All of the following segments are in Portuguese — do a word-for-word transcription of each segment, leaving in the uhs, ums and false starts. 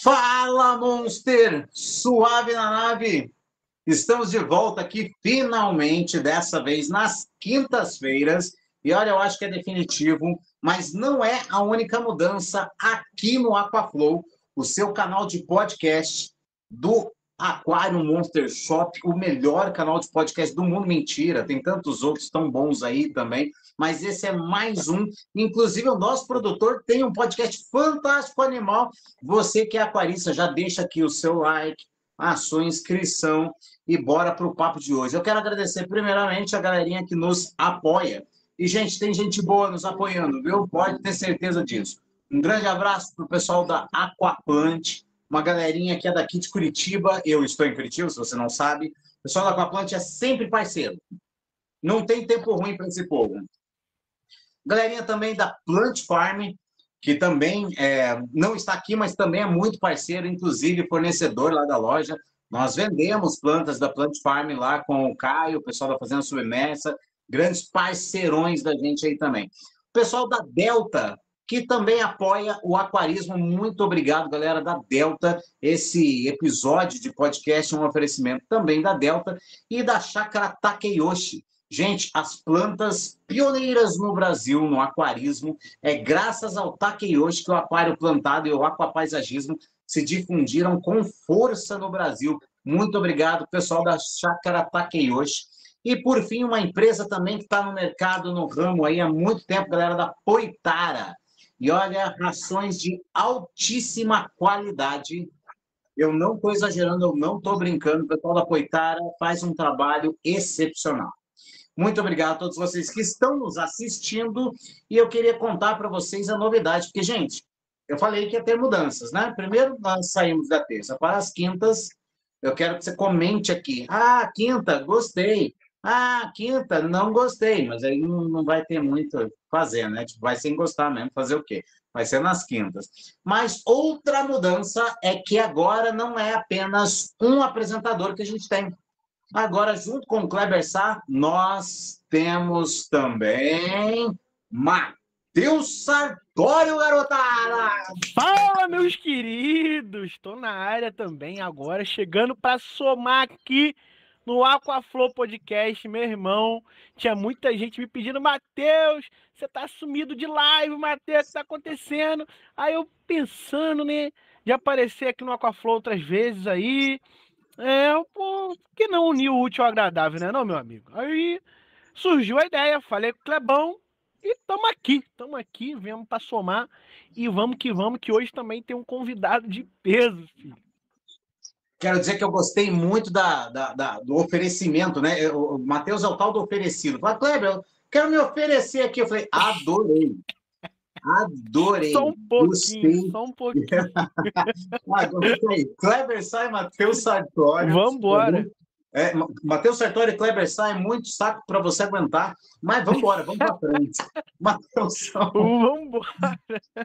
Fala, Monster! Suave na nave! Estamos de volta aqui, finalmente, dessa vez nas quintas-feiras. E olha, eu acho que é definitivo, mas não é a única mudança aqui no Aquaflow, o seu canal de podcast do Aquário Monster Shop, o melhor canal de podcast do mundo. Mentira, tem tantos outros tão bons aí também, mas esse é mais um. Inclusive, o nosso produtor tem um podcast fantástico, animal. Você que é aquarista, já deixa aqui o seu like, a sua inscrição e bora para o papo de hoje. Eu quero agradecer primeiramente a galerinha que nos apoia. E, gente, tem gente boa nos apoiando, viu? Pode ter certeza disso. Um grande abraço para o pessoal da Aquaplant, uma galerinha que é daqui de Curitiba. Eu estou em Curitiba, se você não sabe. O pessoal da Aquaplant é sempre parceiro. Não tem tempo ruim para esse povo. Galerinha também da Plant Farm, que também é, não está aqui, mas também é muito parceiro, inclusive fornecedor lá da loja. Nós vendemos plantas da Plant Farm lá com o Caio, o pessoal da Fazenda Submersa, grandes parceirões da gente aí também. O pessoal da Delta, que também apoia o aquarismo. Muito obrigado, galera da Delta. Esse episódio de podcast é um oferecimento também da Delta e da Chácara Takeyoshi. Gente, as plantas pioneiras no Brasil, no aquarismo, é graças ao Takeyoshi que o aquário plantado e o aquapaisagismo se difundiram com força no Brasil. Muito obrigado, pessoal da Chácara Takeyoshi. E, por fim, uma empresa também que está no mercado, no ramo aí há muito tempo, galera da Poitara. E olha, rações de altíssima qualidade. Eu não estou exagerando, eu não estou brincando. O pessoal da Poitara faz um trabalho excepcional. Muito obrigado a todos vocês que estão nos assistindo. E eu queria contar para vocês a novidade, porque, gente, eu falei que ia ter mudanças, né? Primeiro, nós saímos da terça para as quintas. Eu quero que você comente aqui. Ah, quinta, gostei. Ah, quinta, não gostei. Mas aí não, não vai ter muito a fazer, né? Tipo, vai sem gostar mesmo. Fazer o quê? Vai ser nas quintas. Mas outra mudança é que agora não é apenas um apresentador que a gente tem. Agora, junto com o Kleber Sá, nós temos também Matheus Sartório, garotada! Fala, meus queridos! Estou na área também agora, chegando para somar aqui no Aquaflow Podcast, meu irmão. Tinha muita gente me pedindo: Matheus, você tá sumido de live, Matheus, o que tá acontecendo? Aí eu pensando, né, de aparecer aqui no Aquaflow outras vezes aí. É, pô, que não uniu o útil ao agradável, né, não, meu amigo? Aí surgiu a ideia, falei com o Clebão e estamos aqui, estamos aqui, viemos para somar e vamos que vamos, que hoje também tem um convidado de peso, filho. Quero dizer que eu gostei muito da, da, da, do oferecimento, né? O Matheus é o tal do oferecido. Falei, Kleber, eu quero me oferecer aqui. Eu falei, adorei. Adorei. Só um pouquinho, gostei. só um pouquinho. Ah, gostei. Kleber Sá e Matheus Sartório. Vamos embora. É, Matheus Sartório e Kleber Sá é muito saco para você aguentar, mas vamos embora, vamos para frente. Matheus. Vamos embora.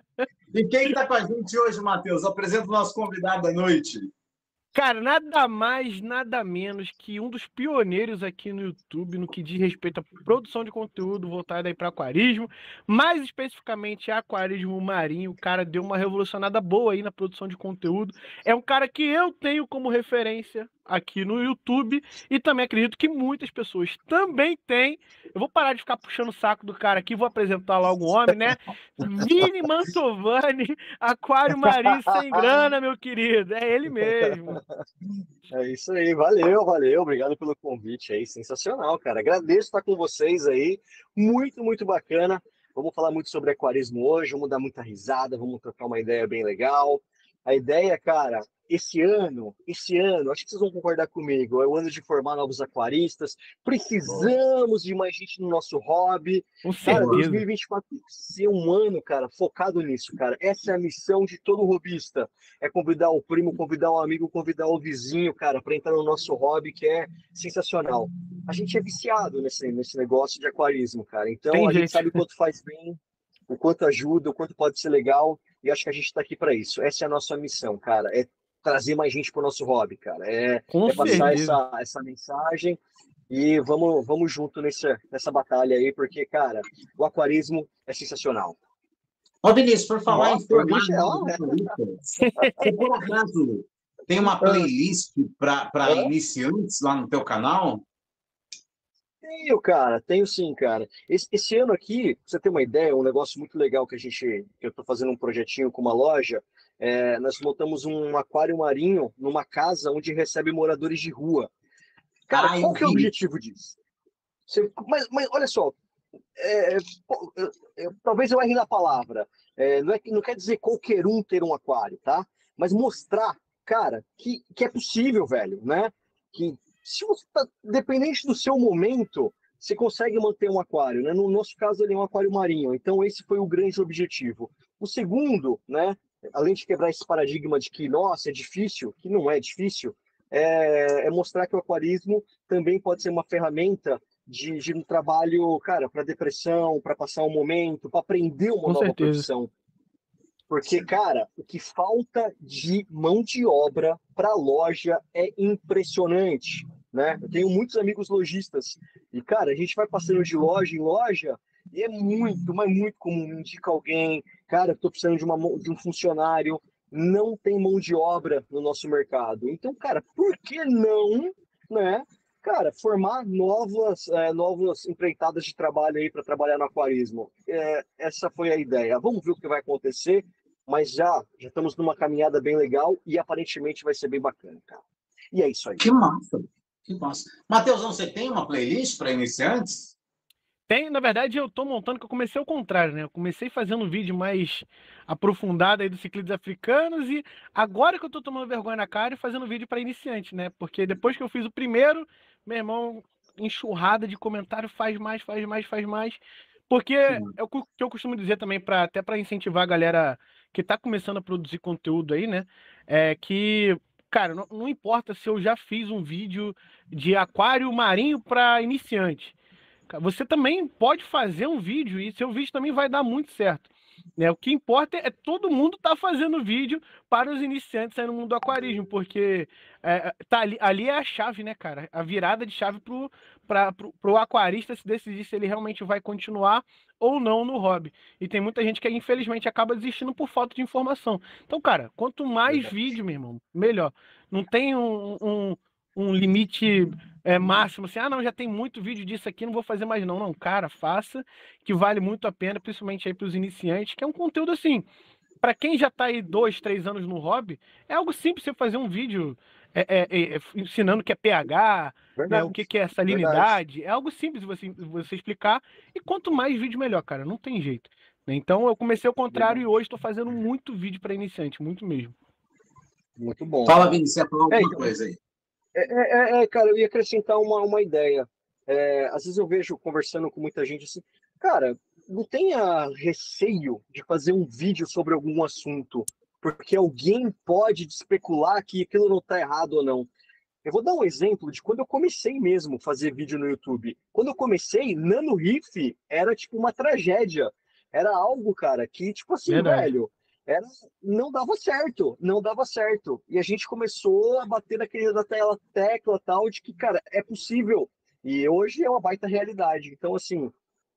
E quem está com a gente hoje, Matheus? Apresenta o nosso convidado da noite. Cara, nada mais, nada menos que um dos pioneiros aqui no YouTube no que diz respeito à produção de conteúdo voltado aí para aquarismo, mais especificamente aquarismo marinho. O cara deu uma revolucionada boa aí na produção de conteúdo. É um cara que eu tenho como referência aqui no YouTube e também acredito que muitas pessoas também têm. Eu vou parar de ficar puxando o saco do cara aqui, vou apresentar logo o homem, né? Vini Mantovani, aquário marinho sem grana, meu querido. É ele mesmo. É isso aí, valeu, valeu, obrigado pelo convite aí, sensacional, cara. Agradeço estar com vocês aí, muito, muito bacana. Vamos falar muito sobre aquarismo hoje, vamos dar muita risada, vamos trocar uma ideia bem legal. A ideia, cara, esse ano, esse ano, acho que vocês vão concordar comigo, é o ano de formar novos aquaristas, precisamos de mais gente no nosso hobby. Com Cara, certeza. dois mil e vinte e quatro ser um ano, cara, focado nisso, cara. Essa é a missão de todo hobbyista, é convidar o primo, convidar um amigo, convidar o vizinho, cara, para entrar no nosso hobby, que é sensacional. A gente é viciado nesse, nesse negócio de aquarismo, cara, então Tem a gente jeito. sabe o quanto faz bem, o quanto ajuda, o quanto pode ser legal, e acho que a gente está aqui para isso. Essa é a nossa missão, cara, é trazer mais gente para o nosso hobby, cara, é, Com é passar certeza. essa, essa mensagem e vamos, vamos junto nessa, nessa batalha aí, porque, cara, o aquarismo é sensacional. Ô, Vinícius, por falar em Nossa, o formato, bicho é ó, né? você por acaso tem uma playlist para Hã? iniciantes lá no teu canal? Tenho, cara, tenho sim, cara. Esse, esse ano aqui, pra você ter uma ideia, um negócio muito legal que a gente, que eu tô fazendo um projetinho com uma loja, é, nós montamos um aquário marinho numa casa onde recebe moradores de rua. Cara, Ah, qual eu que é o vi. objetivo disso? Você- mas, mas olha só, é, pô, eu- eu- talvez eu erre na palavra. É, não, é, que- não quer dizer qualquer um ter um aquário, tá? Mas mostrar, cara, que, que é possível, velho, né? Que se você tá, dependente do seu momento, você consegue manter um aquário, né? No nosso caso, ele é um aquário marinho. Então, esse foi o grande objetivo. O segundo, né? Além de quebrar esse paradigma de que, nossa, é difícil, que não é difícil, é, é mostrar que o aquarismo também pode ser uma ferramenta de, de um trabalho, cara, para depressão, para passar um momento, para aprender uma Com nova certeza. profissão. Porque, cara, o que falta de mão de obra para a loja é impressionante, né? Eu tenho muitos amigos lojistas e, cara, a gente vai passando de loja em loja e é muito, mas muito comum, me indica alguém, cara, estou precisando de, uma, de um funcionário, não tem mão de obra no nosso mercado. Então, cara, por que não, né? Cara, formar novas, é, novas empreitadas de trabalho aí para trabalhar no aquarismo. É, essa foi a ideia. Vamos ver o que vai acontecer, mas já, já estamos numa caminhada bem legal e aparentemente vai ser bem bacana, cara. E é isso aí. Que massa. Que massa. Matheusão, você tem uma playlist para iniciantes? Tem, na verdade, eu tô montando, que eu comecei ao contrário, né? Eu comecei fazendo um vídeo mais aprofundado aí dos ciclistas africanos e agora que eu tô tomando vergonha na cara e fazendo vídeo para iniciante, né? Porque depois que eu fiz o primeiro, meu irmão, enxurrada de comentário, faz mais, faz mais, faz mais. Porque é o que eu costumo dizer também, pra, até para incentivar a galera que tá começando a produzir conteúdo aí, né? É que, cara, não, não importa se eu já fiz um vídeo de aquário marinho para iniciante. Você também pode fazer um vídeo e seu vídeo também vai dar muito certo. Né? O que importa é todo mundo estar tá fazendo vídeo para os iniciantes aí no mundo do aquarismo, porque é, tá ali, ali é a chave, né, cara? A virada de chave pro, pra, pro, pro aquarista se decidir se ele realmente vai continuar ou não no hobby. E tem muita gente que, infelizmente, acaba desistindo por falta de informação. Então, cara, quanto mais Verdade. vídeo, meu irmão, melhor. Não tem um, um, um limite é, máximo, assim, ah, não, já tem muito vídeo disso aqui, não vou fazer mais não. Não, cara, faça, que vale muito a pena, principalmente aí para os iniciantes, que é um conteúdo assim, para quem já está aí dois, três anos no hobby, é algo simples você fazer um vídeo é, é, é, ensinando o que é pH, né, o Verdade. que, que é Verdade. salinidade, é algo simples você, você explicar, e quanto mais vídeo, melhor, cara, não tem jeito. Né? Então eu comecei ao contrário e Verdade. hoje estou fazendo muito vídeo para iniciante, muito mesmo. Muito bom, Fala, cara. Vinícius, você ia falar É, alguma então, coisa aí. é, é, é, cara, eu ia acrescentar uma, uma ideia. É, às vezes eu vejo conversando com muita gente assim, cara, não tenha receio de fazer um vídeo sobre algum assunto, porque alguém pode especular que aquilo não está errado ou não. Eu vou dar um exemplo de quando eu comecei mesmo a fazer vídeo no YouTube. Quando eu comecei, Nano Riff era tipo uma tragédia. Era algo, cara, que, tipo assim, Verdade. velho, era, não dava certo, não dava certo. E a gente começou a bater naquele daquela tecla tal de que, cara, é possível. E hoje é uma baita realidade. Então, assim,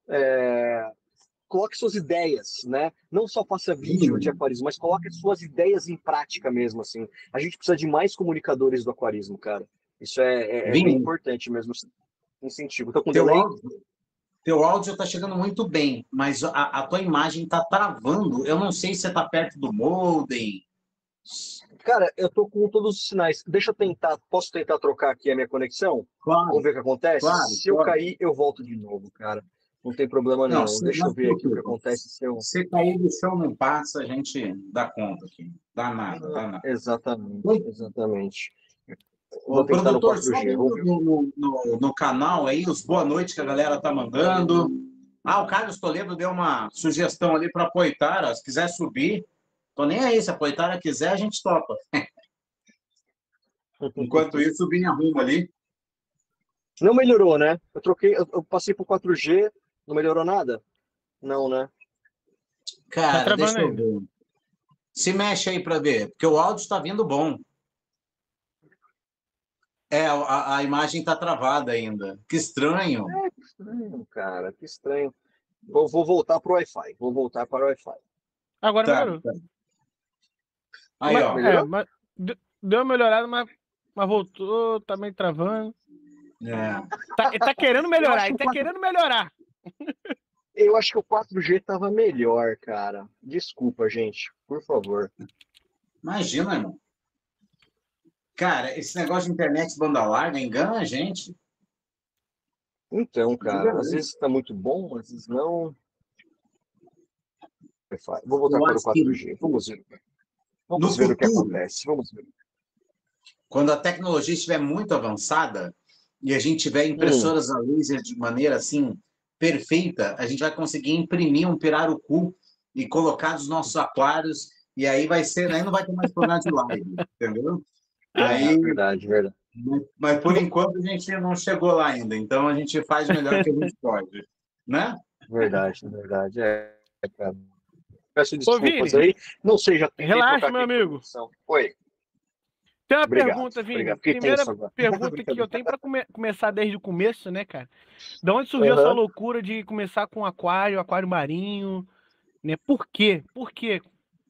é, coloque suas ideias, né? Não só faça vídeo de Hum, aquarismo, mas coloque suas ideias em prática mesmo, assim. A gente precisa de mais comunicadores do aquarismo, cara. Isso é, é, é bem Vini, importante mesmo, incentivo. Tô com teu delay? áudio, teu áudio está chegando muito bem, mas a, a tua imagem está travando. Eu não sei se você está perto do modem. Cara, eu tô com todos os sinais. Deixa eu tentar, posso tentar trocar aqui a minha conexão? Vamos Claro, ver o que acontece? claro, Se eu claro. cair, eu volto de novo, cara. Não tem problema Não, nenhum. se, Deixa não eu se ver aqui o que preocupa. acontece se eu... Se cair do chão não passa, a gente dá conta aqui. Dá nada, Ah, dá nada. exatamente, exatamente. Vou O tentar no produtor, só quatro G. vem Vamos ver. no, no, no, no canal aí, os boa noite que a galera tá mandando. Ah, o Carlos Toledo deu uma sugestão ali para a Poitara, se quiser subir. Tô nem aí, se a Poitara quiser, a gente topa. Enquanto isso, o Vini arruma ali. Não melhorou, né? Eu troquei, eu, eu passei pro quatro G, não melhorou nada? Não, né? Tá Cara, travando deixa eu ainda. ver. Se mexe aí para ver, porque o áudio está vindo bom. É, a, a imagem está travada ainda. Que estranho. É, que estranho, cara, que estranho. Vou, vou voltar pro Wi-Fi, vou voltar para o Wi-Fi. Agora Tá, melhorou. tá. Aí, Mas, ó. é, mas de- deu uma melhorada, mas, mas voltou, tá meio travando. É. Tá, ele tá querendo Eu melhorar, acho ele que o tá quatro querendo melhorar. Eu acho que o quatro G tava melhor, cara. Desculpa, gente, por favor. Imagina, irmão. Cara, esse negócio de internet banda larga engana a gente. Então, De cara, às verdade. vezes tá muito bom, às vezes não. Vou voltar Eu para o acho que quatro G. Vamos ver. no Vamos ver o que futuro, acontece. Vamos ver. quando a tecnologia estiver muito avançada e a gente tiver Hum, impressoras a laser de maneira assim perfeita, a gente vai conseguir imprimir um pirarucu e colocar nos nossos aquários e aí vai ser, aí não vai ter mais problema de live, entendeu? é Aí, verdade, verdade. mas por enquanto a gente não chegou lá ainda, então a gente faz o melhor que a gente pode, né? Verdade, verdade. É, é, cara. Peço Ô, desculpas Vini, aí. Não sei, já tentei trocar relaxa, meu aqui a amigo. informação. Oi, Tem uma obrigado. pergunta, Vini. Obrigado. Fiquei Primeira tenso agora. pergunta que eu Brincadeira. tenho para come começar desde o começo, né, cara? De onde surgiu essa Aham. loucura de começar com aquário, aquário marinho, né? Por quê? Por quê?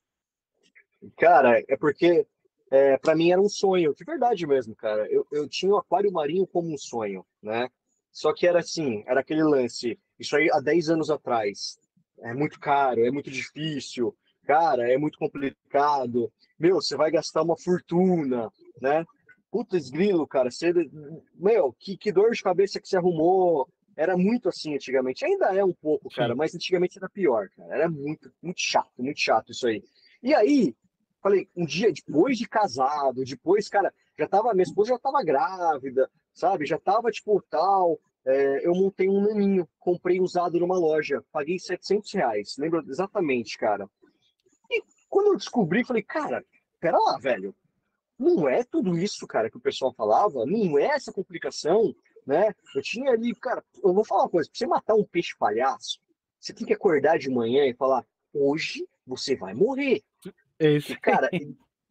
Cara, é porque é, para mim era um sonho, de verdade mesmo, cara. Eu, eu tinha o aquário marinho como um sonho, né? Só que era assim, era aquele lance. Isso aí há dez anos atrás. É muito caro, é muito difícil, cara, é muito complicado. Meu, você vai gastar uma fortuna, né? Putz, grilo, cara, você, meu, que, que dor de cabeça que você arrumou. Era muito assim antigamente. Ainda é um pouco, cara, Sim. mas antigamente era pior, cara. Era muito, muito chato, muito chato isso aí. E aí, falei, um dia depois de casado, depois, cara, já tava, minha esposa já tava grávida, sabe? Já tava, tipo, tal. É, eu montei um naninho, comprei usado numa loja, paguei setecentos reais, lembro exatamente, cara. E quando eu descobri, falei, cara, pera lá, velho, não é tudo isso, cara, que o pessoal falava, não é essa complicação, né? Eu tinha ali, cara, eu vou falar uma coisa, pra você matar um peixe palhaço, você tem que acordar de manhã e falar, hoje você vai morrer. É isso Porque, aí. cara,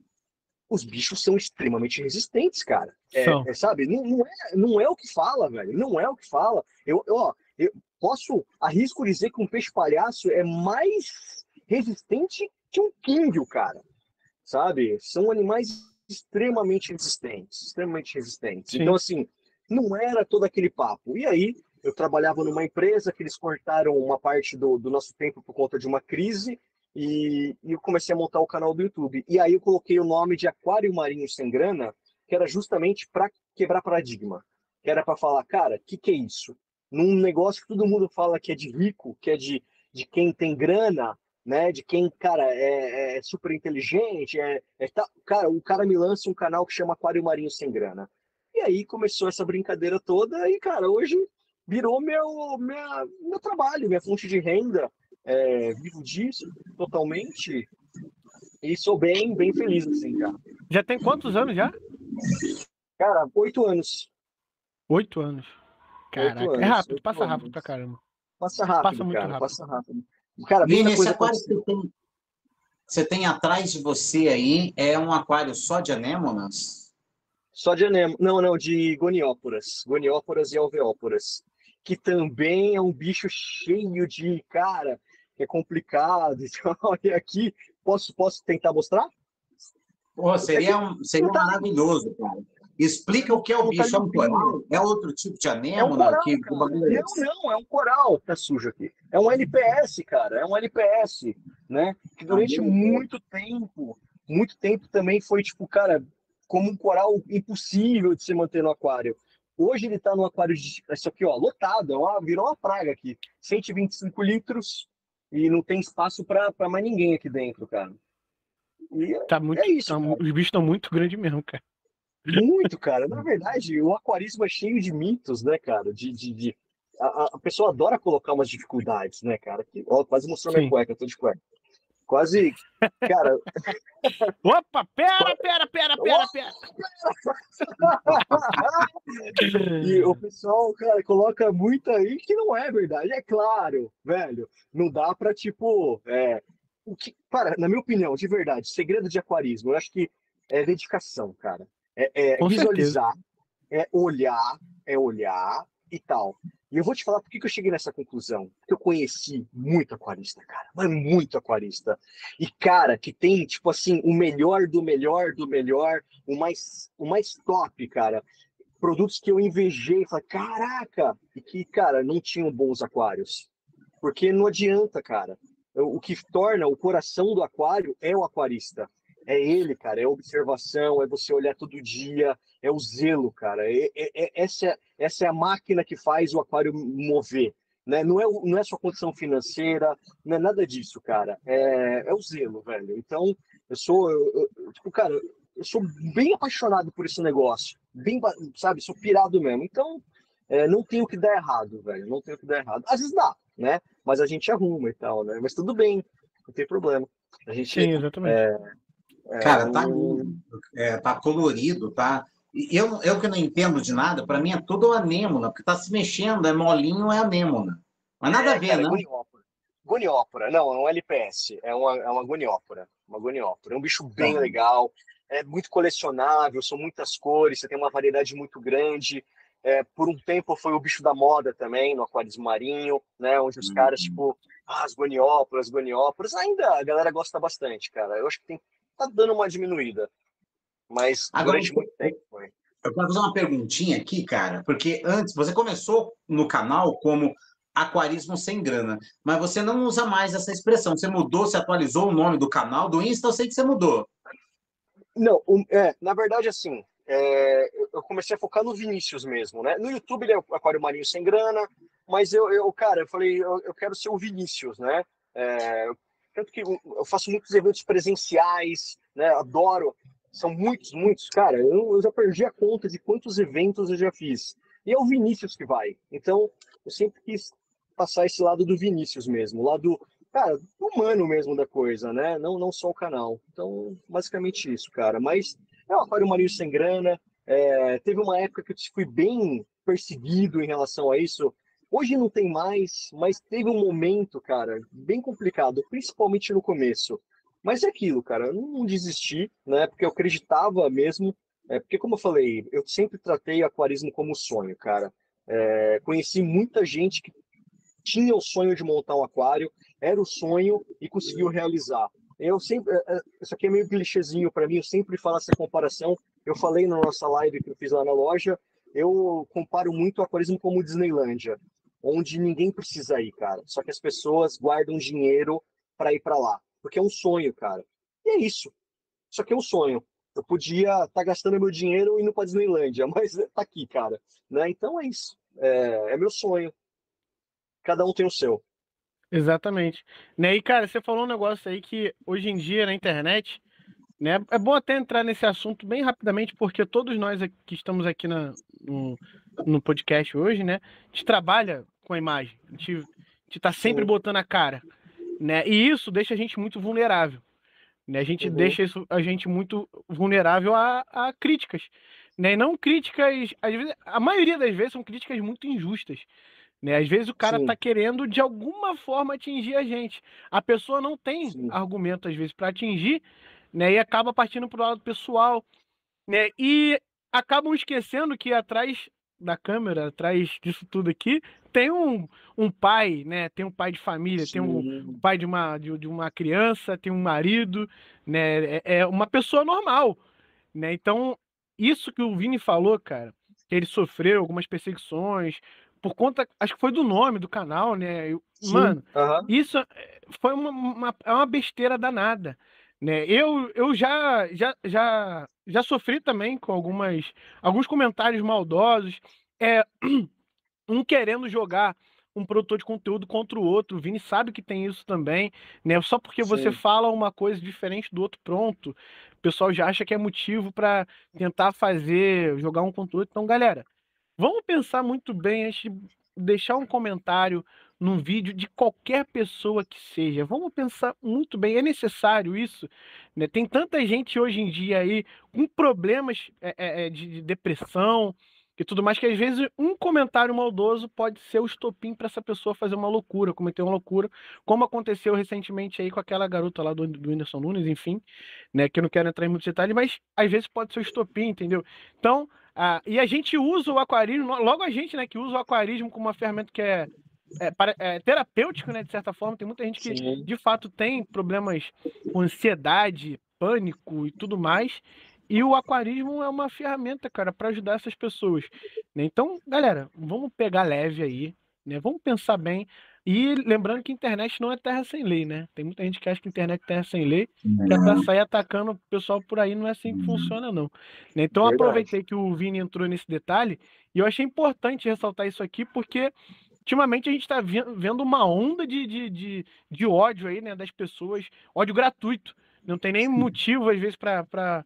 os bichos são extremamente resistentes, cara. É, São. é, sabe? Não, não, é, não é o que fala, velho. Não é o que fala. Eu, eu, ó, eu posso, arrisco dizer que um peixe palhaço é mais resistente que um químbio, cara. Sabe? São animais extremamente resistentes. Extremamente resistentes. Então, Sim. assim, não era todo aquele papo. E aí, eu trabalhava numa empresa que eles cortaram uma parte do, do nosso tempo por conta de uma crise. E, e eu comecei a montar o canal do YouTube. E aí eu coloquei o nome de Aquário Marinho Sem Grana, que era justamente para quebrar paradigma. Que era para falar, cara, o que, que é isso? Num negócio que todo mundo fala que é de rico, que é de, de quem tem grana, né? De quem, cara, é, é super inteligente. É, é tá, cara, o cara me lança um canal que chama Aquário Marinho Sem Grana. E aí começou essa brincadeira toda, e, cara, hoje virou meu, minha, meu trabalho, minha fonte de renda. É, vivo disso totalmente e sou bem, bem feliz, assim, cara. Já tem quantos anos já? Cara, oito anos. Oito anos. Oito Caraca, é anos, rápido, oito passa rápido pra anos. caramba. Passa Passa rápido, muito cara, rápido. passa rápido. Cara, muita Vini, esse coisa aquário que aconteceu. você tem, você tem atrás de você aí é um aquário só de anêmonas? Só de anemo. Não, não, de gonióporas. Gonióporas e alveóporas. Que também é um bicho cheio de, cara, que é complicado. Então, olha aqui, posso, posso tentar mostrar? Pô, É que seria, um, seria não tá, maravilhoso, cara. Explica o que é o não tá bicho. É um limpinho. coral? É outro tipo de É um anêmona? coral, Que, que cara. bagulho é Não, esse? não, é um coral que tá sujo aqui. É um L P S, cara. É um L P S, né? Que Ah, durante meu Deus. muito tempo, muito tempo também foi, tipo, cara, como um coral impossível de se manter no aquário. Hoje ele tá no aquário de. Isso aqui, ó, lotado. É uma, virou uma praga aqui. cento e vinte e cinco litros e não tem espaço para mais ninguém aqui dentro, cara. E é, Tá é muito. isso, Tá, mu- cara. os bichos estão muito grandes mesmo, cara. Muito, cara. Na verdade, o aquarismo é cheio de mitos, né, cara? De, de, de... A, a pessoa adora colocar umas dificuldades, né, cara? Que, ó, quase mostrou minha Sim. cueca, eu tô de cueca. Quase, cara. Opa, pera, pera, pera, pera, pera. E o pessoal, cara, coloca muito aí que não é verdade. É claro, velho. Não dá pra, tipo. É, o que, cara, na minha opinião, de verdade, segredo de aquarismo, eu acho que é dedicação, cara. É, é Com certeza. visualizar, é olhar, é olhar e tal. E eu vou te falar por que que eu cheguei nessa conclusão. Porque eu conheci muito aquarista, cara. Mas muito aquarista. E, cara, que tem, tipo assim, o melhor do melhor do melhor, o mais, o mais top, cara. Produtos que eu invejei, falei, caraca! E que, cara, não tinham bons aquários. Porque não adianta, cara. O que torna o coração do aquário é o aquarista. É ele, cara. É a observação, é você olhar todo dia, é o zelo, cara. É, é, é, essa, é, essa é a máquina que faz o aquário mover. Né? Não é, não é sua condição financeira, não é nada disso, cara. É, é o zelo, velho. Então, eu sou, eu, eu, tipo, cara, eu sou bem apaixonado por esse negócio. Bem, sabe, sou pirado mesmo. Então, é, não tem o que dar errado, velho. Não tem o que dar errado. Às vezes dá, né? Mas a gente arruma e tal, né? Mas tudo bem, não tem problema. A gente. Sim, exatamente. É, é, Cara, tá um... lindo, é, tá colorido, tá? E eu, eu que não entendo de nada, para mim é tudo anêmona, porque tá se mexendo, é molinho, é anêmona. Mas nada é, a ver, cara, né? goniópora. Goniópora, não, é um L P S, é uma, é uma goniópora. Uma goniópora. É um bicho bem Tá. legal, é muito colecionável, são muitas cores, você tem uma variedade muito grande. É, por um tempo foi o bicho da moda também, no aquarismo marinho, né? Onde os caras, Hum. tipo, ah, as gonióporas, gonióporas, ainda a galera gosta bastante, cara. Eu acho que tem, tá dando uma diminuída, mas Agora, durante muito tempo foi. eu quero fazer uma perguntinha aqui, cara, porque antes você começou no canal como Aquarismo Sem Grana, mas você não usa mais essa expressão. Você mudou, você atualizou o nome do canal, do Insta, eu sei que você mudou. Não, um, é, na verdade, assim, é, eu comecei a focar no Vinícius mesmo, né? No YouTube ele é o Aquário Marinho Sem Grana, mas eu, eu cara, eu falei, eu, eu quero ser o Vinícius, né? É, tanto que eu faço muitos eventos presenciais, né? Adoro, são muitos, muitos, cara, eu, eu já perdi a conta de quantos eventos eu já fiz. E é o Vinícius que vai. Então, eu sempre quis passar esse lado do Vinícius mesmo, o lado, cara, humano mesmo da coisa, né? Não, não só o canal. Então, basicamente isso, cara. Mas é um Aquário Marinho Sem Grana. É, teve uma época que eu fui bem perseguido em relação a isso. Hoje não tem mais, mas teve um momento, cara, bem complicado, principalmente no começo. Mas é aquilo, cara, eu não desisti, né? Porque eu acreditava mesmo. É, porque, como eu falei, eu sempre tratei o aquarismo como sonho, cara. É, conheci muita gente que tinha o sonho de montar um aquário, era o sonho e conseguiu realizar. Eu sempre, isso aqui é meio clichêzinho para mim, eu sempre falo essa comparação. Eu falei na nossa live que eu fiz lá na loja, eu comparo muito o aquarismo como Disneylândia, onde ninguém precisa ir, cara. Só que as pessoas guardam dinheiro para ir para lá, porque é um sonho, cara. E é isso. Só que é um sonho. Eu podia estar tá gastando meu dinheiro indo para Disneylândia, mas tá aqui, cara. Né? Então é isso. É, é meu sonho. Cada um tem o seu. Exatamente. Né? E, cara, você falou um negócio aí que hoje em dia na internet, né? É bom até entrar nesse assunto bem rapidamente, porque todos nós aqui, que estamos aqui na, no, no podcast hoje, né? A gente trabalha com a imagem, a gente, a gente tá sempre Sim. botando a cara, né? E isso deixa a gente muito vulnerável, né? A gente Uhum. deixa isso, a gente muito vulnerável a, a críticas, né? E não críticas, às vezes, a maioria das vezes são críticas muito injustas. Né? Às vezes o cara Sim, tá querendo de alguma forma atingir a gente. A pessoa não tem sim, argumento às vezes para atingir, né? E acaba partindo pro lado pessoal, né? E acabam esquecendo que atrás da câmera, atrás disso tudo aqui, tem um, um pai, né? Tem um pai de família, tem um sim, pai de uma, de, de uma criança, tem um marido, né? É, é uma pessoa normal, né? Então, isso que o Vini falou, cara, que ele sofreu algumas perseguições por conta, acho que foi do nome do canal, né? Eu- sim, Mano, aham, isso é, foi uma, uma, é uma besteira danada, né? Eu, eu já, já, já, já sofri também com algumas, alguns comentários maldosos, é, um querendo jogar um produtor de conteúdo contra o outro. O Vini sabe que tem isso também, né? Só porque você sim, fala uma coisa diferente do outro, pronto. O pessoal já acha que é motivo para tentar fazer, jogar um contra o outro. Então, galera, vamos pensar muito bem antes de deixar um comentário num vídeo de qualquer pessoa que seja. Vamos pensar muito bem. É necessário isso, né? Tem tanta gente hoje em dia aí com problemas é, é, é, de, de depressão e tudo mais, que às vezes um comentário maldoso pode ser o estopim para essa pessoa fazer uma loucura, cometer uma loucura, como aconteceu recentemente aí com aquela garota lá do, do Whindersson Nunes, enfim, né? Que eu não quero entrar em muitos detalhes, mas às vezes pode ser o estopim, entendeu? Então, Ah, e a gente usa o aquarismo, logo a gente, né, que usa o aquarismo como uma ferramenta que é, é, para- é terapêutico, né, de certa forma. Tem muita gente que, Sim. de fato, tem problemas com ansiedade, pânico e tudo mais. E o aquarismo é uma ferramenta, cara, para ajudar essas pessoas, né? Então, galera, vamos pegar leve aí, né? Vamos pensar bem. E lembrando que internet não é terra sem lei, né? Tem muita gente que acha que internet é terra sem lei, que é pra sair atacando o pessoal por aí, não é assim que funciona, não. Né? Então, Verdade. aproveitei que o Vini entrou nesse detalhe, e eu achei importante ressaltar isso aqui, porque ultimamente a gente está vendo uma onda de, de, de, de ódio aí, né, das pessoas, ódio gratuito. Não tem nem motivo, às vezes, para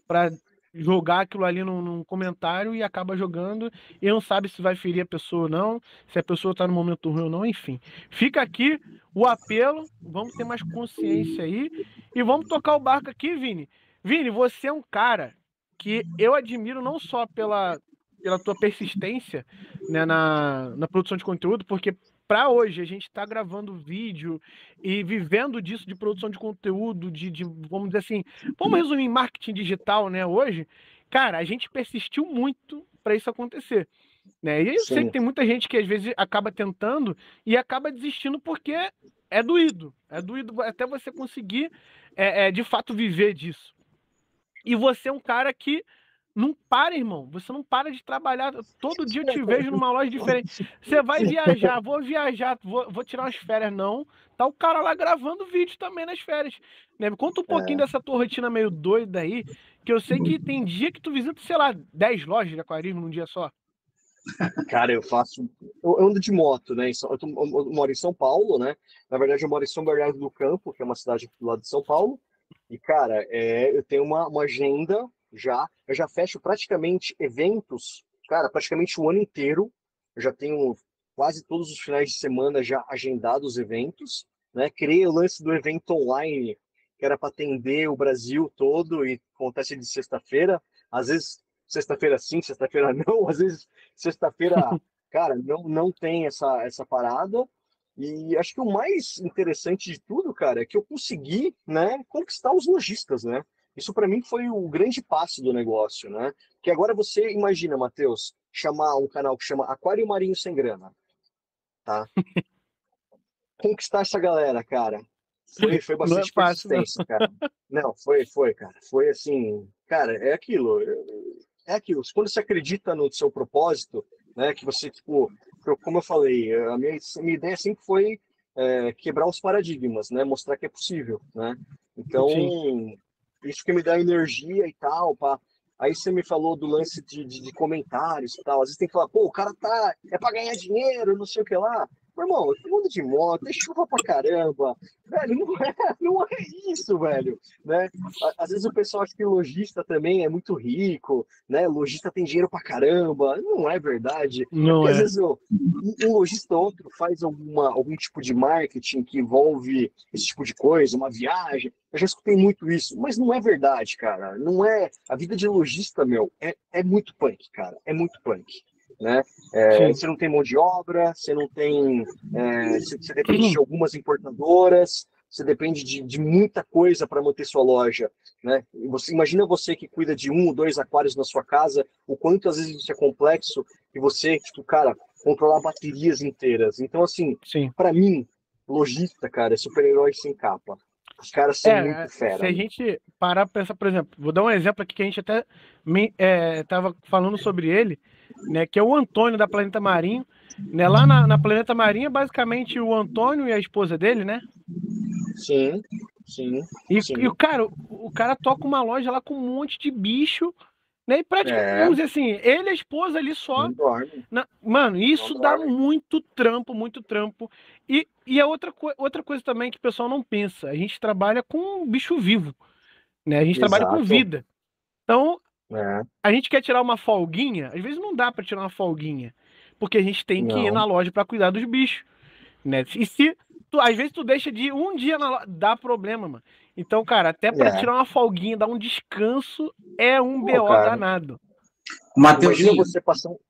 jogar aquilo ali num, num comentário e acaba jogando e não sabe se vai ferir a pessoa ou não, se a pessoa está no momento ruim ou não, enfim. Fica aqui o apelo, vamos ter mais consciência aí e vamos tocar o barco aqui, Vini. Vini, você é um cara que eu admiro não só pela, pela tua persistência, né, na, na produção de conteúdo, porque para hoje a gente está gravando vídeo e vivendo disso de produção de conteúdo, de, de, vamos dizer assim, vamos resumir em marketing digital, né, hoje, cara, a gente persistiu muito para isso acontecer. Né? E eu sei Sim. que tem muita gente que às vezes acaba tentando e acaba desistindo porque é doído. É doído até você conseguir é, é, de fato viver disso. E você é um cara que não para, irmão. Você não para de trabalhar. Todo dia eu te vejo numa loja diferente. Você vai viajar, vou viajar, vou, vou tirar umas férias, não. Tá o cara lá gravando vídeo também nas férias. Né? Conta um pouquinho É. dessa tua rotina meio doida aí, que eu sei que tem dia que tu visita, sei lá, dez lojas de aquarismo num dia só. Cara, eu faço. Eu ando de moto, né? Eu, tô, eu moro em São Paulo, né? Na verdade, eu moro em São Bernardo do Campo, que é uma cidade aqui do lado de São Paulo. E, cara, é, eu tenho uma, uma agenda já. Eu já fecho praticamente eventos, cara, praticamente o ano inteiro. Eu já tenho quase todos os finais de semana já agendados eventos, né? Criei o lance do evento online, que era para atender o Brasil todo e acontece de sexta-feira. Às vezes, sexta-feira sim, sexta-feira não. Às vezes, sexta-feira, cara, não, não tem essa, essa parada. E acho que o mais interessante de tudo, cara, é que eu consegui, né, conquistar os lojistas, né? Isso para mim foi o grande passo do negócio, né? Que agora você imagina, Matheus, chamar um canal que chama Aquário Marinho Sem Grana, tá? Conquistar essa galera, cara, foi, foi Não é bastante fácil, não. persistência, cara. Não, foi, foi, cara. Foi assim, cara, é aquilo. É aquilo. Quando você acredita no seu propósito, né, que você, tipo, como eu falei, a minha, a minha ideia sempre foi é, quebrar os paradigmas, né, mostrar que é possível, né. Então, Sim. isso que me dá energia e tal, pá. Aí você me falou do lance de, de, de comentários e tal. Às vezes tem que falar, pô, o cara tá, é pra ganhar dinheiro, não sei o que lá. Meu irmão, eu ando de moto, é chuva pra caramba. Velho, não é, não é isso, velho. Né? Às vezes o pessoal acha que lojista também é muito rico, né? Lojista tem dinheiro pra caramba. Não é verdade. É Não porque às é. vezes ó, um lojista ou outro faz alguma, algum tipo de marketing que envolve esse tipo de coisa, uma viagem. Eu já escutei muito isso, mas não é verdade, cara. Não é. A vida de lojista, meu, é, é muito punk, cara. É muito punk. Né? É, você não tem mão de obra, você não tem. É, você, você depende de algumas importadoras, você depende de, de muita coisa para manter sua loja. Né? E você, imagina você que cuida de um ou dois aquários na sua casa, o quanto às vezes isso é complexo e você, tipo, cara, controlar baterias inteiras. Então, assim, para mim, lojista, cara, é super-herói sem capa. Os caras são É, muito fera. se a gente parar para pensar, por exemplo, vou dar um exemplo aqui que a gente até estava é, falando sobre ele, né, que é o Antônio da Planeta Marinho, né, lá na, na Planeta Marinho, basicamente o Antônio e a esposa dele, né? Sim, sim. E, sim. e o cara, o, o cara toca uma loja lá com um monte de bicho, né? E praticamente, É. vamos dizer assim, ele e a esposa ali só. Não dorme. Na, mano, isso Não dá dorme. muito trampo, muito trampo. E, e a outra, co outra coisa também que o pessoal não pensa, a gente trabalha com bicho vivo, né? A gente Exato. trabalha com vida. Então, é. a gente quer tirar uma folguinha, às vezes não dá para tirar uma folguinha, porque a gente tem que Não. ir na loja para cuidar dos bichos, né? E se tu, às vezes tu deixa de ir um dia na loja, dá problema, mano. Então, cara, até para É. tirar uma folguinha, dar um descanso é um Pô, B O cara. danado. Imagina você passar um...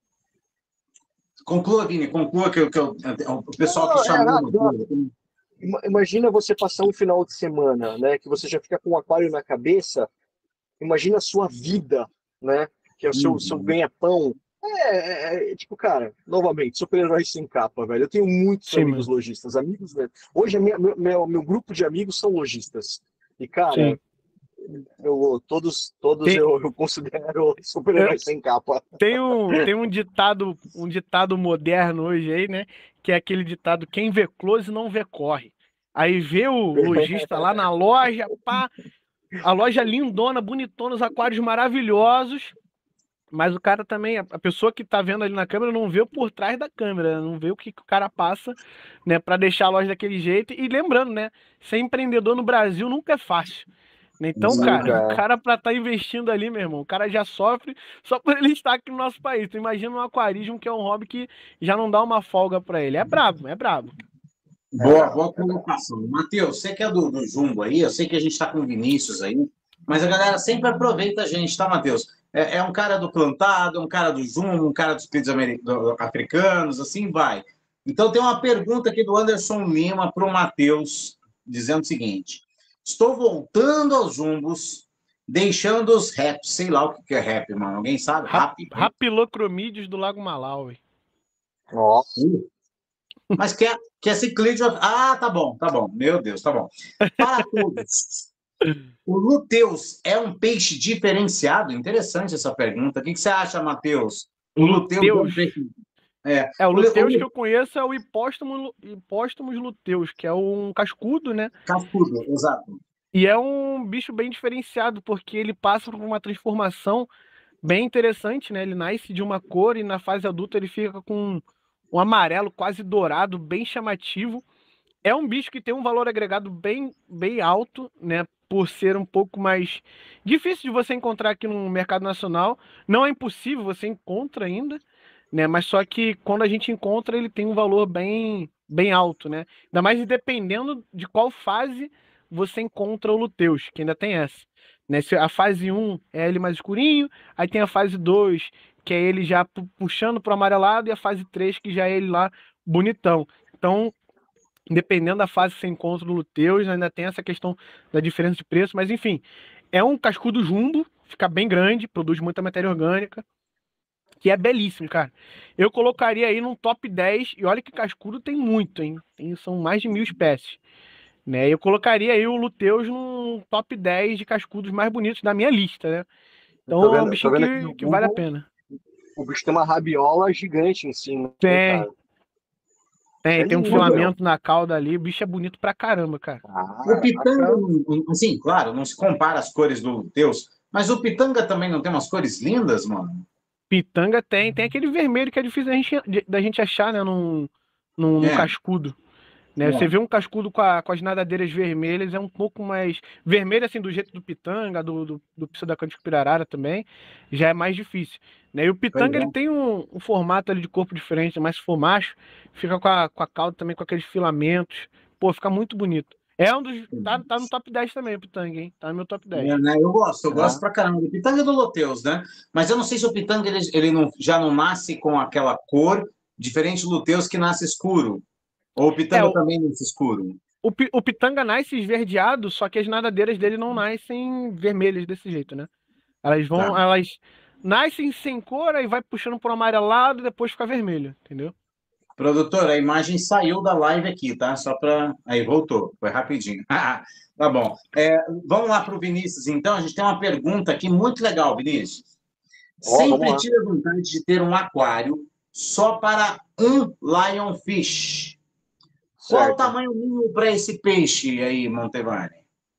Conclua, Vini, conclua que, que, eu, o pessoal Não, que é chamou. rápido. Imagina você passar um final de semana, né, que você já fica com um aquário na cabeça. Imagina a sua vida, né? que é o seu, Uhum. seu ganha-pão. É, é, é, tipo, cara, novamente, super-heróis sem capa, velho. Eu tenho muitos Sim, amigos mano. lojistas, amigos, né? Hoje, a minha- meu, meu, meu grupo de amigos são lojistas. E, cara, Sim. eu, todos, todos Tem, eu, eu considero eu- super-heróis sem capa. tem um, tem um ditado, um ditado moderno hoje aí, né? Que é aquele ditado: quem vê close não vê corre. Aí vê o lojista lá na loja, pá, a loja lindona, bonitona, os aquários maravilhosos. Mas o cara também, a a pessoa que tá vendo ali na câmera não vê o por trás da câmera, não vê o que, que o cara passa, né, para deixar a loja daquele jeito. E lembrando, né, ser empreendedor no Brasil nunca é fácil. Né? Então, cara, o Nunca. cara para estar investindo ali, meu irmão, o cara já sofre só por ele estar aqui no nosso país. Tu imagina um aquarismo que é um hobby que já não dá uma folga para ele. É brabo, é brabo. É Boa, brabo. boa colocação. Matheus, você que é do, do Jumbo aí, eu sei que a gente está com o Vinícius aí, mas a galera sempre aproveita a gente, tá, Matheus? É, é um cara do plantado, é um cara do Jumbo, um cara dos pedidos ameri- do- africanos, assim vai. Então tem uma pergunta aqui do Anderson Lima para o Matheus, dizendo o seguinte: estou voltando aos Jumbos, deixando os raps, sei lá o que é rap, mano. Alguém sabe? Rap, Rap. Rapilocromídeos do Lago Malawi. Ó, Mas quer, quer ciclídeo. Ah, tá bom, tá bom. Meu Deus, tá bom. Para todos. O luteus é um peixe diferenciado? Interessante essa pergunta. O que que você acha, Matheus? O luteus é um Luteus. peixe. É. É, o O, le- o luteus que lu- eu conheço é o hipóstomo, hipóstomos luteus, que é um cascudo, né? cascudo, exato. E é um bicho bem diferenciado, porque ele passa por uma transformação bem interessante, né? Ele nasce de uma cor e na fase adulta ele fica com um amarelo quase dourado, bem chamativo. É um bicho que tem um valor agregado bem, bem alto, né? Por ser um pouco mais difícil de você encontrar aqui no mercado nacional. Não é impossível, você encontra ainda, né? Mas só que quando a gente encontra, ele tem um valor bem, bem alto, né? Ainda mais dependendo de qual fase você encontra o luteus, que ainda tem essa. Né? Se a fase um é ele mais escurinho, aí tem a fase dois, que é ele já pu- puxando pro amarelado, e a fase três, que já é ele lá bonitão. Então, dependendo da fase que você encontra o luteus, ainda tem essa questão da diferença de preço, mas enfim, é um cascudo jumbo, fica bem grande, produz muita matéria orgânica, que é belíssimo, cara. Eu colocaria aí num top dez, e olha que cascudo tem muito, hein? Tem, são mais de mil espécies. Né? Eu colocaria aí o luteus num top dez de cascudos mais bonitos da minha lista, né? eu tô Então é um vendo, tô bichinho vendo aqui no que, que vale a Google, pena. o bicho tem uma rabiola gigante em cima, né, Tem, cara? tem, É tem um lindo, meu. filamento na cauda ali, o bicho é bonito pra caramba, cara. O pitanga, Caraca. não- assim, claro, não se compara as cores do luteus, mas o pitanga também não tem umas cores lindas, mano? Pitanga tem, tem aquele vermelho que é difícil da gente, de- da gente achar, né, num, num, num É, cascudo. Né? Você é. vê um cascudo com, a- com as nadadeiras vermelhas, é um pouco mais vermelho, assim, do jeito do pitanga, do, do, do pseudacanthico pirarara também, já é mais difícil. Né? E o Pois pitanga, ele é. tem um, um formato ali de corpo diferente, mas se for macho, fica com a, com a cauda também, com aqueles filamentos. Pô, fica muito bonito. É um dos. Tá, tá no top dez também, o pitanga, hein? Tá no meu top dez. É, né? Eu gosto, eu gosto Ah, pra caramba do pitanga e do luteus, né? Mas eu não sei se o pitanga ele, ele não, já não nasce com aquela cor, diferente do luteus que nasce escuro. Ou o É, pitanga o, também nasce escuro. o, pi- o pitanga nasce esverdeado, só que as nadadeiras dele não nascem vermelhas desse jeito, né? Elas Tá. vão, elas nascem sem cor, aí vai puxando pro amarelado e depois fica vermelho, entendeu? Produtor, a imagem saiu da live aqui, tá? Só para. Aí, voltou, foi rapidinho. Tá bom. É, vamos lá para o Vinícius, então. A gente tem uma pergunta aqui muito legal, Vinícius. ó, vamos Sempre lá. tive a vontade de ter um aquário só para um lionfish. Qual o Certo. tamanho mínimo para esse peixe aí, Montevani?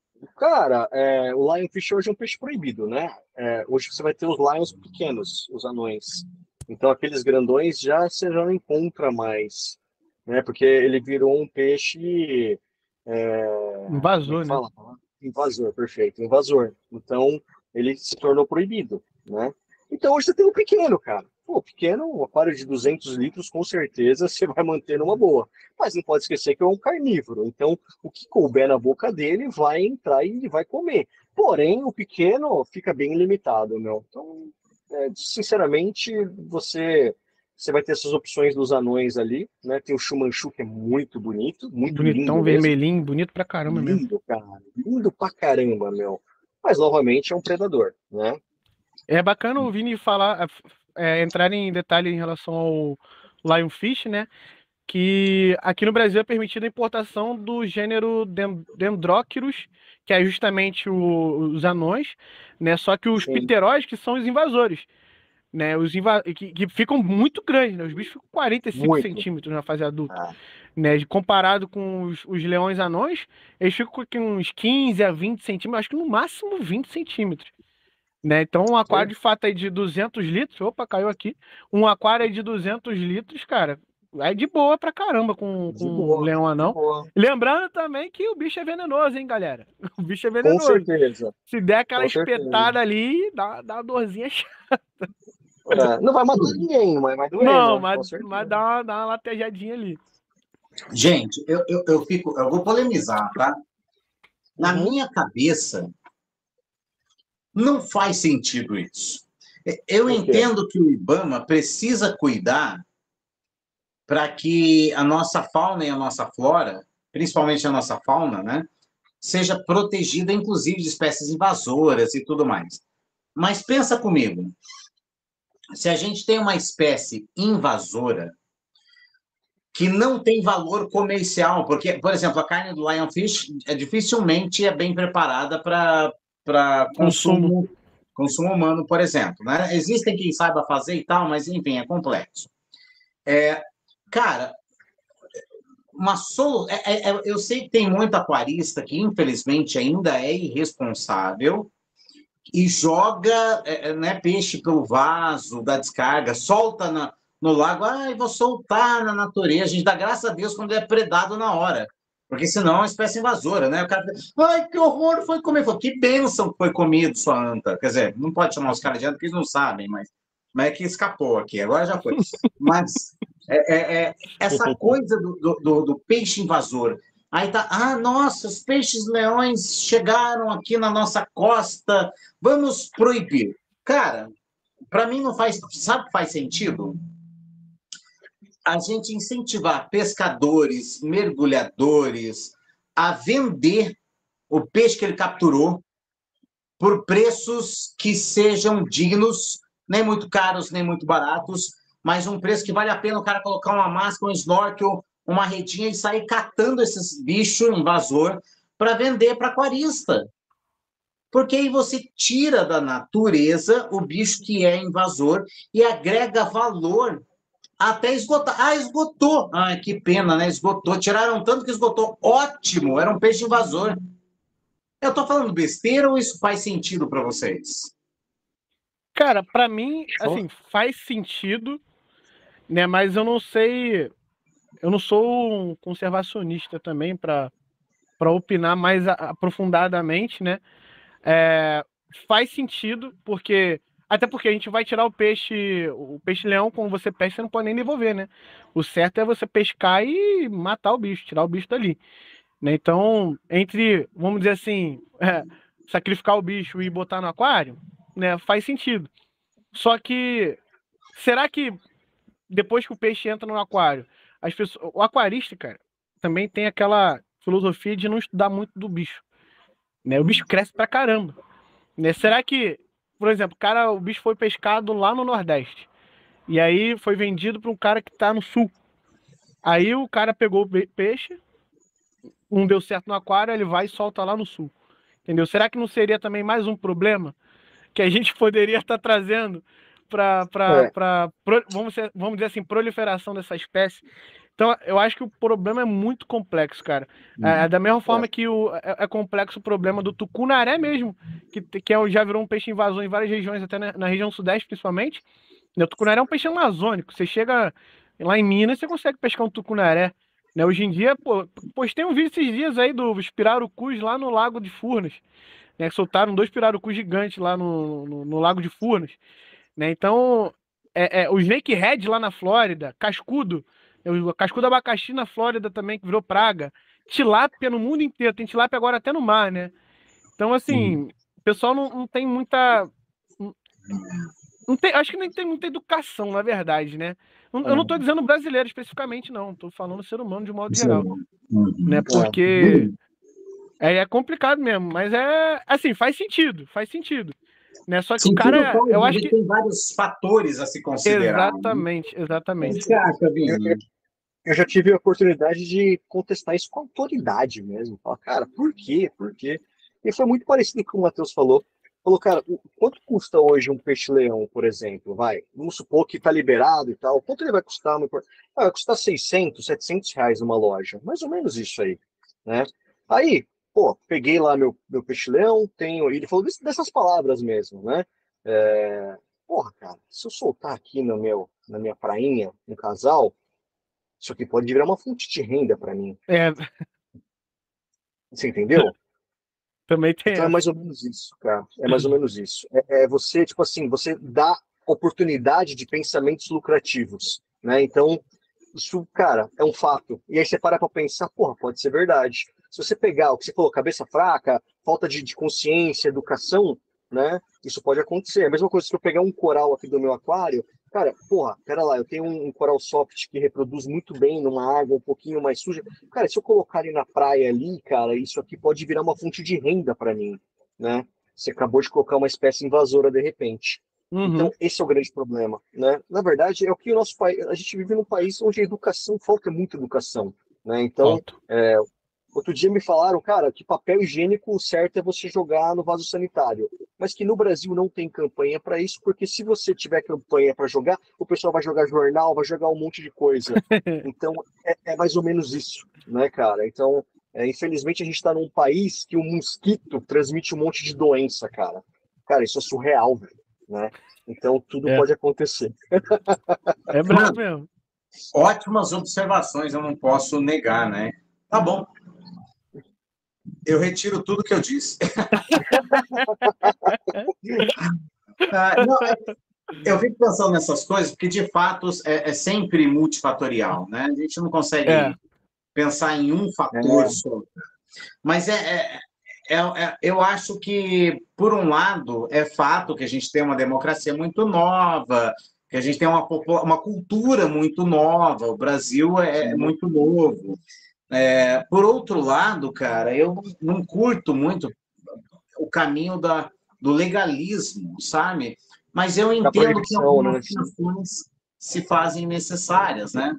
Cara, é, o Lionfish hoje é um peixe proibido, né? É, hoje você vai ter os lions pequenos, os anões. Então aqueles grandões já você já não encontra mais, né? Porque ele virou um peixe, é, como é Invasor, que né? fala? Invasor, perfeito, invasor. Então ele se tornou proibido, né? Então hoje você tem um pequeno, cara. Pô, pequeno, um aquário de duzentos litros, com certeza você vai manter numa boa. Mas não pode esquecer que é um carnívoro. Então o que couber na boca dele vai entrar e ele vai comer. Porém, o pequeno fica bem limitado, meu. Então, é, sinceramente, você você vai ter essas opções dos anões ali, né? Tem o Shumanchu, que é muito bonito, muito lindo Bonitão, mesmo. vermelhinho, bonito pra caramba mesmo. Lindo, cara. Lindo pra caramba, meu. Mas, novamente, é um predador, né? É bacana o Vini falar, é, entrar em detalhe em relação ao Lionfish, né? Que aqui no Brasil é permitida a importação do gênero Den- Dendrochirus, que é justamente o- os anões, né? Só que os Sim. pteróis que são os invasores, né? Os inva que, que ficam muito grandes, né? Os bichos ficam quarenta e cinco Muito. centímetros na fase adulta, Ah, né? Comparado com os, os leões anões, eles ficam com uns quinze a vinte centímetros, acho que no máximo vinte centímetros. Né? Então, um aquário de fato aí de duzentos litros, opa, caiu aqui. Um aquário aí de duzentos litros, cara, é de boa pra caramba com, de com boa, leão de anão. boa. Lembrando também que o bicho é venenoso, hein, galera? O bicho é Com venenoso. certeza, Se der aquela com certeza. espetada ali, dá, dá uma dorzinha chata. É, não vai matar ninguém, mas vai doer, Não, né? mas, Com mas certeza. dá, uma, dá uma latejadinha ali. Gente, eu, eu, eu fico, eu vou polemizar, tá? Na Uhum. minha cabeça, não faz sentido isso. Eu Por quê? entendo que o IBAMA precisa cuidar para que a nossa fauna e a nossa flora, principalmente a nossa fauna, né, seja protegida, inclusive de espécies invasoras e tudo mais. Mas pensa comigo, se a gente tem uma espécie invasora que não tem valor comercial, porque, por exemplo, a carne do lionfish é, dificilmente é bem preparada para para Consumo. consumo consumo humano, por exemplo, né? Existem quem saiba fazer e tal, mas enfim, é complexo. É, cara, uma solu... é, é, eu sei que tem muito aquarista que, infelizmente, ainda é irresponsável e joga é, né, peixe pelo vaso da descarga, solta na, no lago, ah, vou soltar na natureza. A gente dá graças a Deus quando é predado na hora, porque senão é uma espécie invasora, né? O cara fala, ai, que horror, foi comer. Falo, que bênção que foi comido, sua anta. Quer dizer, não pode chamar os caras de anta, porque eles não sabem, mas, mas é que escapou aqui, agora já foi. Mas é, é, é, essa coisa do, do, do peixe invasor. Aí tá, ah, nossa, os peixes-leões chegaram aqui na nossa costa, vamos proibir. Cara, para mim não faz, sabe o que faz sentido? A gente incentivar pescadores, mergulhadores a vender o peixe que ele capturou por preços que sejam dignos, nem muito caros, nem muito baratos, mas um preço que vale a pena o cara colocar uma máscara, um snorkel, uma redinha e sair catando esses bichos invasor para vender para aquarista. Porque aí você tira da natureza o bicho que é invasor e agrega valor até esgotar. Ah, esgotou. Ah, que pena, né? Esgotou. Tiraram tanto que esgotou. Ótimo, era um peixe invasor. Eu estou falando besteira ou isso faz sentido para vocês? Cara, pra mim, assim, faz sentido, né? Mas eu não sei, eu não sou um conservacionista também para para opinar mais a- aprofundadamente, né? É, faz sentido, porque até porque a gente vai tirar o peixe, o peixe-leão, quando você pesca, você não pode nem devolver, né? O certo é você pescar e matar o bicho, tirar o bicho dali, né? Então, entre, vamos dizer assim, é, sacrificar o bicho e botar no aquário, né? Faz sentido. Só que, será que depois que o peixe entra no aquário, as pessoas, o aquarista, cara, também tem aquela filosofia de não estudar muito do bicho, né? O bicho cresce pra caramba, né? Será que, por exemplo, cara, o bicho foi pescado lá no Nordeste e aí foi vendido para um cara que tá no Sul. Aí o cara pegou o peixe, não deu certo no aquário, ele vai e solta lá no Sul. Entendeu? Será que não seria também mais um problema que a gente poderia estar trazendo para, É, vamos, vamos dizer assim, proliferação dessa espécie? Então, eu acho que o problema é muito complexo, cara. É, da mesma é. forma que o, é, é complexo o problema do tucunaré mesmo, que, que é, já virou um peixe invasor em várias regiões, até na, na região sudeste principalmente. O tucunaré é um peixe amazônico. Você chega lá em Minas, você consegue pescar um tucunaré. Né? Hoje em dia, pô, postei um vídeo esses dias aí dos pirarucus lá no Lago de Furnas. Né? Soltaram dois pirarucus gigantes lá no, no, no Lago de Furnas. Né? Então, é, é, o snakehead lá na Flórida, cascudo, o cascudo abacaxi na Flórida também, que virou praga. Tilápia no mundo inteiro, tem tilápia agora até no mar, né? Então, assim, o pessoal não, não tem muita... Não tem, acho que nem tem muita educação, na verdade, né? Eu não tô dizendo brasileiro especificamente, não. Tô falando ser humano de modo geral. Né? Porque é, é complicado mesmo, mas é... Assim, faz sentido, faz sentido. Né? Só que o Sentido cara, pode, eu a acho gente que... tem vários fatores a se considerar. Né? Exatamente, O que exatamente. você acha, Eu, Vini? eu já tive a oportunidade de contestar isso com autoridade mesmo. Falar, cara, por quê? Por quê? E foi muito parecido com o que o Matheus falou. Falou, cara, o- quanto custa hoje um peixe-leão, por exemplo? Vai, vamos supor que está liberado e tal. Quanto ele vai custar? no- Ah, vai custar seiscentos, setecentos reais numa loja. Mais ou menos isso aí, né? Aí, pô, peguei lá meu, meu peixe-leão, tenho... Ele falou desse- dessas palavras mesmo, né? É, porra, cara, se eu soltar aqui no meu, na minha prainha, um casal, isso aqui pode virar uma fonte de renda para mim. É, Você entendeu? também tem Então é essa. mais ou menos isso, cara. É mais ou menos isso. É, é você, tipo assim, você dá oportunidade de pensamentos lucrativos, né? Então, isso, cara, é um fato. E aí você para pra pensar, porra, pode ser verdade. Se você pegar o que você falou, cabeça fraca, falta de, de consciência, educação, né? Isso pode acontecer. É a mesma coisa se eu pegar um coral aqui do meu aquário, cara, porra, pera lá, eu tenho um, um coral soft que reproduz muito bem numa água um pouquinho mais suja. Cara, se eu colocar ele na praia ali, cara, isso aqui pode virar uma fonte de renda para mim, né? Você acabou de colocar uma espécie invasora de repente. Uhum, Então, esse é o grande problema, né? Na verdade, é o que o nosso país, a gente vive num país onde a educação, falta muita educação, né? Então, falta. é, outro dia me falaram, cara, que papel higiênico certo é você jogar no vaso sanitário, mas que no Brasil não tem campanha para isso, porque se você tiver campanha para jogar, o pessoal vai jogar jornal, vai jogar um monte de coisa. Então, é, é mais ou menos isso, né, cara? Então, é, infelizmente, a gente está num país que o mosquito transmite um monte de doença, cara. Cara, isso é surreal, velho, né? Então, tudo É, pode acontecer. é brabo Mano, mesmo. ótimas observações, eu não posso negar, né? Tá bom, eu retiro tudo que eu disse. Ah, não, eu fico pensando nessas coisas porque, de fato, é, é sempre multifatorial, né? A gente não É, consegue pensar em um fator É, só. Mas é, é, é, é- eu acho que, por um lado, é fato que a gente tem uma democracia muito nova, que a gente tem uma, popula- uma cultura muito nova, o Brasil é é sim, muito novo. É, por outro lado, cara, eu não não curto muito o caminho da, do legalismo, sabe? Mas eu da entendo que proibição, algumas né? sanções se fazem necessárias, né?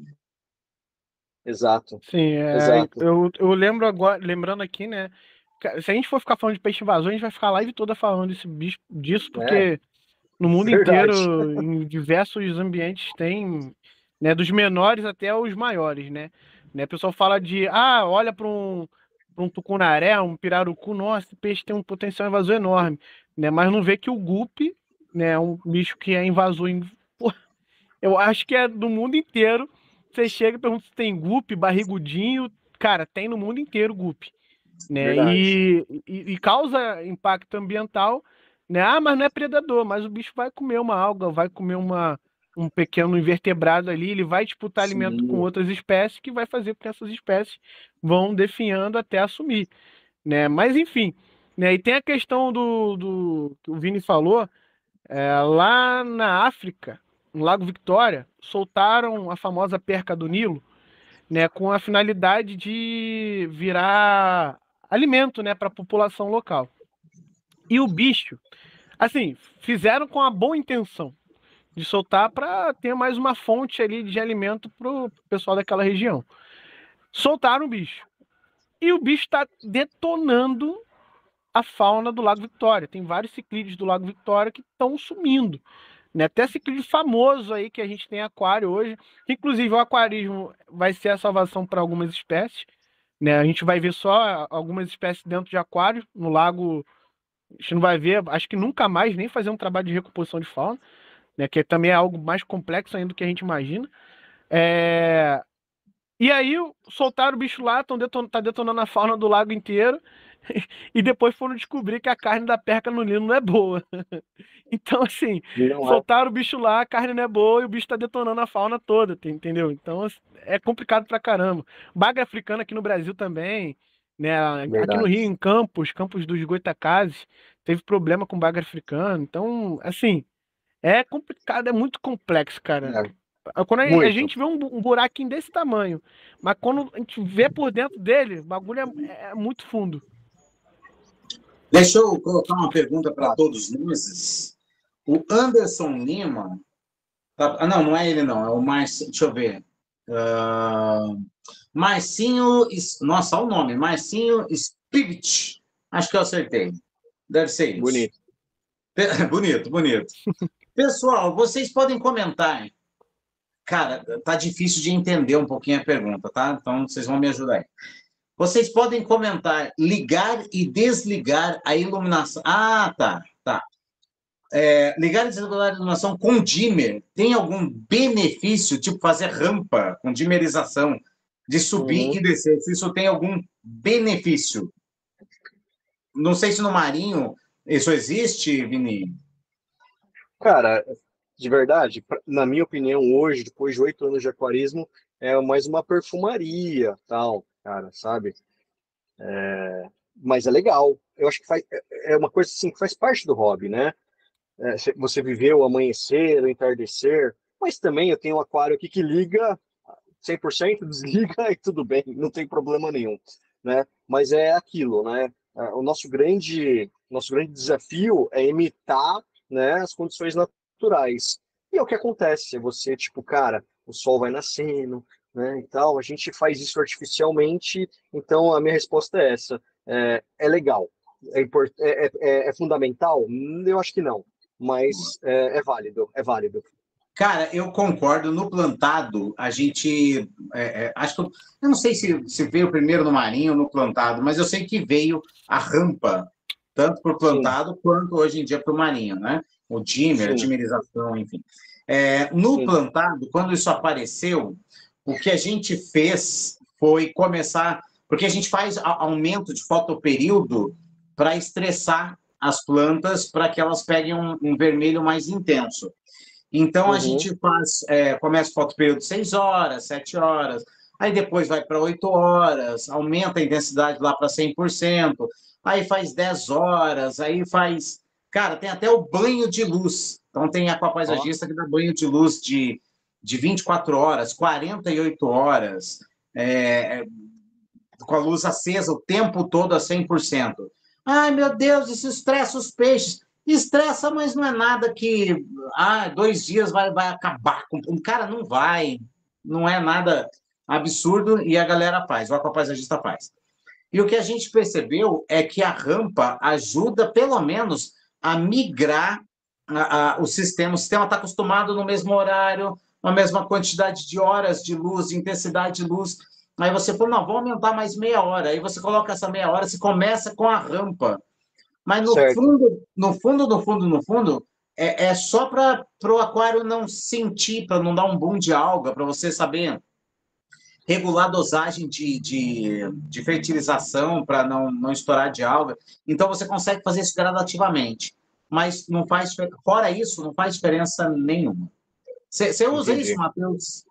Exato, sim, é, exato. eu, eu lembro agora, lembrando aqui, né? ca- Se a gente for ficar falando de peixe invasor, a gente vai ficar a live toda falando desse bicho, disso, É, porque no mundo verdade. inteiro, em diversos ambientes, tem, né, dos menores até os maiores, né? Né, o pessoal fala de, ah, olha para um, pra um tucunaré, um pirarucu, nossa, esse peixe tem um potencial invasor enorme, né? Mas não vê que o gupe, né, é um bicho que é invasor em... Pô, eu acho que é do mundo inteiro. Você chega e pergunta se tem gupe, barrigudinho, cara, tem no mundo inteiro gupe, né? Verdade. E, e, e causa impacto ambiental, né? Ah, mas não é predador, mas o bicho vai comer uma alga, vai comer uma, um pequeno invertebrado ali, ele vai disputar alimento com Sim, outras espécies, que vai fazer com que essas espécies vão definhando até assumir, né? Mas enfim, né? E tem a questão do, do que o Vini falou, é, lá na África, no Lago Victória, soltaram a famosa perca do Nilo, né, com a finalidade de virar alimento, né, para a população local. E o bicho, assim, fizeram com a boa intenção de soltar para ter mais uma fonte ali de alimento para o pessoal daquela região. Soltaram o bicho. E o bicho está detonando a fauna do Lago Victória. Tem vários ciclídeos do Lago Victória que estão sumindo, né? Até ciclídeo famoso aí que a gente tem aquário hoje. Inclusive, o aquarismo vai ser a salvação para algumas espécies, né? A gente vai ver só algumas espécies dentro de aquário. No lago, a gente não vai ver, acho que nunca mais, nem fazer um trabalho de recomposição de fauna, né? Que também é algo mais complexo ainda do que a gente imagina. É... E aí, soltaram o bicho lá, estão deton... tá detonando a fauna do lago inteiro. E depois foram descobrir que a carne da perca no Nilo não é boa. Então, assim, não é. soltaram o bicho lá, a carne não é boa e o bicho tá detonando a fauna toda, tem- entendeu? Então, assim, é complicado pra caramba. Baga africana aqui no Brasil também, né? Aqui no Rio, Verdade. em Campos, Campos dos Goitacazes, teve problema com baga africana. Então, assim, é complicado, é muito complexo, cara. É, Quando a a muito. gente vê um bu- um buraquinho desse tamanho, mas quando a gente vê por dentro dele, o bagulho é, é muito fundo. Deixa eu colocar uma pergunta para todos nós. O Anderson Lima... Tá, ah, não, não é ele, não. É o Marcinho... Deixa eu ver. Uh, Marcinho... Nossa, olha o nome. Marcinho Spirit. Acho que eu acertei. Deve ser isso. Bonito. Bonito, bonito. Pessoal, vocês podem comentar. Cara, tá difícil de entender um pouquinho a pergunta, tá? Então, vocês vão me ajudar aí. Vocês podem comentar, ligar e desligar a iluminação. Ah, tá, tá. É, ligar e desligar a iluminação com dimmer tem algum benefício, tipo fazer rampa com dimmerização, de subir Uhum. e descer? Se isso tem algum benefício? Não sei se no Marinho isso existe, Vini. Cara, de verdade, pra- na minha opinião, hoje, depois de oito anos de aquarismo, é mais uma perfumaria, tal, cara, sabe? Mas é legal. Eu acho que faz, é é uma coisa assim que faz parte do hobby, né? É, cê- você viveu o amanhecer, o entardecer, mas também eu tenho um aquário aqui que liga cem por cento, desliga e tudo bem, não tem problema nenhum, né? Mas é aquilo, né? Ah, O nosso grande, nosso grande desafio é imitar, né, as condições naturais. E é o que acontece, é você, tipo, cara, o sol vai nascendo, né, e tal, a gente faz isso artificialmente, então a minha resposta é essa. É, é legal. É, import, é, é, é fundamental? Hum, Eu acho que não, mas é, é válido, é válido. Cara, eu concordo. No plantado, a gente. É, é, acho que. Eu, eu não sei se, se veio primeiro no Marinho ou no plantado, mas eu sei que veio a rampa, tanto para o Sim, plantado quanto hoje em dia para o Marinho, né? O dimmer, a sim, dimmerização, enfim. É, no sim. plantado, quando isso apareceu, o que a gente fez foi começar. Porque a gente faz a- aumento de fotoperíodo para estressar as plantas para que elas peguem um, um vermelho mais intenso. Então, a Uhum. gente faz, é, começa o fotoperíodo seis horas, sete horas, aí depois vai para oito horas, aumenta a intensidade lá para cem por cento, aí faz dez horas, aí faz... Cara, tem até o banho de luz. Então, tem Ó, aquapaisagista que dá banho de luz de, de vinte e quatro horas, quarenta e oito horas, é, é, com a luz acesa o tempo todo a cem por cento. Ai, meu Deus, isso estressa os peixes. Estressa, mas não é nada que ah, dois dias vai, vai acabar com. Um cara não vai, não é nada absurdo e a galera faz, o aquapaisagista faz. E o que a gente percebeu é que a rampa ajuda, pelo menos, a migrar a, a, o sistema. O sistema está acostumado no mesmo horário, na mesma quantidade de horas de luz, de intensidade de luz. Aí você falou, não, vou aumentar mais meia hora. Aí você coloca essa meia hora, você começa com a rampa. Mas no certo. fundo, no fundo, no fundo, no fundo, é, é só para o aquário não sentir, para não dar um boom de alga, para você saber regular a dosagem de, de, de fertilização para não, não estourar de alga. Então, você consegue fazer isso gradativamente. Mas não faz, fora isso, não faz diferença nenhuma. Você usa isso, Entendi. Matheus?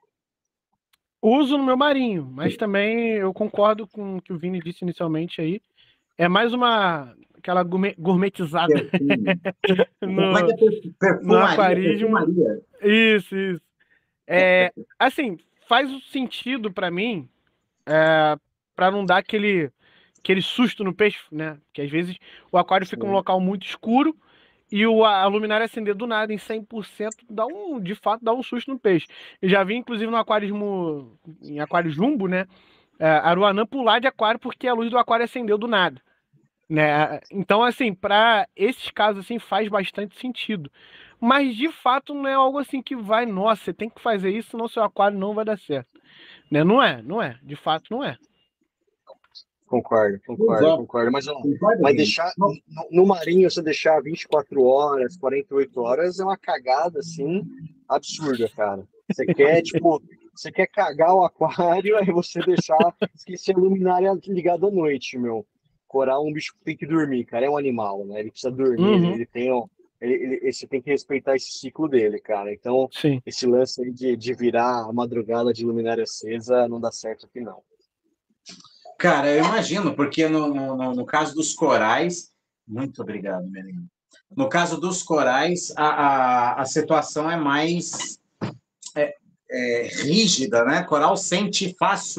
Uso no meu marinho, mas também eu concordo com o que o Vini disse inicialmente aí. É mais uma aquela gourmet- gourmetizada Perfume. Como é que no, é per- no perfumaria? aquarismo. Perfumaria. Isso, isso. É, assim, faz o sentido para mim, para não dar aquele, aquele susto no peixe, né? Que às vezes o aquário fica em um Sim. local muito escuro e o, a luminária acender do nada em cem por cento dá um, de fato, dá um susto no peixe. Eu já vi, inclusive, no aquarismo, em aquário jumbo, né? É, Aruanã pular de aquário porque a luz do aquário acendeu do nada, né? Então, assim, para esses casos, assim, faz bastante sentido. Mas, de fato, não é algo assim que vai, nossa, você tem que fazer isso, senão seu aquário não vai dar certo. Né? Não é, não é. De fato, não é. Concordo, Pois concordo, é. concordo. Mas, ó, Concorda, mas Vini? deixar no, no marinho, você deixar vinte e quatro horas, quarenta e oito horas é uma cagada, assim, absurda, cara. Você quer, tipo, você quer cagar o aquário, aí você deixar, esquecer a luminária ligada à noite, meu. Coral é um bicho que tem que dormir, cara. É um animal, né? Ele precisa dormir, ele, Uhum, ele tem, ó, ele, ele, você tem que respeitar esse ciclo dele, cara. Então, sim. esse lance aí de, de virar a madrugada de luminária acesa não dá certo aqui, não. Cara, eu imagino, porque no, no, no caso dos corais. Muito obrigado, menino. No caso dos corais, a, a, a situação é mais é, rígida, né? Coral sente fácil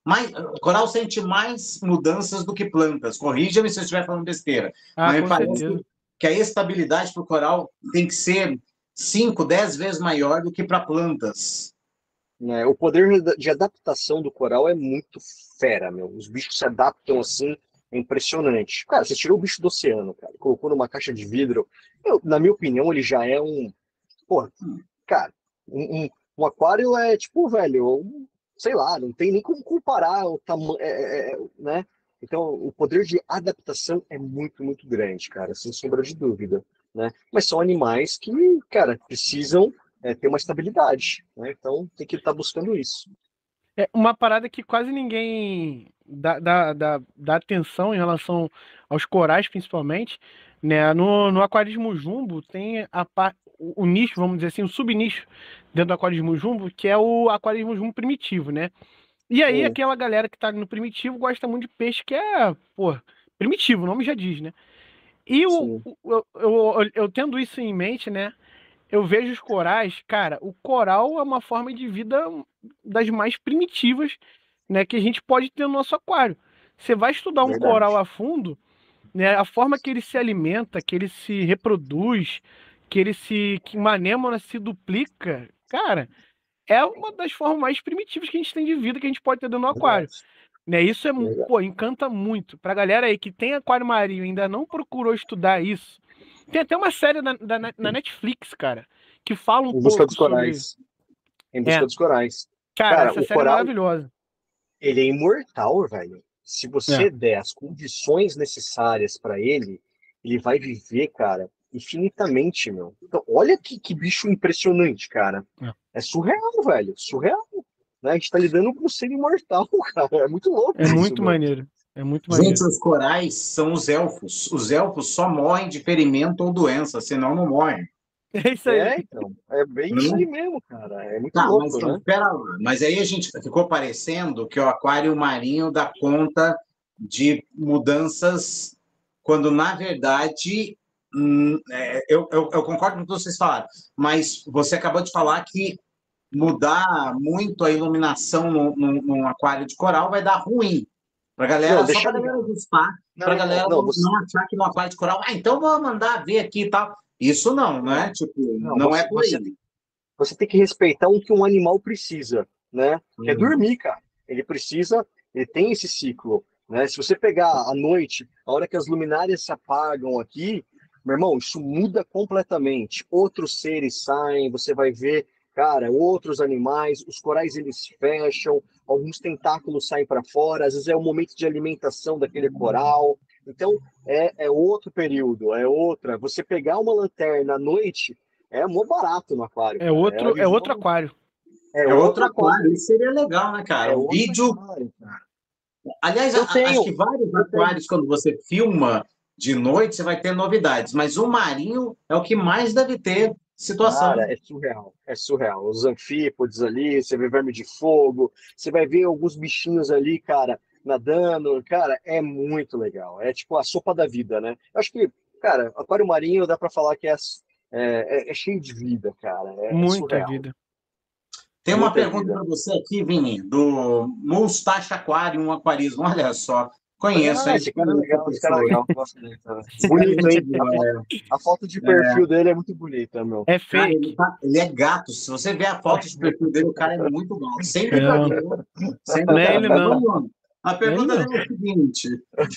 mais, o coral sente mais mudanças do que plantas. Corrija-me se eu estiver falando besteira. Ah, Mas me com parece certeza. que, que a estabilidade para o coral tem que ser cinco, dez vezes maior do que para plantas. Né? O poder de adaptação do coral é muito fera, meu. Os bichos se adaptam assim, é impressionante. Cara, você tirou o bicho do oceano, cara, colocou numa caixa de vidro. Eu, na minha opinião, ele já é um. Porra, cara, um, um, um aquário é tipo, velho, um, sei lá, não tem nem como comparar o tamanho, é, é, é, né? Então, o poder de adaptação é muito, muito grande, cara, sem sombra de dúvida, né? Mas são animais que, cara, precisam é, ter uma estabilidade, né? Então, tem que estar buscando isso. É uma parada que quase ninguém dá, dá, dá, dá atenção em relação aos corais, principalmente, né? No, no aquarismo jumbo tem a, pa- o, o nicho, vamos dizer assim, o subnicho dentro do aquarismo jumbo, que é o aquarismo jumbo primitivo, né? E aí Hum, aquela galera que tá no primitivo gosta muito de peixe que é, pô, primitivo, o nome já diz, né? E o, sim, o- eu, eu, eu tendo isso em mente, né? Eu vejo os corais, cara, o coral é uma forma de vida das mais primitivas, né, que a gente pode ter no nosso aquário. Você vai estudar um coral verdade. a fundo, né, a forma que ele se alimenta, que ele se reproduz, que ele se, que uma anêmona se duplica, cara, é uma das formas mais primitivas que a gente tem de vida que a gente pode ter dentro do aquário, Verdade, né? Isso é, mu- verdade. pô, encanta muito. Pra galera aí que tem aquário marinho e ainda não procurou estudar isso, tem até uma série na, da- na Netflix, cara, que fala um Em busca pouco dos sobre. corais. Em busca É, dos corais. cara, Cara, essa o série é coral, maravilhosa. ele é imortal, velho. Se É, você der as condições necessárias para ele, ele vai viver, cara, infinitamente, meu. Então, olha que, que bicho impressionante, cara. é. É surreal, velho. Surreal. Né? A gente tá lidando com um ser imortal, cara. É muito louco É isso, muito meu. maneiro. É muito Gente, maneiro. os corais são os elfos. Os elfos só morrem de ferimento ou doença, senão não morrem. É isso aí. É, então. É bem isso aí Né? mesmo, cara. É muito Tá, mas louco, então, né? espera lá. Mas aí a gente ficou parecendo que o aquário marinho dá conta de mudanças, quando na verdade hum, é, eu, eu, eu concordo com o que vocês falaram, mas você acabou de falar que mudar muito a iluminação num, num- num aquário de coral vai dar ruim. Pra Não, galera, só deixa para a eu galera ligar. ajustar, para a Não, galera não, não, você, não achar que no aquário de coral, ah, então vou mandar ver aqui e tal. Isso não, não, né? Tipo, não, não é você, por você aí. você tem que respeitar o que um animal precisa, né? Que é Hum. dormir, cara. Ele precisa, ele tem esse ciclo, né? Se você pegar à noite, a hora que as luminárias se apagam aqui, meu irmão, isso muda completamente. Outros seres saem, você vai ver, cara, outros animais, os corais eles fecham, alguns tentáculos saem para fora, às vezes é o momento de alimentação daquele coral. Então, é, é outro período, é outra. Você pegar uma lanterna à noite é mó barato no aquário, É cara. É a outro, é outro visão. aquário. É É outro outro aquário, aquário. isso seria legal, né, cara? É Um outro vídeo. aquário, cara. Aliás, a- Eu a- acho tenho. que vários Eu tenho. aquários, quando você filma de noite, você vai ter novidades, mas o marinho é o que mais deve ter situação. Cara, é surreal. É surreal. Os anfípodes ali, você vê verme de fogo, você vai ver alguns bichinhos ali, cara, nadando. Cara, é muito legal. É tipo a sopa da vida, né? Eu acho que, cara, aquário marinho dá pra falar que é, é, é- é cheio de vida, cara. É, é Muita surreal. vida. Tem uma Muita pergunta vida. para você aqui, Vini, do Mustache Aquarium Aquarismo. Olha só, conheço, Ah, hein? esse cara é Conheço a legal, esse cara é pessoa. legal. Gosto dele, cara. Bonito, hein? A foto, a foto de perfil dele é muito bonita, meu. É Cara, ele, fake. tá- ele é gato. Se você ver a foto de perfil dele, o cara é muito gato. Sem Não, brincadeira. Sem não é brincadeira. ele Mas não. vamos lá. A Não é ele pergunta não. dele é o seguinte: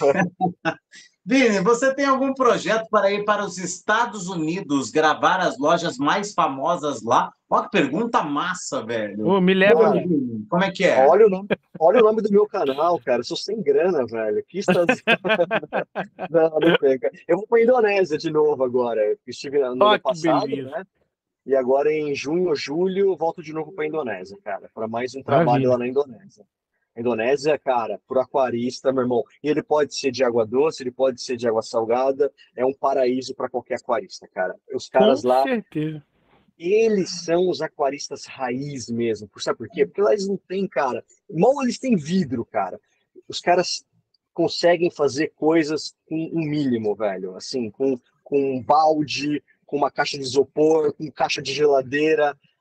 Vini, você tem algum projeto para ir para os Estados Unidos gravar as lojas mais famosas lá? Olha que pergunta massa, velho. Ô, me E leva aí, Cara, aí. Vini, como é que é? olha o nome, olha o nome do meu canal, cara. Eu sou sem grana, velho. Que Estados Não, não tem, cara. Eu vou para Indonésia de novo agora. Eu estive no Ó, ano que passado, beleza. né? E agora em junho ou julho volto de novo para Indonésia, cara, para mais um trabalho lá Maravilha. na Indonésia. A Indonésia, cara, pro aquarista, meu irmão. E ele pode ser de água doce, ele pode ser de água salgada. É um paraíso para qualquer aquarista, cara. Os caras Com lá, certeza. eles são os aquaristas raiz mesmo. Sabe por quê? Porque lá eles não têm, cara. Mal eles têm vidro, cara. Os caras conseguem fazer coisas com um mínimo, velho. Assim, com, com um balde, com uma caixa de isopor, com caixa de geladeira.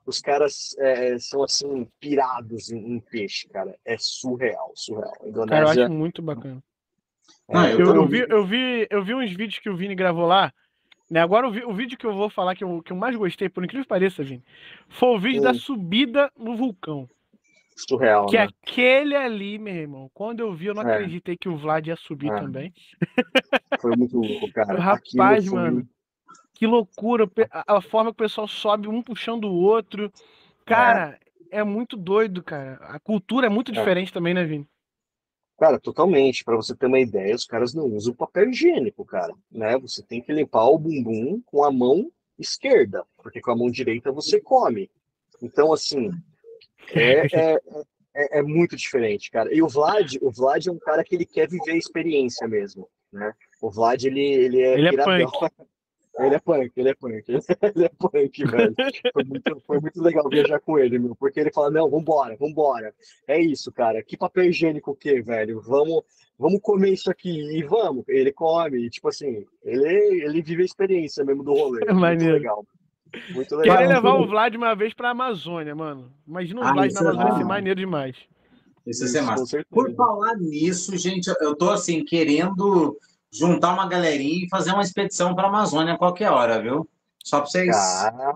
os caras é, são assim, pirados em, em peixe, cara. É surreal, surreal. A Cara, eu Indonésia. acho muito bacana. Não, é, eu Eu, tô eu no... vi, eu, vi, eu vi uns vídeos que o Vini gravou lá, né? Agora o, vi- o vídeo que eu vou falar que eu, que eu mais gostei, por incrível que pareça, Vini, foi o vídeo da hum, subida no vulcão. surreal, Que né? aquele ali, meu irmão, quando eu vi, eu não É, acreditei que o Vlad ia subir é, também. foi muito louco, cara. Aquilo Rapaz, foi. mano, que loucura. o pe- A a forma que o pessoal sobe, um puxando o outro. É, Cara, é muito doido, cara. A cultura é muito é. diferente também, né, Vini? Cara, totalmente. Para você ter uma ideia, os caras não usam papel higiênico, cara. Né? Você tem que limpar o bumbum com a mão esquerda, porque com a mão direita você come. Então, assim, é, é, é, é muito diferente, cara. E o Vlad, o Vlad é um cara que ele quer viver a experiência mesmo, né? O Vlad, ele, ele é Ele é piradão. punk. Ele é punk, ele é punk. Ele é punk, velho. Foi muito, foi muito legal viajar com ele, meu, porque ele fala, não, vambora, vambora. É isso, cara. Que papel higiênico o quê, velho? Vamos, vamos comer isso aqui e vamos. Ele come, e, tipo assim, ele, ele vive a experiência mesmo do rolê. Muito Maneiro. legal. Muito Querer legal. Mano, levar o tudo... Vlad uma vez pra Amazônia, mano. Imagina o Ah, Vlad na isso é Amazônia, ia ser demais. maneiro demais. Isso ia ser Isso, com massa. Por certeza. falar nisso, gente, eu tô assim, querendo juntar uma galerinha e fazer uma expedição para a Amazônia a qualquer hora, viu? Só para vocês, Cara,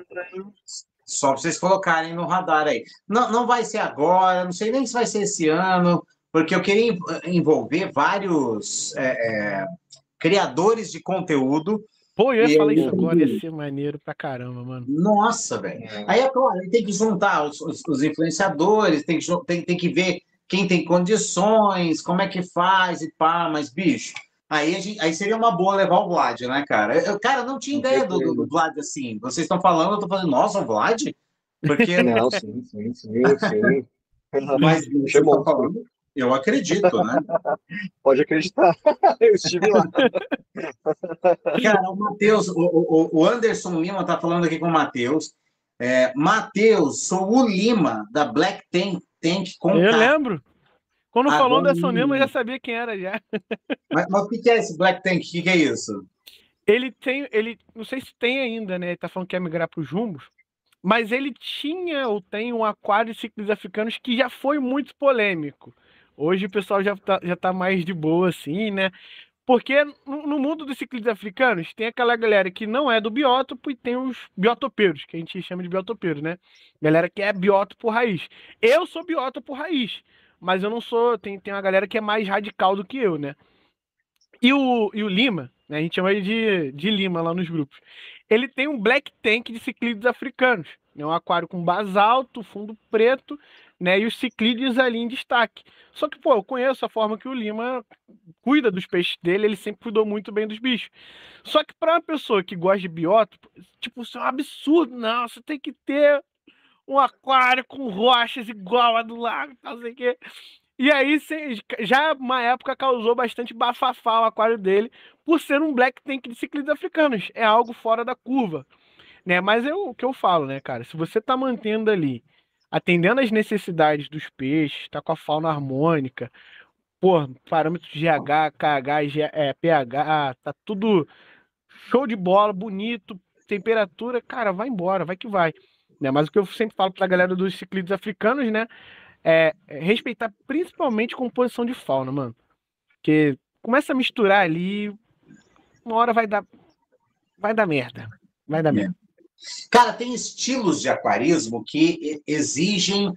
só para vocês colocarem no radar aí. Não, não vai ser agora, não sei nem se vai ser esse ano, porque eu queria en- envolver vários é, é, criadores de conteúdo. Pô, eu ia E falar isso aí, agora, ia ser maneiro pra caramba, mano. nossa, velho. Aí é claro, aí tem que juntar os, os- os influenciadores, tem que, jun- tem, tem que ver quem tem condições, como é que faz e pá, mas, bicho, aí, a gente- aí seria uma boa levar o Vlad, né, cara? Eu, cara, eu não tinha com ideia do, do, do certeza. Vlad assim. Vocês estão falando, eu tô falando, nossa, o Vlad? Porque, Não, sim, sim, sim, sim. mas Bicho é vocês estão monstro. falando, eu acredito, né? Pode acreditar. Eu estive lá. Cara, o Matheus, o, o, o Anderson Lima tá falando aqui com o Matheus. É, Matheus, sou o Lima, da Black Tank, Tank com Eu K. lembro. Quando falou Agora, Anderson Lima, eu já sabia quem era já. mas, mas o que que é esse Black Tank? O que que é isso? Ele tem, ele, não sei se tem ainda, né? Ele tá falando que quer migrar pro Jumbos, mas ele tinha ou tem um aquário de ciclos africanos que já foi muito polêmico. Hoje o pessoal já tá, já tá mais de boa, assim, né? Porque no, no mundo dos ciclistas africanos tem aquela galera que não é do biótopo e tem os biotopeiros, que a gente chama de biotopeiros, né? Galera que é biótopo raiz. Eu sou biótopo raiz, mas eu não sou. Tem, tem uma galera que é mais radical do que eu, né? E o, e o Lima, né? A gente chama ele de, de Lima lá nos grupos. Ele tem um black tank de ciclídeos africanos. É um aquário com basalto, fundo preto, né? E os ciclídeos ali em destaque. Só que, pô, eu conheço a forma que o Lima cuida dos peixes dele, ele sempre cuidou muito bem dos bichos. Só que para uma pessoa que gosta de biótopo, tipo, isso é um absurdo. Não, você tem que ter um aquário com rochas igual a do lago, não sei o quê. E aí, cê- já uma época causou bastante bafafá o aquário dele, por ser um black tank de ciclídeos africanos. É algo fora da curva, né? Mas é o que eu falo, né, cara? Se você tá mantendo ali, atendendo às necessidades dos peixes, tá com a fauna harmônica, pô, parâmetros de G H, K H, G- é, pH, tá tudo show de bola, bonito, temperatura, cara, vai embora, vai que vai. Né? Mas o que eu sempre falo pra galera dos ciclídeos africanos, né? É é respeitar principalmente composição de fauna, mano. Porque começa a misturar ali, uma hora vai dar, vai dar merda. Vai dar É. merda. Cara, tem estilos de aquarismo que e- exigem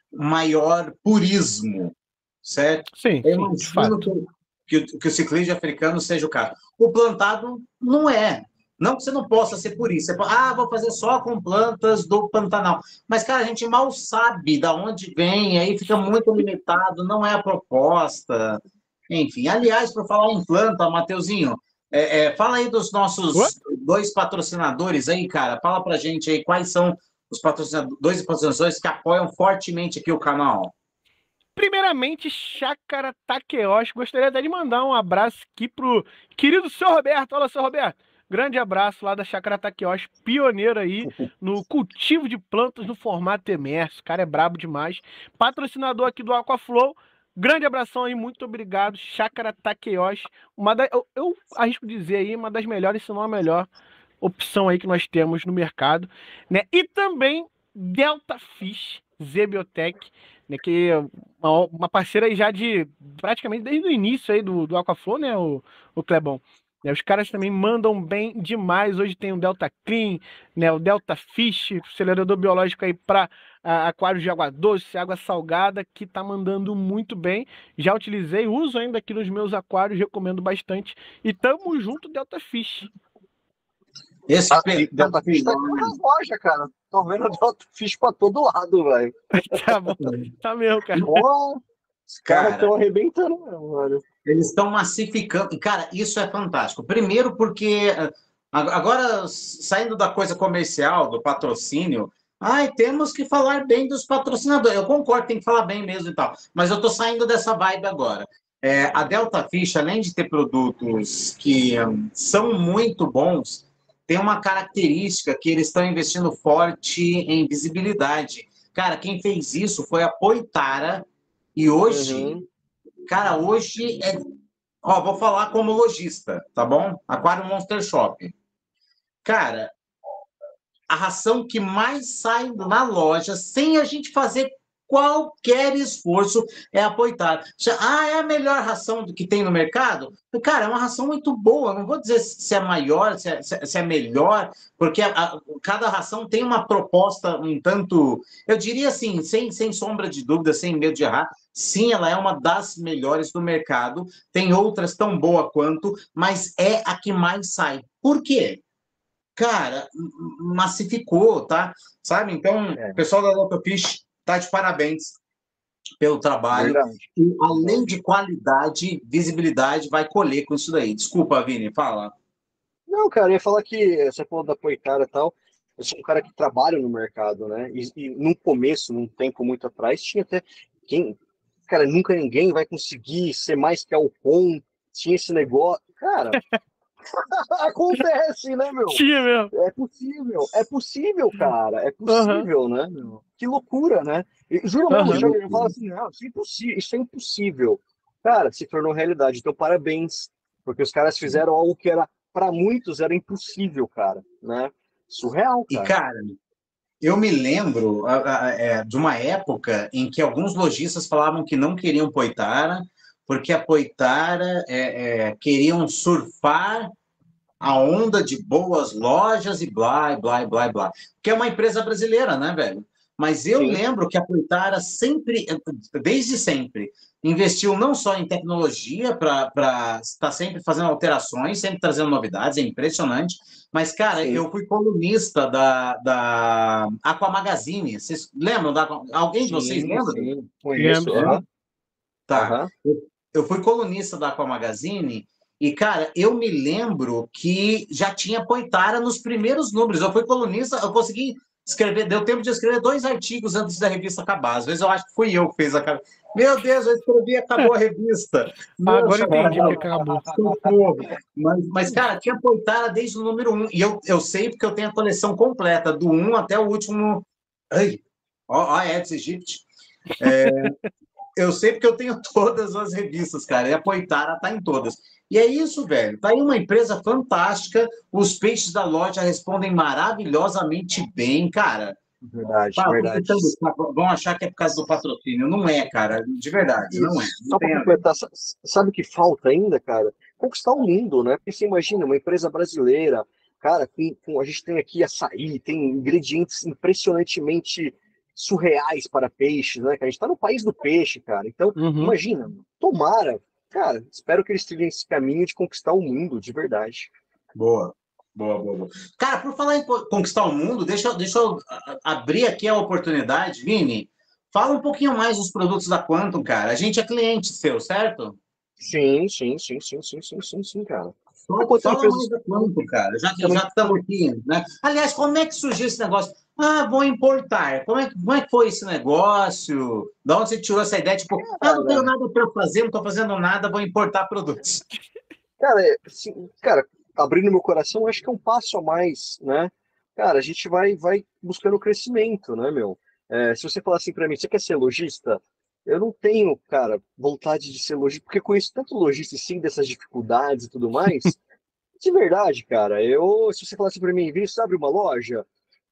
maior purismo, certo? Sim, Eu sim, de imagino que, fato. o- que, o- que o ciclista africano seja o caso. O plantado não é. Não que você não possa ser purista. Você pode, ah, vou fazer só com plantas do Pantanal. Mas, cara, a gente mal sabe de onde vem, aí fica muito limitado, não é a proposta. Enfim, aliás, por falar em planta, Mateuzinho, é, é, fala aí dos Oi? nossos dois patrocinadores aí, cara. Fala pra gente aí quais são os patrocinadores, dois patrocinadores que apoiam fortemente aqui o canal. Primeiramente, Chácara Taqueoshi. Gostaria até de mandar um abraço aqui pro querido seu Roberto. Olha, seu Roberto. Grande abraço lá da Chácara Taqueoshi, pioneiro aí no cultivo de plantas no formato emerso. O cara é brabo demais. Patrocinador aqui do Aquaflow. Grande abração aí, muito obrigado. Chácara Taqueoshi. Uma da, eu, eu arrisco dizer aí, uma das melhores, se não a melhor opção aí que nós temos no mercado, né? E também Delta Fish Zebiotech, né, que é uma, uma parceira aí já de praticamente desde o início aí do, do Aquaflow, né, o, o Clebão. Né, os caras também mandam bem demais. Hoje tem o Delta Clean, né, o Delta Fish, acelerador biológico aí para aquários de água doce, água salgada, que tá mandando muito bem. Já utilizei, uso ainda aqui nos meus aquários, recomendo bastante. E tamo junto, Delta Fish. Esse Ah, e Delta Fish tá aqui nas lojas, cara. Tô vendo o Delta Fish pra todo lado, velho. Tá bom, tá mesmo, cara. Boa. Os caras Cara, estão arrebentando mesmo, velho. eles estão massificando. Cara, isso é fantástico. Primeiro porque ah, agora, saindo da coisa comercial, do patrocínio, ai, temos que falar bem dos patrocinadores. Eu concordo, tem que falar bem mesmo e tal. Mas eu tô saindo dessa vibe agora. É, a Delta Fish, além de ter produtos que hum, são muito bons, tem uma característica que eles estão investindo forte em visibilidade. Cara, quem fez isso foi a Poitara, e hoje, Uhum. cara, hoje é. Ó, vou falar como lojista, tá bom? Aquário Monster Shop. Cara, a ração que mais sai na loja, sem a gente fazer qualquer esforço, é a Poitara. Ah, é a melhor ração do que tem no mercado? Cara, é uma ração muito boa. Não vou dizer se é maior, se é, se é melhor, porque a, a, cada ração tem uma proposta um tanto, eu diria assim, sem, sem sombra de dúvida, sem medo de errar. Sim, ela é uma das melhores do mercado. Tem outras tão boa quanto, mas é a que mais sai. Por quê? Cara, massificou, tá? Sabe? Então, É, o pessoal da Delta Fish tá de parabéns pelo trabalho. verdade. E, além de qualidade, visibilidade, vai colher com isso daí. Desculpa, Vini, fala. Não, cara, eu ia falar que você falou da Poitara e tal. Eu sou um cara que trabalha no mercado, né? E, e no começo, num tempo muito atrás, tinha até quem, cara, nunca ninguém vai conseguir ser mais que Alcon. Tinha esse negócio, cara. Acontece, né, meu? Tinha mesmo. É possível, é possível, cara, é Aham, possível, né, meu? Que loucura, né? E, juro mesmo, aham. já, eu falo assim, não, isso é impossível, isso é impossível. Cara, se tornou realidade, então parabéns, porque os caras fizeram algo que era, para muitos, era impossível, cara, né? Surreal, E, cara. cara, eu me lembro a- a- é, de uma época em que alguns lojistas falavam que não queriam Poitara, porque a Poitara é, é, queriam surfar a onda de boas lojas e blá, blá, blá, blá. Que é uma empresa brasileira, né, velho? Mas eu Sim, lembro que a Poitara sempre, desde sempre, investiu não só em tecnologia para estar sempre fazendo alterações, sempre trazendo novidades, é impressionante. Mas, cara, sim, eu fui colunista da, da Aqua Magazine. Vocês lembram? Da, alguém de vocês sim, lembra? sim, conheço, Lembro, sim. aham, Tá. aham. Eu, eu fui colunista da Aqua Magazine e, cara, eu me lembro que já tinha Poitara nos primeiros números. Eu fui colunista, eu consegui escrever, deu tempo de escrever dois artigos antes da revista acabar. Às vezes eu acho que fui eu que fez a. Meu Deus, eu escrevi e acabou a revista. Meu Agora eu entendi porque chapéu, acabou. socorro. Mas, mas, cara, tinha Poitara desde o número um. E eu, eu sei porque eu tenho a coleção completa, do um até o último. Ai, ó, ó, Aedes aegypti. Eu sei porque eu tenho todas as revistas, cara. E a Poitara tá em todas. E é isso, velho. Tá aí uma empresa fantástica. Os peixes da loja respondem maravilhosamente bem, cara. Verdade, Pá, eu tô verdade. tentando- vão achar que é por causa do patrocínio. Não é, cara. De verdade, E não é. Não só para tem a ver. completar, sa- sabe o que falta ainda, cara? Conquistar o mundo, né? Porque você imagina, uma empresa brasileira, cara, com, com- a gente tem aqui açaí, tem ingredientes impressionantemente surreais para peixes, né? Que a gente está no país do peixe, cara. Então, Uhum. imagina, tomara, cara, espero que eles trilhem esse caminho de conquistar o mundo, de verdade. Boa. Boa, boa, boa. Cara, por falar em co- conquistar o mundo, deixa, eu- deixa eu a- a- abrir aqui a oportunidade. Vini, fala um pouquinho mais dos produtos da Quantum, cara. A gente é cliente seu, certo? Sim, sim, sim, sim, sim, sim, sim, sim, cara. A Fala Quantum fala fez. mais da Quanto, cara, já que Eu já não, estamos aqui, né? Aliás, como é que surgiu esse negócio? Ah, vou importar. Como é, que- como é que foi esse negócio? Da onde você tirou essa ideia? Tipo, ah, não tenho cara, nada para fazer, não estou fazendo nada, vou importar produtos. Cara, é, assim, cara, abrindo meu coração, acho que é um passo a mais, né? Cara, a gente vai, vai buscando crescimento, né, meu? É, se você falar assim pra mim, você quer ser lojista? Eu não tenho, cara, vontade de ser lojista, porque eu conheço tanto lojista, sim, dessas dificuldades e tudo mais. De verdade, cara, eu, se você falar assim pra mim, Vinícius, abre uma loja?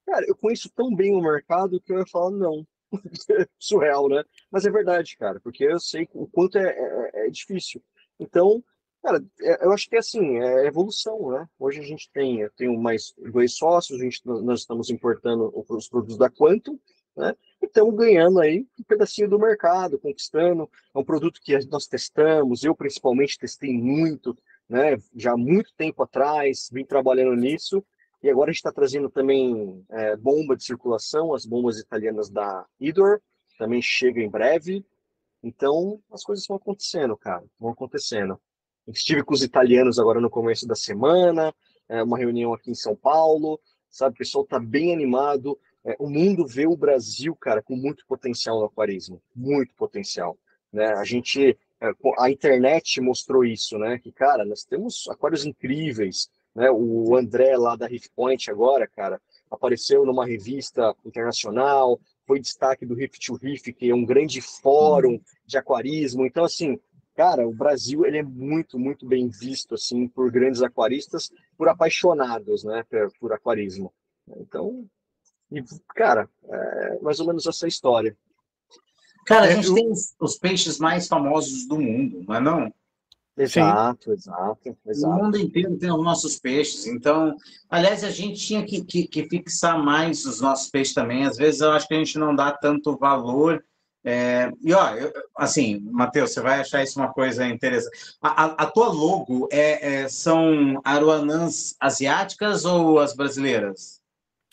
cara, eu conheço tão bem o mercado que eu ia falar não. Surreal, né? Mas é verdade, cara, porque eu sei o quanto é, é, é difícil. Então, cara, é- eu acho que é assim, é evolução, né? Hoje a gente tem, eu tenho mais dois sócios, a gente, nós estamos importando os produtos da Quantum, né? E estamos ganhando aí um pedacinho do mercado, conquistando. É um produto que nós testamos, eu principalmente testei muito, né? Já há muito tempo atrás, vim trabalhando nisso. E agora a gente está trazendo também é, bomba de circulação, as bombas italianas da Idor, também chega em breve. Então, as coisas vão acontecendo, cara, vão acontecendo. Estive com os italianos agora no começo da semana, é, uma reunião aqui em São Paulo, sabe? O pessoal está bem animado. É, o mundo vê o Brasil, cara, com muito potencial no aquarismo, muito potencial, né? A gente, é, a internet mostrou isso, né? Que, cara, nós temos aquários incríveis, né? O André lá da Reef Point agora, cara, apareceu numa revista internacional, foi destaque do Reef to Reef, que é um grande fórum de aquarismo. Então, assim, cara, o Brasil ele é muito, muito bem visto assim por grandes aquaristas, por apaixonados, né, por, por aquarismo. Então, e, cara, é mais ou menos essa história. Cara, a É, gente eu, tem os, os peixes mais famosos do mundo, não é não? sim. Exato, exato, O mundo exato. inteiro tem os nossos peixes. Então, aliás, a gente tinha que, que, que fixar mais os nossos peixes também. Às vezes eu acho que a gente não dá tanto valor. É, e, ó, eu- assim, Matheus, você vai achar isso uma coisa interessante. A, a- a tua logo é, é- são aruanãs asiáticas ou as brasileiras?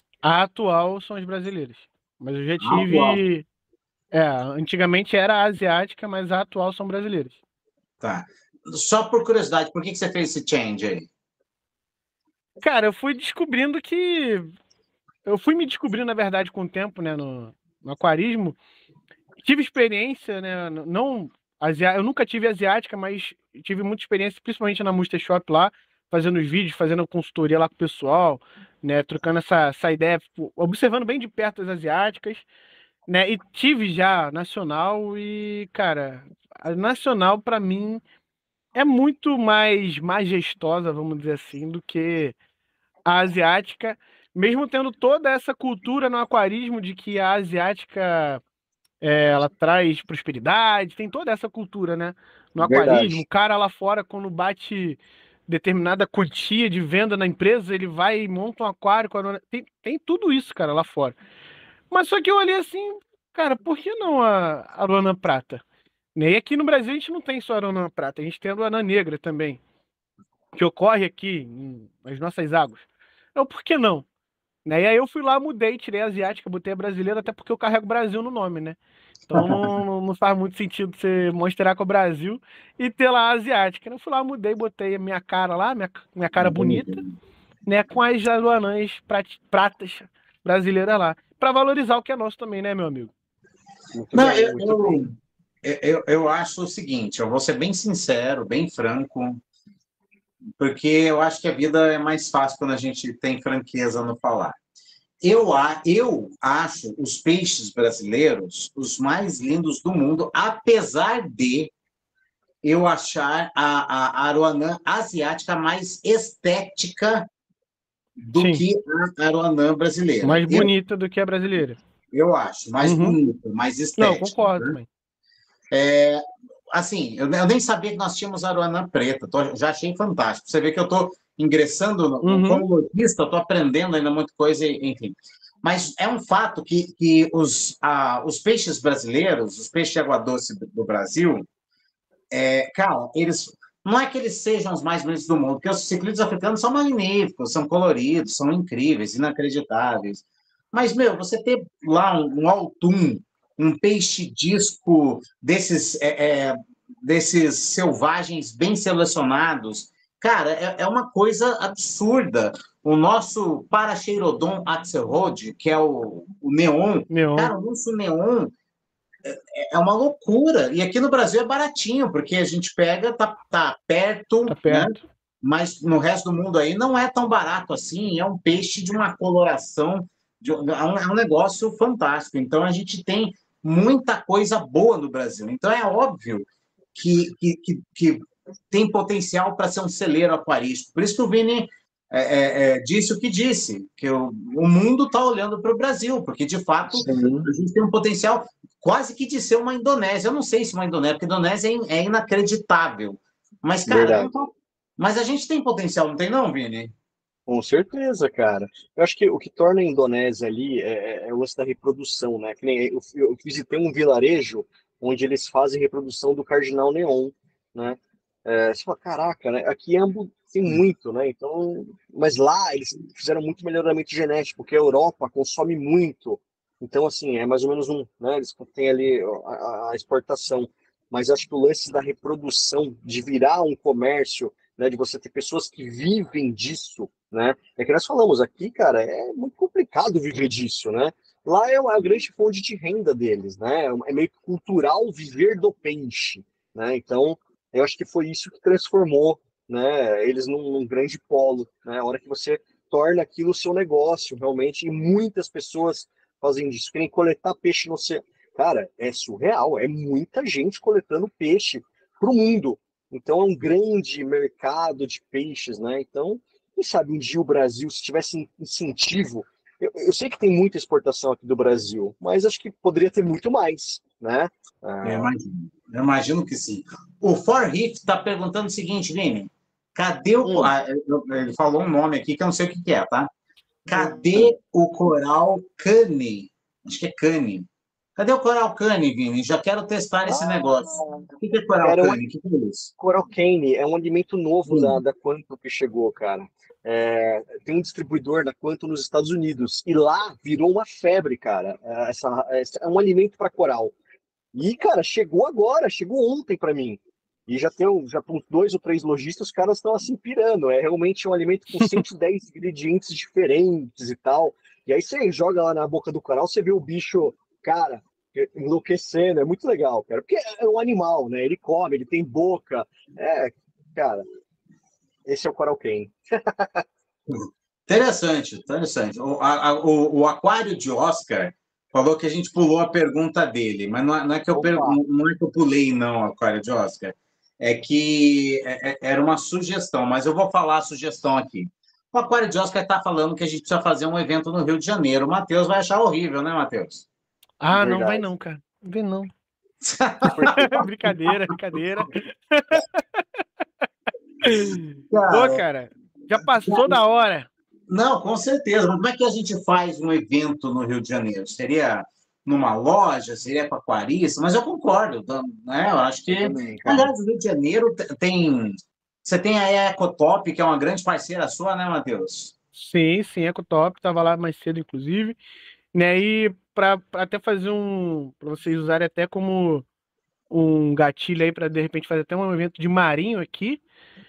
A atual são as brasileiras. Mas eu já A atual. tive. É, antigamente era asiática, mas a atual são brasileiras. Tá. Só por curiosidade, por que que você fez esse change aí? Cara, eu fui descobrindo que. Eu fui me descobrindo, na verdade, com o tempo, né, no, no aquarismo. Tive experiência, né? Não. Asia... Eu nunca tive asiática, mas tive muita experiência, principalmente na Muster Shop lá, fazendo os vídeos, fazendo consultoria lá com o pessoal, né? Trocando essa, essa ideia, tipo, observando bem de perto as asiáticas, né? E tive já nacional e, cara, a nacional pra mim é muito mais majestosa, vamos dizer assim, do que a asiática, mesmo tendo toda essa cultura no aquarismo de que a asiática é, ela traz prosperidade, tem toda essa cultura, né? No aquarismo, o Verdade. cara lá fora, quando bate determinada quantia de venda na empresa, ele vai e monta um aquário. com a- Tem, tem tudo isso, cara, lá fora. Mas só que eu olhei assim, cara, por que não a, a Luana Prata? Né? E aqui no Brasil a gente não tem só a Luana Prata, a gente tem a Luana Negra também, que ocorre aqui em- nas nossas águas. Então, por que não? Né? E aí eu fui lá, mudei, tirei a asiática, botei a brasileira, até porque eu carrego Brasil no nome, né? Então não, não não faz muito sentido você mostrar com o Brasil e ter lá a asiática. Eu fui lá, mudei, botei a minha cara lá, minha, minha cara bonita, né? Com as aruanãs prat- pratas brasileiras lá. Pra valorizar o que é nosso também, né, meu amigo? Muito Não, bem, eu, muito bem. eu, eu, eu acho o seguinte, eu vou ser bem sincero, bem franco, porque eu acho que a vida é mais fácil quando a gente tem franqueza no falar. Eu, a- eu acho os peixes brasileiros os mais lindos do mundo, apesar de eu achar a, a aroanã asiática mais estética do Sim, que a aroanã brasileira. mais Eu, bonita do que a brasileira. eu acho, mais Uhum. bonita, mais Não, eu estética. concordo Né? também. Assim, eu, eu nem sabia que nós tínhamos aroanã preta, tô- já achei fantástico. Você vê que eu estou ingressando no, no- Uhum. como lojista, estou aprendendo ainda muita coisa, enfim. Mas é um fato que, que os, ah, os peixes brasileiros, os peixes de água doce do, do Brasil, é, cara, eles não é que eles sejam os mais bonitos do mundo, porque os ciclídeos africanos são magníficos, são coloridos, são incríveis, inacreditáveis. Mas, meu, você ter lá um, um altum, um peixe disco desses, é, é, desses selvagens bem selecionados, cara, é, é uma coisa absurda. O nosso Paraxeirodon axelrod, que é o, o neon, Neon, cara, o nosso neon é uma loucura. E aqui no Brasil é baratinho, porque a gente pega, tá, tá tá perto, né? perto. Mas no resto do mundo aí não é tão barato assim. É um peixe de uma coloração, de, é, um, é um negócio fantástico. Então a gente tem muita coisa boa no Brasil. Então é óbvio que, que, que, que tem potencial para ser um celeiro aquarístico. Por isso que o Vini é, é, é, disse o que disse, que o, o mundo está olhando para o Brasil, porque, de fato, Sim. a gente tem um potencial quase que de ser uma Indonésia. Eu não sei se uma Indonésia, porque a Indonésia é, é inacreditável. Mas, cara, não tá... mas a gente tem potencial, não tem não, Vini? Com certeza, cara. Eu acho que o que torna a Indonésia ali é, é o lance da reprodução, né? Que nem eu, eu visitei um vilarejo onde eles fazem reprodução do cardinal neon, né? É, você fala, caraca, né? Aqui em Ambu tem muito, né? Então, mas lá eles fizeram muito melhoramento genético, porque a Europa consome muito. Então, assim, é mais ou menos um, né? Eles têm ali a, a exportação. Mas acho que o lance da reprodução, de virar um comércio, né? De você ter pessoas que vivem disso, né? É que nós falamos aqui, cara, é muito complicado viver disso, né? Lá é uma grande fonte de renda deles, né? É meio que cultural viver do peixe, né? Então, eu acho que foi isso que transformou, né, eles num, num grande polo, né? A hora que você torna aquilo seu negócio, realmente, e muitas pessoas fazem isso, querem coletar peixe no oceano. Cara, é surreal, é muita gente coletando peixe para o mundo. Então, é um grande mercado de peixes, né? Então, quem sabe um dia o Brasil, se tivesse incentivo, eu, eu sei que tem muita exportação aqui do Brasil, mas acho que poderia ter muito mais, né? Ah... Eu imagino, eu imagino que sim. O Forriff está perguntando o seguinte, Vini, cadê o... Hum. Ah, ele falou um nome aqui que eu não sei o que, que é, tá? Cadê hum. o coral cane? Acho que é cane. Cadê o coral cane, Vini? Já quero testar ah, esse negócio. O que é coral cane? O que é isso? Coral cane é um alimento novo da, da Quantum que chegou, cara. É, tem um distribuidor da Quantum nos Estados Unidos. E lá virou uma febre, cara. Essa, essa é um alimento para coral. E, cara, chegou agora, chegou ontem para mim. E já tem já uns dois ou três lojistas, os caras estão assim pirando. É realmente um alimento com cento e dez ingredientes diferentes e tal. E aí você joga lá na boca do coral, você vê o bicho, cara, enlouquecendo. É muito legal, cara. Porque é um animal, né? Ele come, ele tem boca. É, cara, esse é o coral cane. Interessante, interessante. O, a, o, o aquário de Oscar falou que a gente pulou a pergunta dele, mas não é, não é, que, eu pergu... não é que eu pulei, não, aquário de Oscar. É que é, é, era uma sugestão, mas eu vou falar a sugestão aqui. O aquário de Oscar está falando que a gente precisa fazer um evento no Rio de Janeiro. O Matheus vai achar horrível, né, Matheus? Ah, Verdade. Não vai não, cara. Não vem não. Brincadeira, brincadeira. Cara, Pô, cara, já passou cara, da hora. Não, com certeza. Mas como é que a gente faz um evento no Rio de Janeiro? Seria numa loja? Seria para aquarista? Mas eu concordo, né? Eu acho que... Aliás, o Rio de Janeiro tem... Você tem a Ecotop, que é uma grande parceira sua, né, Matheus? Sim, sim, Ecotop. Estava lá mais cedo, inclusive. Né? E para até fazer um... Para vocês usarem até como um gatilho aí para, de repente, fazer até um evento de marinho aqui.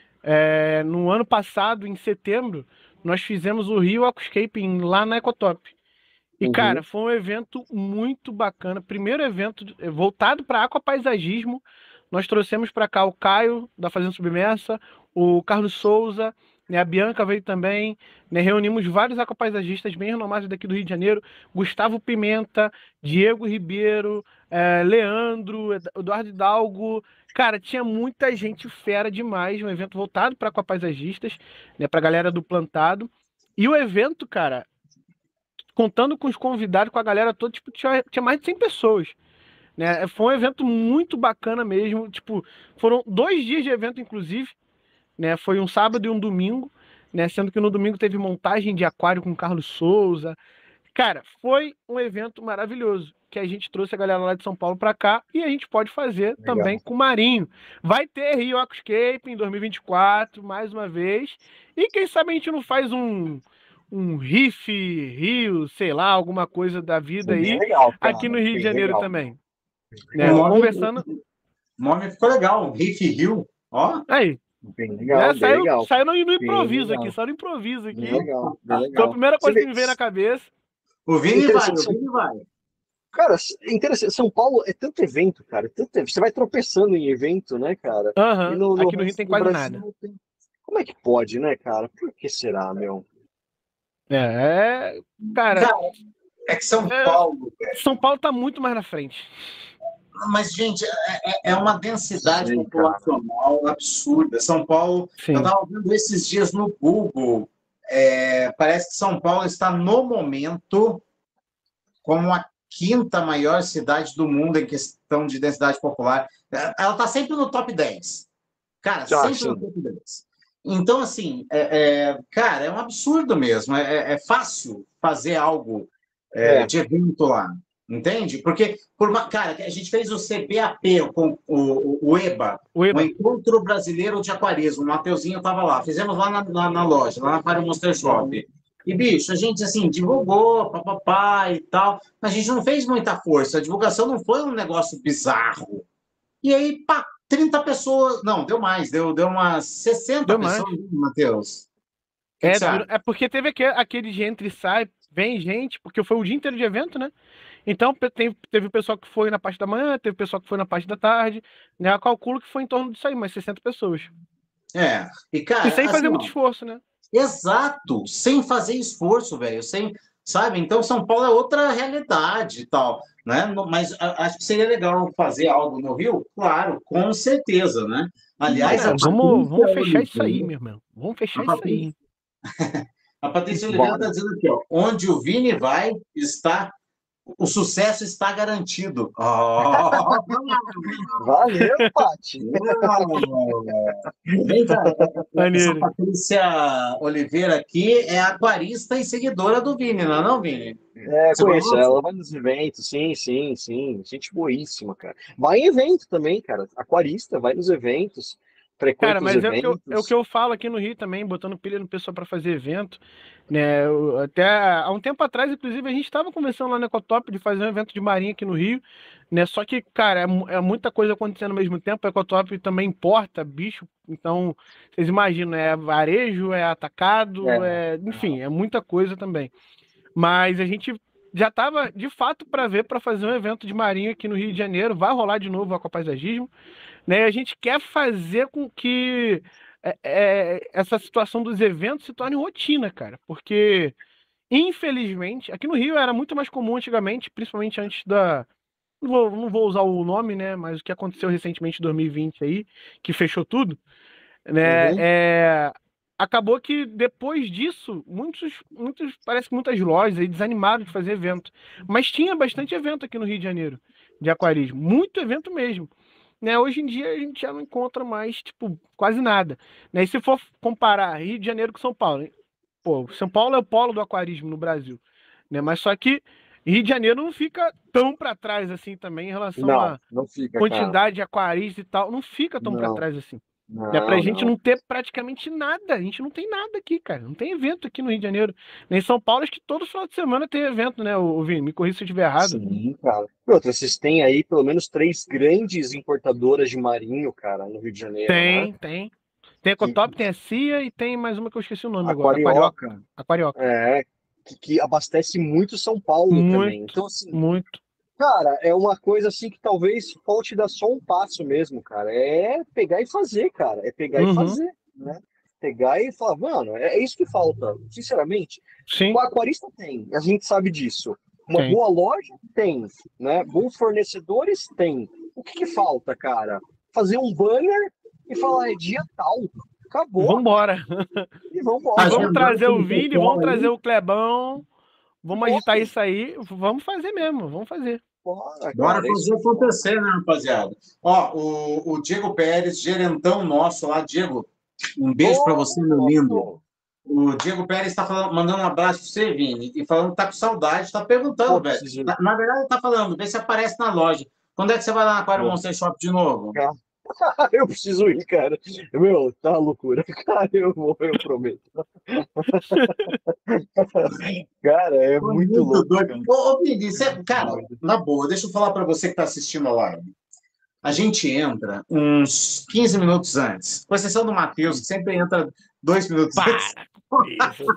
É, no ano passado, em setembro, nós fizemos o Rio Aquascaping lá na Ecotop. E, uhum. cara, foi um evento muito bacana. Primeiro evento voltado para aquapaisagismo. Nós trouxemos para cá o Caio, da Fazenda Submersa, o Carlos Souza, né, a Bianca veio também. Né, reunimos vários aquapaisagistas bem renomados daqui do Rio de Janeiro. Gustavo Pimenta, Diego Ribeiro, é, Leandro, Eduardo Hidalgo. Cara, tinha muita gente fera demais. Um evento voltado para aquapaisagistas, né, para a galera do plantado. E o evento, cara, contando com os convidados, com a galera toda, tipo, tinha, tinha mais de cem pessoas. Né? Foi um evento muito bacana mesmo. Tipo, foram dois dias de evento, inclusive. Né? Foi um sábado e um domingo. Né? Sendo que no domingo teve montagem de aquário com o Carlos Souza. Cara, foi um evento maravilhoso. Que a gente trouxe a galera lá de São Paulo para cá. E a gente pode fazer Legal. Também com o Marinho. Vai ter Rio Aquascape em dois mil e vinte e quatro, mais uma vez. E quem sabe a gente não faz um... um riff, rio, sei lá, alguma coisa da vida aí, legal, aqui no Rio de Janeiro legal. Também. Né? O nome, Conversando... o nome ficou legal, Riff Rio, ó. Aí. Bem legal, né? bem saiu, legal. Saiu no, no improviso aqui, saiu no improviso aqui. Bem legal, bem legal. Foi a primeira coisa que me veio na cabeça. O Vini vai, o Vini vai. Cara, interessante. São Paulo é tanto evento, cara. Tanto evento. Você vai tropeçando em evento, né, cara? Uhum. E no, no aqui no Rio tem quase Brasil, nada. Tem... Como é que pode, né, cara? Por que será, meu? É, cara... Cara, é que São é, Paulo... Velho. São Paulo tá muito mais na frente. Mas, gente, é, é uma densidade Sim, populacional cara. absurda. São Paulo, Sim. eu estava vendo esses dias no Google, é, parece que São Paulo está, no momento, como a quinta maior cidade do mundo em questão de densidade popular. Ela está sempre no top dez. Cara, Ah, sempre sim. no top dez. Então, assim, é, é, cara, é um absurdo mesmo. É, é fácil fazer algo é, É. de evento lá, entende? Porque, por uma, cara, a gente fez o C B A P com o, o, o EBA, O EBA. o Encontro Brasileiro de Aquarismo. O Mateuzinho estava lá. Fizemos lá na, na, na loja, lá na Aquarium Monster Shop. E, bicho, a gente, assim, divulgou, papapá e tal, mas a gente não fez muita força. A divulgação não foi um negócio bizarro. E aí, pá, trinta pessoas... Não, deu mais. Deu, deu umas sessenta Deu pessoas, mais. Matheus. O que É, que você acha? é porque teve aquele, aquele de entra e sai, vem gente, porque foi o dia inteiro de evento, né? Então tem, teve o pessoal que foi na parte da manhã, teve o pessoal que foi na parte da tarde, né? Eu calculo que foi em torno disso aí, umas sessenta pessoas. É. E, E cara, sem assim, fazer ó, muito esforço, né? exato, sem fazer esforço, velho, sem, sabe? Então, São Paulo é outra realidade e tal, né? Mas a- acho que seria legal fazer algo no Rio, claro, com certeza, né? Aliás, a É, vamos, Patrícia vamos fechar isso aí, Oliveira, meu irmão. Vamos a fechar isso Patrícia, aí. a Patrícia Oliveira Bora. está dizendo aqui, ó, onde o Vini vai, está, o sucesso está garantido. Oh, Valeu, Paty. vem cá, essa Maneiro. Patrícia Oliveira aqui é aquarista e seguidora do Vini, não é não, Vini? É, Você conheço conhece? ela, vai nos eventos, sim, sim, sim. Gente boíssima, cara. Vai em evento também, cara. Aquarista, vai nos eventos, Cara, frequenta os mas é o que eu, é o que eventos. eu falo aqui no Rio também, botando pilha no pessoal para fazer evento, né? Eu- até há um tempo atrás, inclusive, a gente estava conversando lá na Ecotop de fazer um evento de marinha aqui no Rio, né? Só que, cara, é, mu- é muita coisa acontecendo ao mesmo tempo. A Ecotop também importa bicho, então vocês imaginam, é varejo, é atacado, É, é, enfim, é muita coisa também. Mas a gente já estava de fato para ver para fazer um evento de marinha aqui no Rio de Janeiro. Vai rolar de novo o Aquapaisagismo, né? A gente quer fazer com que é, é, essa situação dos eventos se torne rotina, cara, porque infelizmente aqui no Rio era muito mais comum antigamente, principalmente antes da, não vou, não vou usar o nome, né? Mas o que aconteceu recentemente em dois mil e vinte aí, que fechou tudo, né? uhum, É, acabou que depois disso, muitos, muitos, parece que muitas lojas aí desanimaram de fazer evento, mas tinha bastante evento aqui no Rio de Janeiro de aquarismo, muito evento mesmo, né? Hoje em dia a gente já não encontra mais, tipo, quase nada, né? E se for comparar Rio de Janeiro com São Paulo, hein? Pô, São Paulo é o polo do aquarismo no Brasil, né? Mas só que Rio de Janeiro não fica tão para trás assim também em relação não, à não fica, cara. quantidade de aquaristas e tal, não fica tão para Não, trás assim. Né, pra não, gente não. não ter praticamente nada, a gente não tem nada aqui, cara. Não tem evento aqui no Rio de Janeiro. Nem em São Paulo, acho que todo final de semana tem evento, né, o Vini? Me corrija se eu estiver errado. Sim, cara. E outra, vocês têm aí pelo menos três grandes importadoras de marinho, cara, no Rio de Janeiro, né? Tem, tem. Tem a Que, Ecotop, tem a CIA e tem mais uma que eu esqueci o nome agora. Aquarioca. Aquarioca, Aquarioca. é, que, que abastece muito São Paulo também. Muito, Então, assim, muito. cara, é uma coisa assim que talvez falte dar só um passo mesmo, cara. É pegar e fazer, cara. É pegar e Uhum, fazer, né? Pegar e falar, mano, é é isso que falta. Sinceramente, o sim, aquarista tem, a gente sabe disso. Uma tem. boa loja tem, né? Bons fornecedores tem. O que que falta, cara? Fazer um banner e falar, é dia tal. Acabou. Vambora. E E vambora. vamos Agendar trazer com o o Vini, pessoal vamos trazer aí. o Clebão, vamos agitar Bora, isso aí. Vamos fazer mesmo, vamos fazer. bora, Bora cara. É isso fazer que falta. acontecer, né, rapaziada? Ó, o, o Diego Pérez, gerentão nosso lá, Diego, um beijo para você, meu lindo. Ô, O Diego Pérez está mandando um abraço para você, Vini, e falando que tá com saudade, está perguntando, pô, velho. preciso. Na, na verdade, ele está falando, vê se aparece na loja. Quando é que você vai lá na Aquarium Monster Shop de novo? Eu preciso ir, cara. Meu, tá uma loucura. Cara, eu vou, eu prometo. Cara, é Foi muito muito louco, doido. cara. Ô, ô Vini, É você, muito cara, doido. na boa, deixa eu falar para você que está assistindo a live. A gente entra uns quinze minutos antes, com exceção do Matheus, que sempre entra dois minutos antes. Para com isso.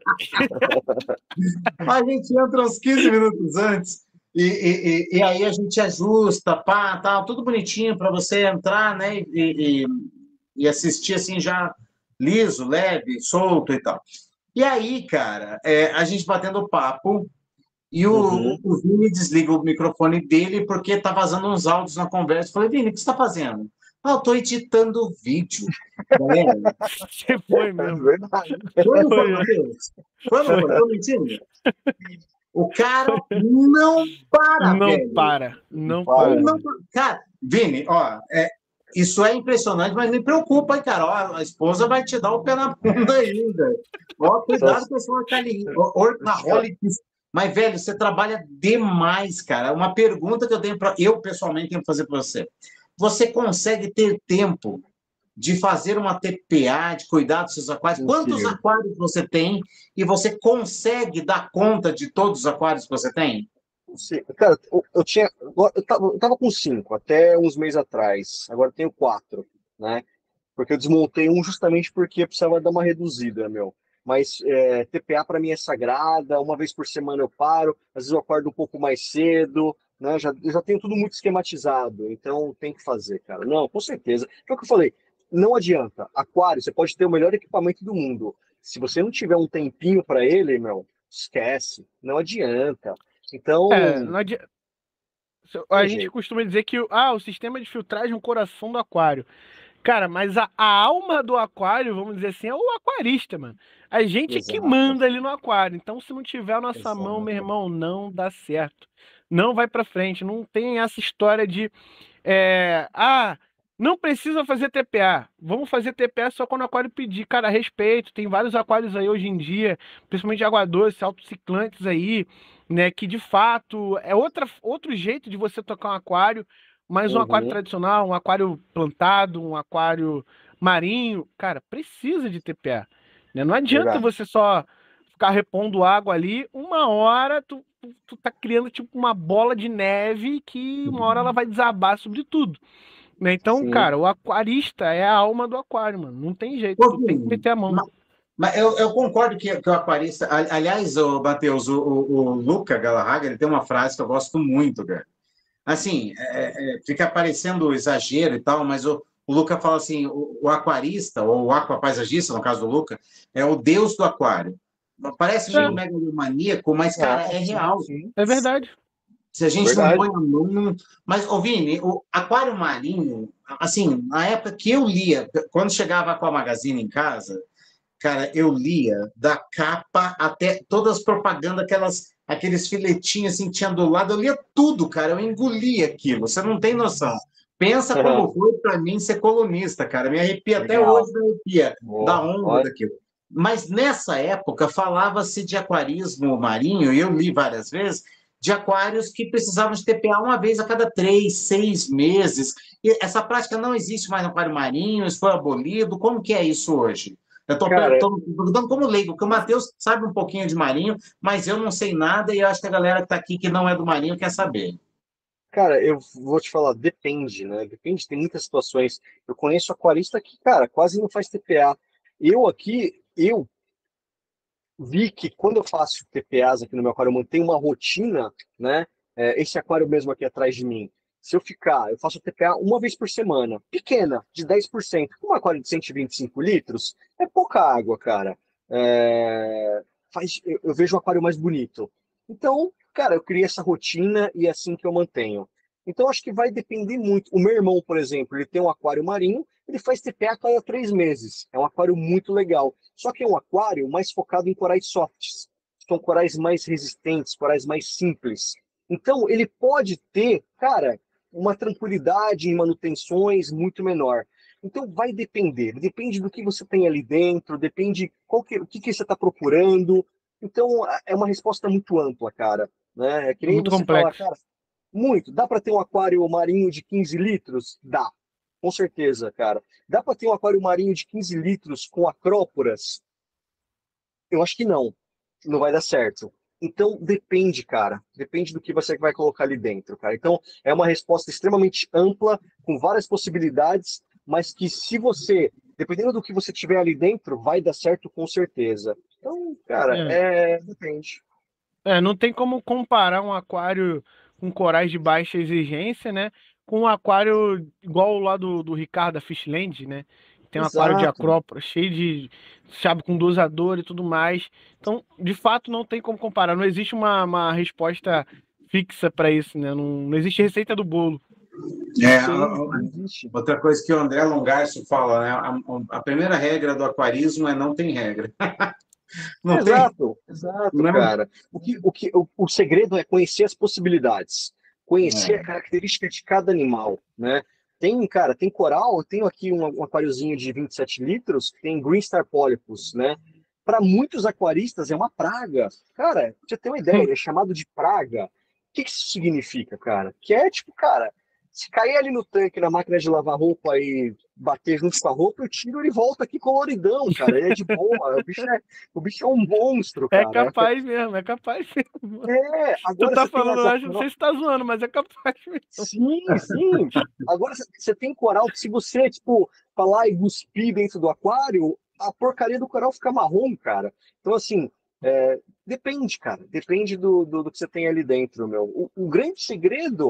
A gente entra uns quinze minutos antes e, e, e, e aí a gente ajusta, pá, tal, tudo bonitinho para você entrar, né? E, e, e assistir assim já liso, leve, solto e tal. E aí, cara, é, a gente batendo papo e o, Uhum. o Vini desliga o microfone dele porque tá vazando uns áudios na conversa. Eu falei, Vini, o que você está fazendo? Ah, eu tô editando o vídeo. Galera, Você foi É mesmo. verdade. foi ou não foi, Foi, Matheus? Foi ou não foi? Tô mentindo? O cara não para, não velho. para, não Para. para. Não, cara, Vini, ó, é, isso é impressionante, mas me preocupa, hein, cara. Ó, a esposa vai te dar o pé na bunda ainda. Ó, cuidado com esse workaholic. Mas, velho, você trabalha demais, cara. Uma pergunta que eu tenho para eu pessoalmente tenho que fazer para você. Você consegue ter tempo de fazer uma T P A, de cuidar dos seus aquários? Quantos Consigo. aquários você tem e você consegue dar conta de todos os aquários que você tem? Sim, cara, eu, eu tinha. Eu tava, eu tava com cinco até uns meses atrás. Agora eu tenho quatro, né? Porque eu desmontei um justamente porque eu precisava dar uma reduzida, meu. Mas é, T P A para mim é sagrada. Uma vez por semana eu paro. Às vezes eu acordo um pouco mais cedo, né? Já, eu já tenho tudo muito esquematizado. Então tem que fazer, cara. Não, com certeza. É o que eu falei. Não adianta. Aquário, você pode ter o melhor equipamento do mundo. Se você não tiver um tempinho para ele, meu, esquece. Não adianta. É, Então, não adianta. A tem gente jeito. costuma dizer que ah, o sistema de filtragem é o coração do aquário. Cara, mas a, a alma do aquário, vamos dizer assim, é o aquarista, mano. A gente que Exato, manda ali no aquário. Então, se não tiver a nossa mão, meu exato. irmão, não dá certo. Não vai pra frente. Não tem essa história de é, ah, não precisa fazer T P A. Vamos fazer T P A só quando o aquário pedir. Cara, respeito. Tem vários aquários aí hoje em dia, principalmente de água doce, autociclantes aí, né? Que de fato é outra, outro jeito de você tocar um aquário, mas um aquário Uhum, tradicional, um aquário plantado, um aquário marinho, cara, precisa de T P A. Né? Não adianta verdade. você só ficar repondo água ali, uma hora tu, tu, tu tá criando tipo uma bola de neve que uma hora ela vai desabar sobre tudo. Né? Então, Sim. cara, o aquarista é a alma do aquário, mano. Não tem jeito, Ô, tu tem que Vini, meter a mão. ma- mas eu, eu concordo que, que o aquarista. a- Aliás, o Matheus, o, o, o Luca Galahagger, ele tem uma frase que eu gosto muito, cara. Assim, é, é, fica parecendo exagero e tal, mas o, o Luca fala assim: o, o aquarista, ou o aquapaisagista, no caso do Luca, é o deus do aquário. Parece meio É, megalomaníaco, mas, cara, Ah, é sim, real. sim. é verdade. Se a gente não põe Verdade. a mão. Não... Mas, ô Vini, o aquário marinho, assim, na época que eu lia, quando chegava com a Magazine em casa, cara, eu lia da capa até todas as propagandas, aquelas, aqueles filetinhos assim, tinha do lado, eu lia tudo, cara, eu engolia aquilo, você não tem noção. Pensa como foi para mim ser colunista, cara, me arrepia até Legal. hoje, me arrepia da Boa. onda Olha. daquilo. Mas nessa época falava-se de aquarismo marinho, e eu li várias vezes, de aquários que precisavam de T P A uma vez a cada três, seis meses. E essa prática não existe mais no aquário marinho, isso foi abolido. Como que é isso hoje? Eu estou Cara, perguntando como leigo, porque o Matheus sabe um pouquinho de marinho, mas eu não sei nada e eu acho que a galera que está aqui que não é do marinho quer saber. cara, eu vou te falar, depende, né? Depende, tem muitas situações. Eu conheço aquarista que, cara, quase não faz T P A. Eu aqui, eu vi que quando eu faço T P As aqui no meu aquário, eu mantenho uma rotina, né? É, esse aquário mesmo aqui atrás de mim, se eu ficar, eu faço T P A uma vez por semana, pequena, de dez por cento. Um aquário de cento e vinte e cinco litros é pouca água, cara. É, faz, eu, eu vejo um aquário mais bonito. Então, cara, eu criei essa rotina e é assim que eu mantenho. Então, acho que vai depender muito. O meu irmão, por exemplo, ele tem um aquário marinho, ele faz T P A a cada três meses. É um aquário muito legal. Só que é um aquário mais focado em corais softs. São corais mais resistentes, corais mais simples. Então, ele pode ter, cara, uma tranquilidade em manutenções muito menor. Então, vai depender. Depende do que você tem ali dentro, depende qual que, o que, que você está procurando. Então, é uma resposta muito ampla, cara. Né? É que É nem muito você falar, complexo. cara, muito. Dá para ter um aquário marinho de quinze litros? Dá. Com certeza, cara. Dá para ter um aquário marinho de quinze litros com acróporas? Eu acho que não. Não vai dar certo. Então, depende, cara. Depende do que você vai colocar ali dentro, cara. Então, é uma resposta extremamente ampla, com várias possibilidades, mas que se você, dependendo do que você tiver ali dentro, vai dar certo com certeza. Então, cara, É. é... depende. É, não tem como comparar um aquário com corais de baixa exigência, né? Com um aquário igual lá do, do Ricardo da Fishland, né? Tem um aquário de Exato. acrópora cheio de, sabe, com dosador e tudo mais. Então, de fato, não tem como comparar. Não existe uma, uma resposta fixa para isso, né? Não, não existe receita do bolo. É, Sim, a- não a- existe. outra coisa que o André Longarcio fala, né? A, a primeira regra do aquarismo é não tem regra. Não tem, Exato, exato, não. cara. O, que, o, que, o, o segredo é conhecer as possibilidades, conhecer a É. característica de cada animal, né? Tem, cara, tem coral, eu tenho aqui um, um aquáriozinho de vinte e sete litros, que tem Green Star Polypus, né? Para muitos aquaristas é uma praga. Cara, pra você ter uma ideia, é chamado de praga. O que, que isso significa, cara? Que é tipo, cara, se cair ali no tanque, na máquina de lavar roupa e bater junto com a roupa, eu tiro ele volta aqui coloridão, cara. Ele é de boa. O bicho é, o bicho é um monstro, É cara. capaz mesmo, é capaz mesmo. É, Tu agora tá você tem falando, as eu acho, não acro... sei se tá zoando, mas é capaz mesmo. Sim, sim. Agora você- você tem coral que se você, tipo, falar e cuspir dentro do aquário, a porcaria do coral fica marrom, cara. Então, assim, é, depende, cara. Depende do, do, do que você tem ali dentro, meu. O, o grande segredo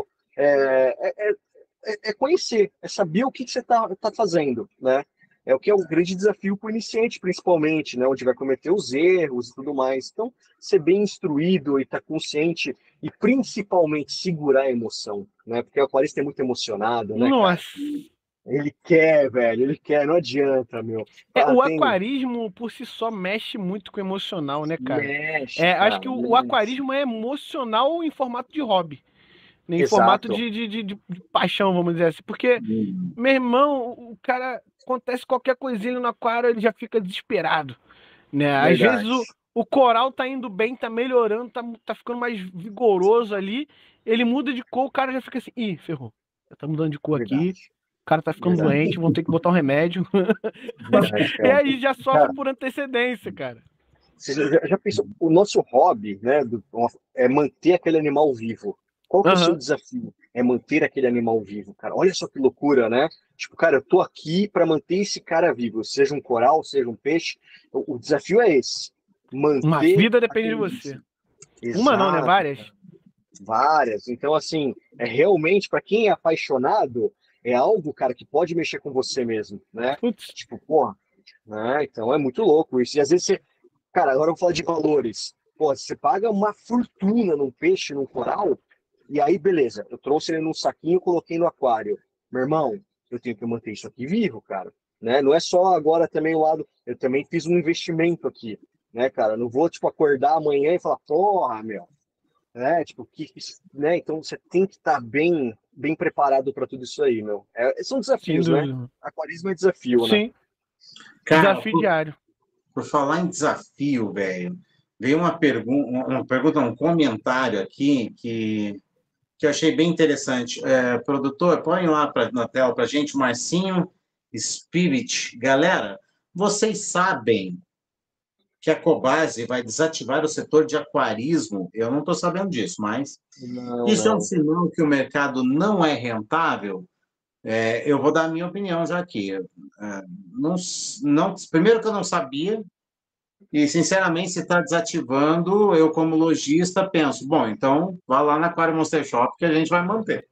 é, é, é, é conhecer, é saber o que, que você tá, tá fazendo, né? É o que é o grande desafio para o iniciante, principalmente, né? Onde vai cometer os erros e tudo mais. Então, ser bem instruído e estar consciente e principalmente segurar a emoção, né? Porque o aquarista é muito emocionado, né, cara? Nossa. Ele quer, velho, ele quer, não adianta, meu. É, Ah, o tem. aquarismo por si só mexe muito com o emocional, né, cara? Mexe, É, acho que cara, o, o mexe. aquarismo é emocional em formato de hobby, né? Em formato Exato. de, de, de, de- de paixão, vamos dizer assim. Porque, meu irmão, o o cara, acontece qualquer coisinha no aquário, ele já fica desesperado, né? Às vezes Verdade. o, o coral tá indo bem, tá melhorando, tá, tá ficando mais vigoroso ali, ele muda de cor, o cara já fica assim, ih, ferrou, tá mudando de cor aqui, Verdade. o cara tá ficando Verdade. doente, vão ter que botar um remédio. Verdade, E cara. aí já sofre Cara, por antecedência, cara. você já, já pensou? O nosso hobby, né, do- é manter aquele animal vivo. Qual que é o seu Aham. desafio? É manter aquele animal vivo, cara. Olha só que loucura, né? Tipo, cara, eu tô aqui para manter esse cara vivo, seja um coral, seja um peixe. O, o desafio é esse: Uma manter vida depende de aquele você. bicho. Uma não, né? Exato, Várias. cara. Várias. Então, assim, é realmente para quem é apaixonado, é algo, cara, que pode mexer com você mesmo, né? Putz, Tipo, porra, né? Então é muito louco isso. E às vezes você, cara, agora eu vou falar de valores. Pô, você paga uma fortuna num peixe, num coral, e aí, beleza, eu trouxe ele num saquinho e coloquei no aquário. Meu irmão, eu tenho que manter isso aqui vivo, cara. Né? Não é só agora também o lado, eu também fiz um investimento aqui, né, cara? Não vou, tipo, acordar amanhã e falar, porra, meu, né? Tipo, que, né? Então você tem que estar bem, bem preparado para tudo isso aí, meu. É, são sem desafios, né? dúvida. Aquarismo é desafio, né? Sim, Cara, desafio por, diário. por falar em desafio, velho, veio uma pergunta, uma pergunta, um comentário aqui que, que eu achei bem interessante. É, produtor, põe lá pra, na tela para gente, Marcinho Spirit. Galera, vocês sabem que a Cobase vai desativar o setor de aquarismo? Eu não estou sabendo disso, mas Não, isso é um não. sinal que o mercado não é rentável? É, eu vou dar a minha opinião já aqui. É, não, não, primeiro que eu não sabia, e sinceramente, se está desativando, eu como lojista penso, bom, então vá lá na Aquário Monster Shop que a gente vai manter.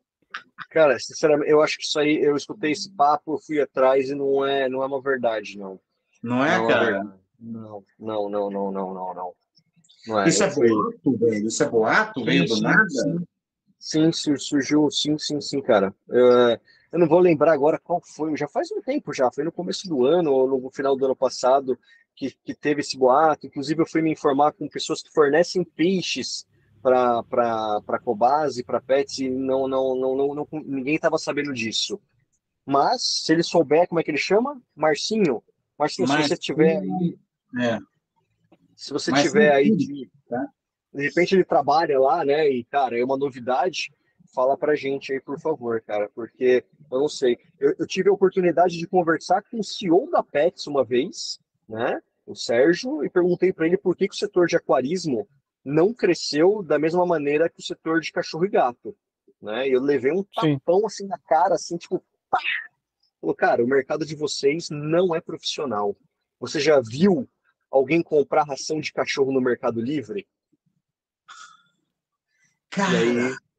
Cara, sinceramente, eu acho que isso aí, eu escutei esse papo, eu fui atrás e não é, não é uma verdade, não. Não Não é é, uma cara? verdade. Não, não, não, não, não, não, não. Não é, Isso eu é fui. boato, velho? Isso é boato? Sim, Veio do sim, nada? sim. Sim, sur- surgiu, sim, sim, sim, cara. É, eu não vou lembrar agora qual foi, já faz um tempo já, foi no começo do ano ou no final do ano passado que, que teve esse boato. Inclusive, eu fui me informar com pessoas que fornecem peixes para para Cobase, para Pets, e não, não, não, não, não- ninguém estava sabendo disso. Mas, se ele souber, como é que ele chama? Marcinho. Marcinho, se Mas você tiver sim, aí, é, se você mas tiver sim, aí sim, de tá? de repente ele trabalha lá, né? E, cara, é uma novidade. Fala pra gente aí, por favor, cara, porque eu não sei. Eu, eu tive a oportunidade de conversar com o C E O da Pets uma vez, né? O Sérgio, e perguntei para ele por que, que o setor de aquarismo não cresceu da mesma maneira que o setor de cachorro e gato, né? E eu levei um Sim. tapão assim na cara, assim, tipo, pá! Falou, cara, o mercado de vocês não é profissional. Você já viu alguém comprar ração de cachorro no Mercado Livre? E Cara, aí,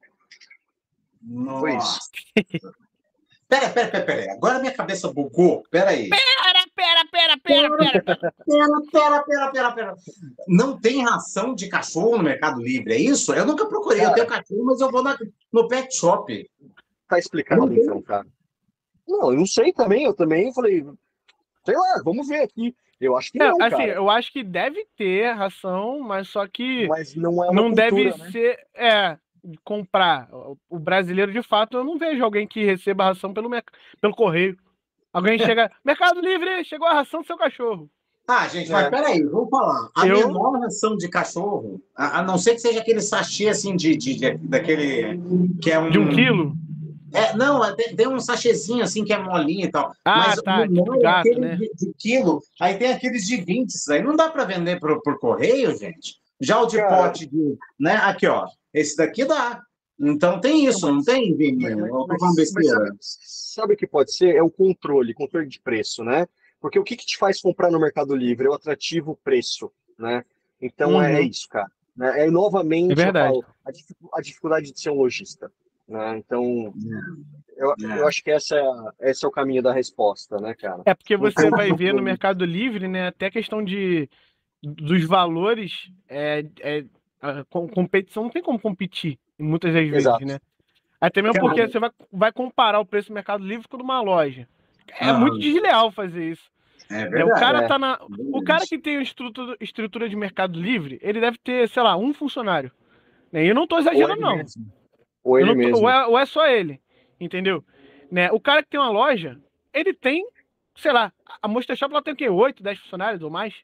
foi isso. nossa. Pera, pera, pera, pera. Agora minha cabeça bugou. Pera aí. Pera, pera, pera, pera, pera, pera. Pera, pera, pera, pera, pera. Não tem ração de cachorro no Mercado Livre, é isso? Eu nunca procurei. Eu tenho Cara, cachorro, mas eu vou na- no pet shop. Tá explicado, então, cara. Não, eu não sei também, eu também falei, sei lá, vamos ver aqui. Eu acho que É, não, assim, cara. eu acho que deve ter ração, mas só que Mas não é uma não cultura, deve né? ser, é, comprar. O o brasileiro, de fato, eu não vejo alguém que receba ração pelo, merc- pelo correio. Alguém chega, Mercado Livre, chegou a ração do seu cachorro. Ah, gente, mas É. peraí, vamos falar. A Eu, menor ração de cachorro, a, a não ser que seja aquele sachê assim de, de, de- daquele que é de um um. quilo? É, não, é, tem, tem um sachêzinho assim que é molinho e tal. Ah, Mas o tá, tipo de menor é gato, aquele né? de, de quilo, aí tem aqueles de vinte, isso aí não dá para vender por, por correio, gente. Já o de Cara, pote de. Né? Aqui, ó. Esse daqui dá. Então tem não, isso, não mas, tem, Vini? mas, Eu tô falando mas, mas sabe, besteira. sabe o que pode ser? É o controle, controle de preço, né? Porque o que, que te faz comprar no Mercado Livre? É o atrativo preço, né? Então é Uhum, isso, cara. Né? É é novamente, eu verdade. falo, a, dificu- a dificuldade de ser um lojista. Né? Então, eu, É, eu é. acho que essa é, a- esse é o caminho da resposta, né, cara? É porque Não tem você um vai ver no controle. Mercado Livre, né, até a questão de, dos valores, é, é, a com- competição não tem como competir, muitas das vezes, Exato. né? Até mesmo Cara, porque você vai, vai comparar o preço do Mercado Livre com o de uma loja. É muito aham, desleal fazer isso. é Né? O cara verdade. É, tá na. O cara que tem uma estrutura, estrutura de Mercado Livre, ele deve ter, sei lá, um funcionário. Né? E eu não tô ou exagerando, ele não. mesmo. Ou Eu ele não tô, ou, mesmo. é, ou é só ele. Entendeu? Né? O cara que tem uma loja, ele tem, sei lá, a Monster Shop ela tem o quê? oito, dez funcionários ou mais?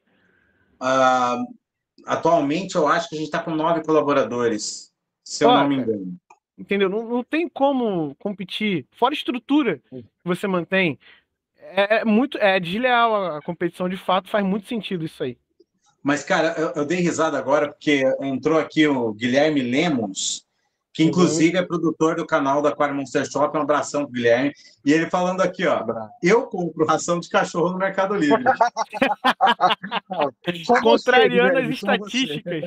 Ah, atualmente, eu acho que a gente está com nove colaboradores, se eu não Ó, me cara, engano. entendeu? Não, não tem como competir. Fora a estrutura que você mantém. É, é muito. É desleal a, a competição de fato, faz muito sentido isso aí. Mas, cara, eu, eu dei risada agora porque entrou aqui o Guilherme Lemos, que Uhum. inclusive é produtor do canal da Aquarium Monster Shop. Um abração pro Guilherme. E ele falando aqui, ó. Abraço. Eu compro ração de cachorro no Mercado Livre. Só você, Contrariando as Guilherme, só você. estatísticas.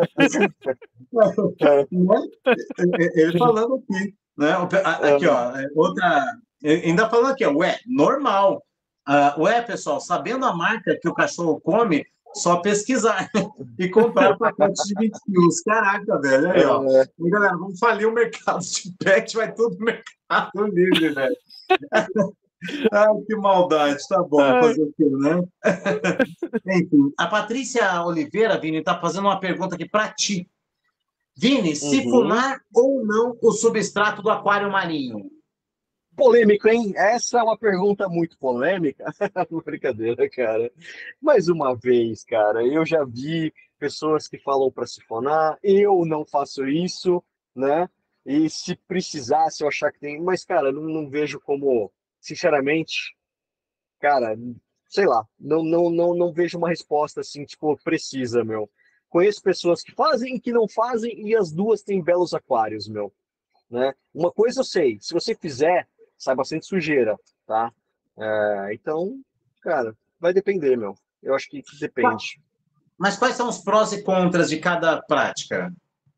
É, Né? Ele falando aqui, né? Aqui, é, ó, outra. Ainda falando aqui, ó, ué, normal. Uh, ué, pessoal, sabendo a marca que o cachorro come, só pesquisar e comprar pacotes de vinte quilos. Caraca, velho, aí, ó. é, E, galera, vamos falir o mercado de pet, vai tudo no Mercado Livre, velho. Ai, que maldade, tá bom, Ai, fazer o quê, né? Enfim, a Patrícia Oliveira, Vini, tá fazendo uma pergunta aqui para ti. Vini, uhum. sifonar ou não o substrato do aquário marinho? Polêmico, hein? Essa é uma pergunta muito polêmica. Brincadeira, cara. Mais uma vez, cara, eu já vi pessoas que falam para sifonar, eu não faço isso, né? E se precisar, se eu achar que tem. Mas, cara, não, não vejo como, sinceramente, cara, sei lá, não, não, não, não vejo uma resposta assim, tipo, precisa, meu. Conheço pessoas que fazem e que não fazem, e as duas têm belos aquários, meu. Né? Uma coisa eu sei, se você fizer, sai bastante sujeira, tá? É, então, cara, vai depender, meu. Eu acho que depende. Mas quais são os prós e contras de cada prática?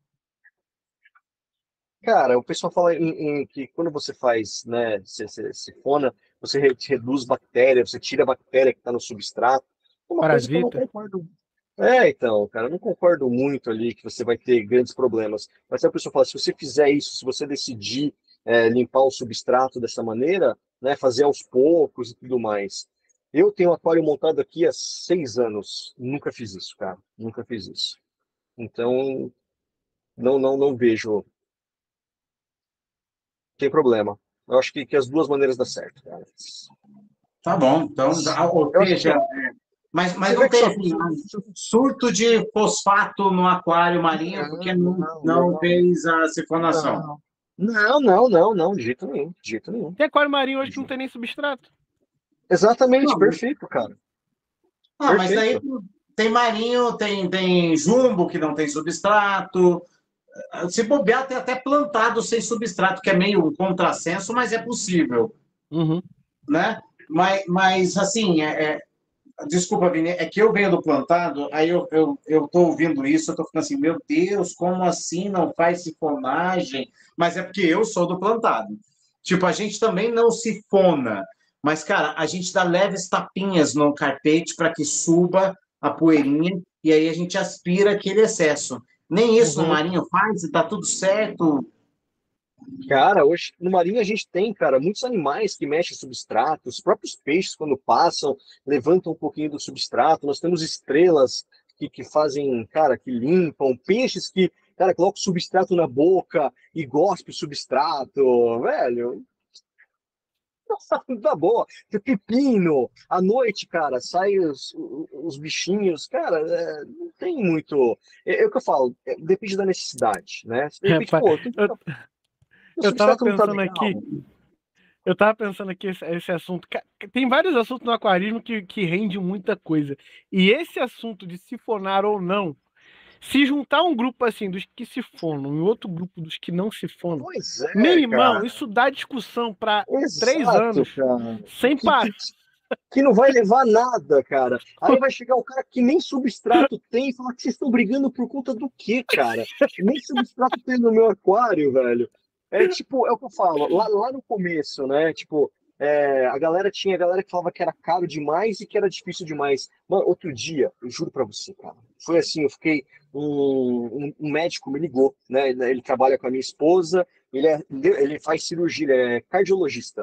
Cara, o pessoal fala em, em que quando você faz, né, você, você sifona, você re- reduz bactéria, você tira a bactéria que está no substrato. É uma coisa que eu não parasita. concordo. É, então, cara, eu não concordo muito ali que você vai ter grandes problemas. Mas aí a pessoa fala, se você fizer isso, se você decidir é, limpar o substrato dessa maneira, né, fazer aos poucos e tudo mais. Eu tenho um aquário montado aqui há seis anos. Nunca fiz isso, cara. Nunca fiz isso. Então, não, não, não vejo. Tem problema. Eu acho que, que as duas maneiras dão certo, cara. Tá bom, então, ou Eu acho que seja, você, mas, mas você não vê que tem só. assim, surto de fosfato no aquário marinho porque Não, não, não, não não. fez a sifonação. Não. Não, não, não, não, de jeito nenhum, de jeito nenhum. Tem aquário marinho hoje que não tem nem substrato. Exatamente, Não, perfeito, cara. ah, mas daí Perfeito. tem marinho, tem, tem jumbo que não tem substrato. Se bobear, tem até plantado sem substrato, que é meio um contrassenso, mas é possível, Uhum. né? Mas, mas assim, é, é- desculpa, Vini, é que eu venho do plantado, aí eu, eu, eu tô ouvindo isso, eu tô ficando assim, meu Deus, como assim não faz sifonagem? Mas é porque eu sou do plantado. Tipo, a gente também não sifona, mas, cara, a gente dá leves tapinhas no carpete para que suba a poeirinha e aí a gente aspira aquele excesso. Nem isso no Uhum. marinho faz e tá tudo certo. Cara, hoje no marinho a gente tem, cara, muitos animais que mexem substrato, os próprios peixes, quando passam, levantam um pouquinho do substrato. Nós temos estrelas que, que fazem, cara, que limpam, peixes que, cara, colocam substrato na boca e gospe o substrato, velho. Tá boa. Tem pepino. À noite, cara, sai os, os bichinhos. Cara, é, não tem muito. É, é o que eu falo, é, depende da necessidade, né? De repente, Rapaz, pô, tem que eu, o eu tava substrato não tá pensando legal. aqui, eu tava pensando aqui esse, esse assunto. Ca- Tem vários assuntos no aquarismo que, que rende muita coisa. E esse assunto de sifonar ou não, se juntar um grupo assim dos que sifonam e outro grupo dos que não sifonam, Pois meu é, irmão, cara. isso dá discussão para três Exato, anos, cara. sem Que, parar. que, que não vai levar nada, cara. Aí vai chegar o cara que nem substrato tem e falar que vocês estão brigando por conta do quê, cara? Nem substrato tem no meu aquário, velho. É tipo, é o que eu falo, lá, lá no começo, né? Tipo, é, a galera tinha a galera que falava que era caro demais e que era difícil demais. Mano, outro dia, eu juro pra você, cara, foi assim, eu fiquei. Um, um, um médico me ligou, né? Ele, ele trabalha com a minha esposa, ele, é, ele faz cirurgia, ele é cardiologista.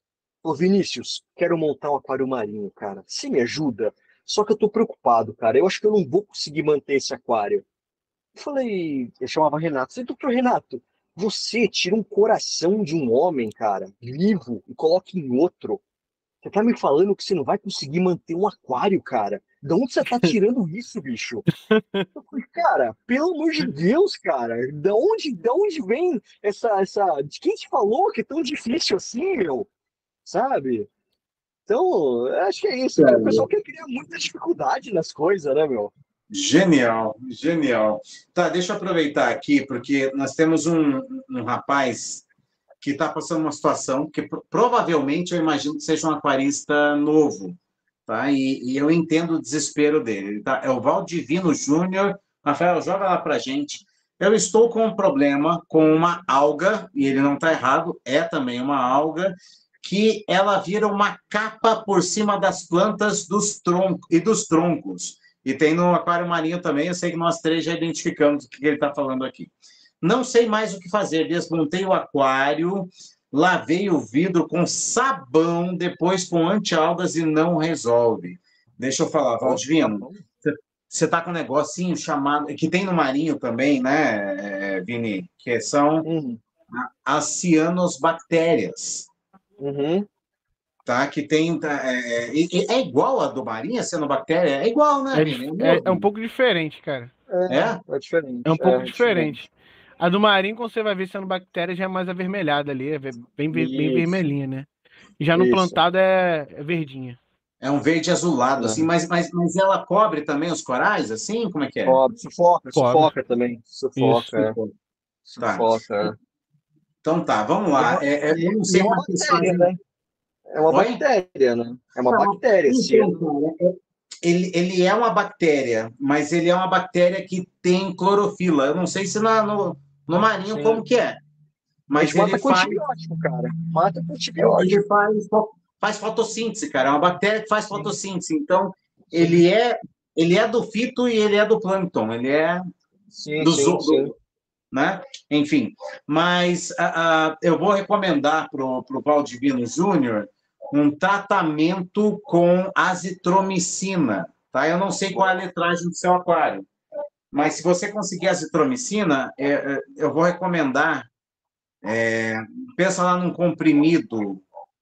Ô Vinícius, quero montar um aquário marinho, cara. Você me ajuda? Só que eu tô preocupado, cara. Eu acho que eu não vou conseguir manter esse aquário. Eu falei, eu chamava Renato. Eu falei, doutor Renato, você tira um coração de um homem, cara, vivo, e coloca em outro. Você tá me falando que você não vai conseguir manter um aquário, cara? De onde você tá tirando isso, bicho? Eu falei, cara, pelo amor de Deus, cara, da onde, da onde vem essa, essa. De quem te falou que é tão difícil assim, meu? Sabe? Então, eu acho que é isso, que o pessoal quer criar muita dificuldade nas coisas, né, meu? Genial, genial. Tá, deixa eu aproveitar aqui, porque nós temos um, um rapaz que está passando uma situação que pro- provavelmente eu imagino que seja um aquarista novo, tá? E, e eu entendo o desespero dele. Ele tá, é o Valdivino Júnior. Rafael, joga lá para gente. Eu estou com um problema com uma alga, e ele não está errado, é também uma alga, que ela vira uma capa por cima das plantas dos troncos e dos troncos. E tem no aquário marinho também, eu sei que nós três já identificamos o que ele está falando aqui. Não sei mais o que fazer. Desmontei o aquário, lavei o vidro com sabão, depois com anti-algas e não resolve. Deixa eu falar, Tá Valdivino, bom. você está com um negocinho chamado, que tem no marinho também, né, Vini? Que são Uhum. as cianobactérias, Uhum. tá? Que tem. É, é, é igual a do marinho, a cianobactéria? É igual, né, É, Vini? É dif- o é, é um mesmo. pouco diferente, cara. É? É, é É um diferente, pouco é, é diferente. diferente. A do marinho, quando você vai ver sendo bactéria, já é mais avermelhada ali, é ve- bem, ve- bem Isso, vermelhinha, né? Já no isso. plantado é, é verdinha. É um verde azulado, assim, É. mas, mas, mas ela cobre também os corais, assim? Como é que é? Cobre, sufoca, Cobre. sufoca também. Isso. Sufoca, é. Tá. Sufoca. Então tá, vamos É. E é lá. uma, É, é, eu e, não e é sei uma como é que vocês bactéria, fazem. né? É uma Oi? bactéria, né? É uma Não, bactéria, então, ciano. cara, é- ele, ele é uma bactéria, mas ele é uma bactéria que tem clorofila. Eu não sei se na- no, no marinho como Sim. que é, A gente mas ele mata com faz, antibiótico, cara. Mata com ele antibiótico. faz, fo- faz fotossíntese, cara. É uma bactéria que faz Sim, fotossíntese. Então, sim, ele é, ele é do fito e ele é do plâncton. Ele é sim, do, sim, zo- sim. do né? Enfim, mas ah, ah, eu vou recomendar para o Valdivino Júnior um tratamento com azitromicina, tá? Eu não sei qual é a letragem do seu aquário, mas se você conseguir azitromicina, é, é, eu vou recomendar, pensa lá num comprimido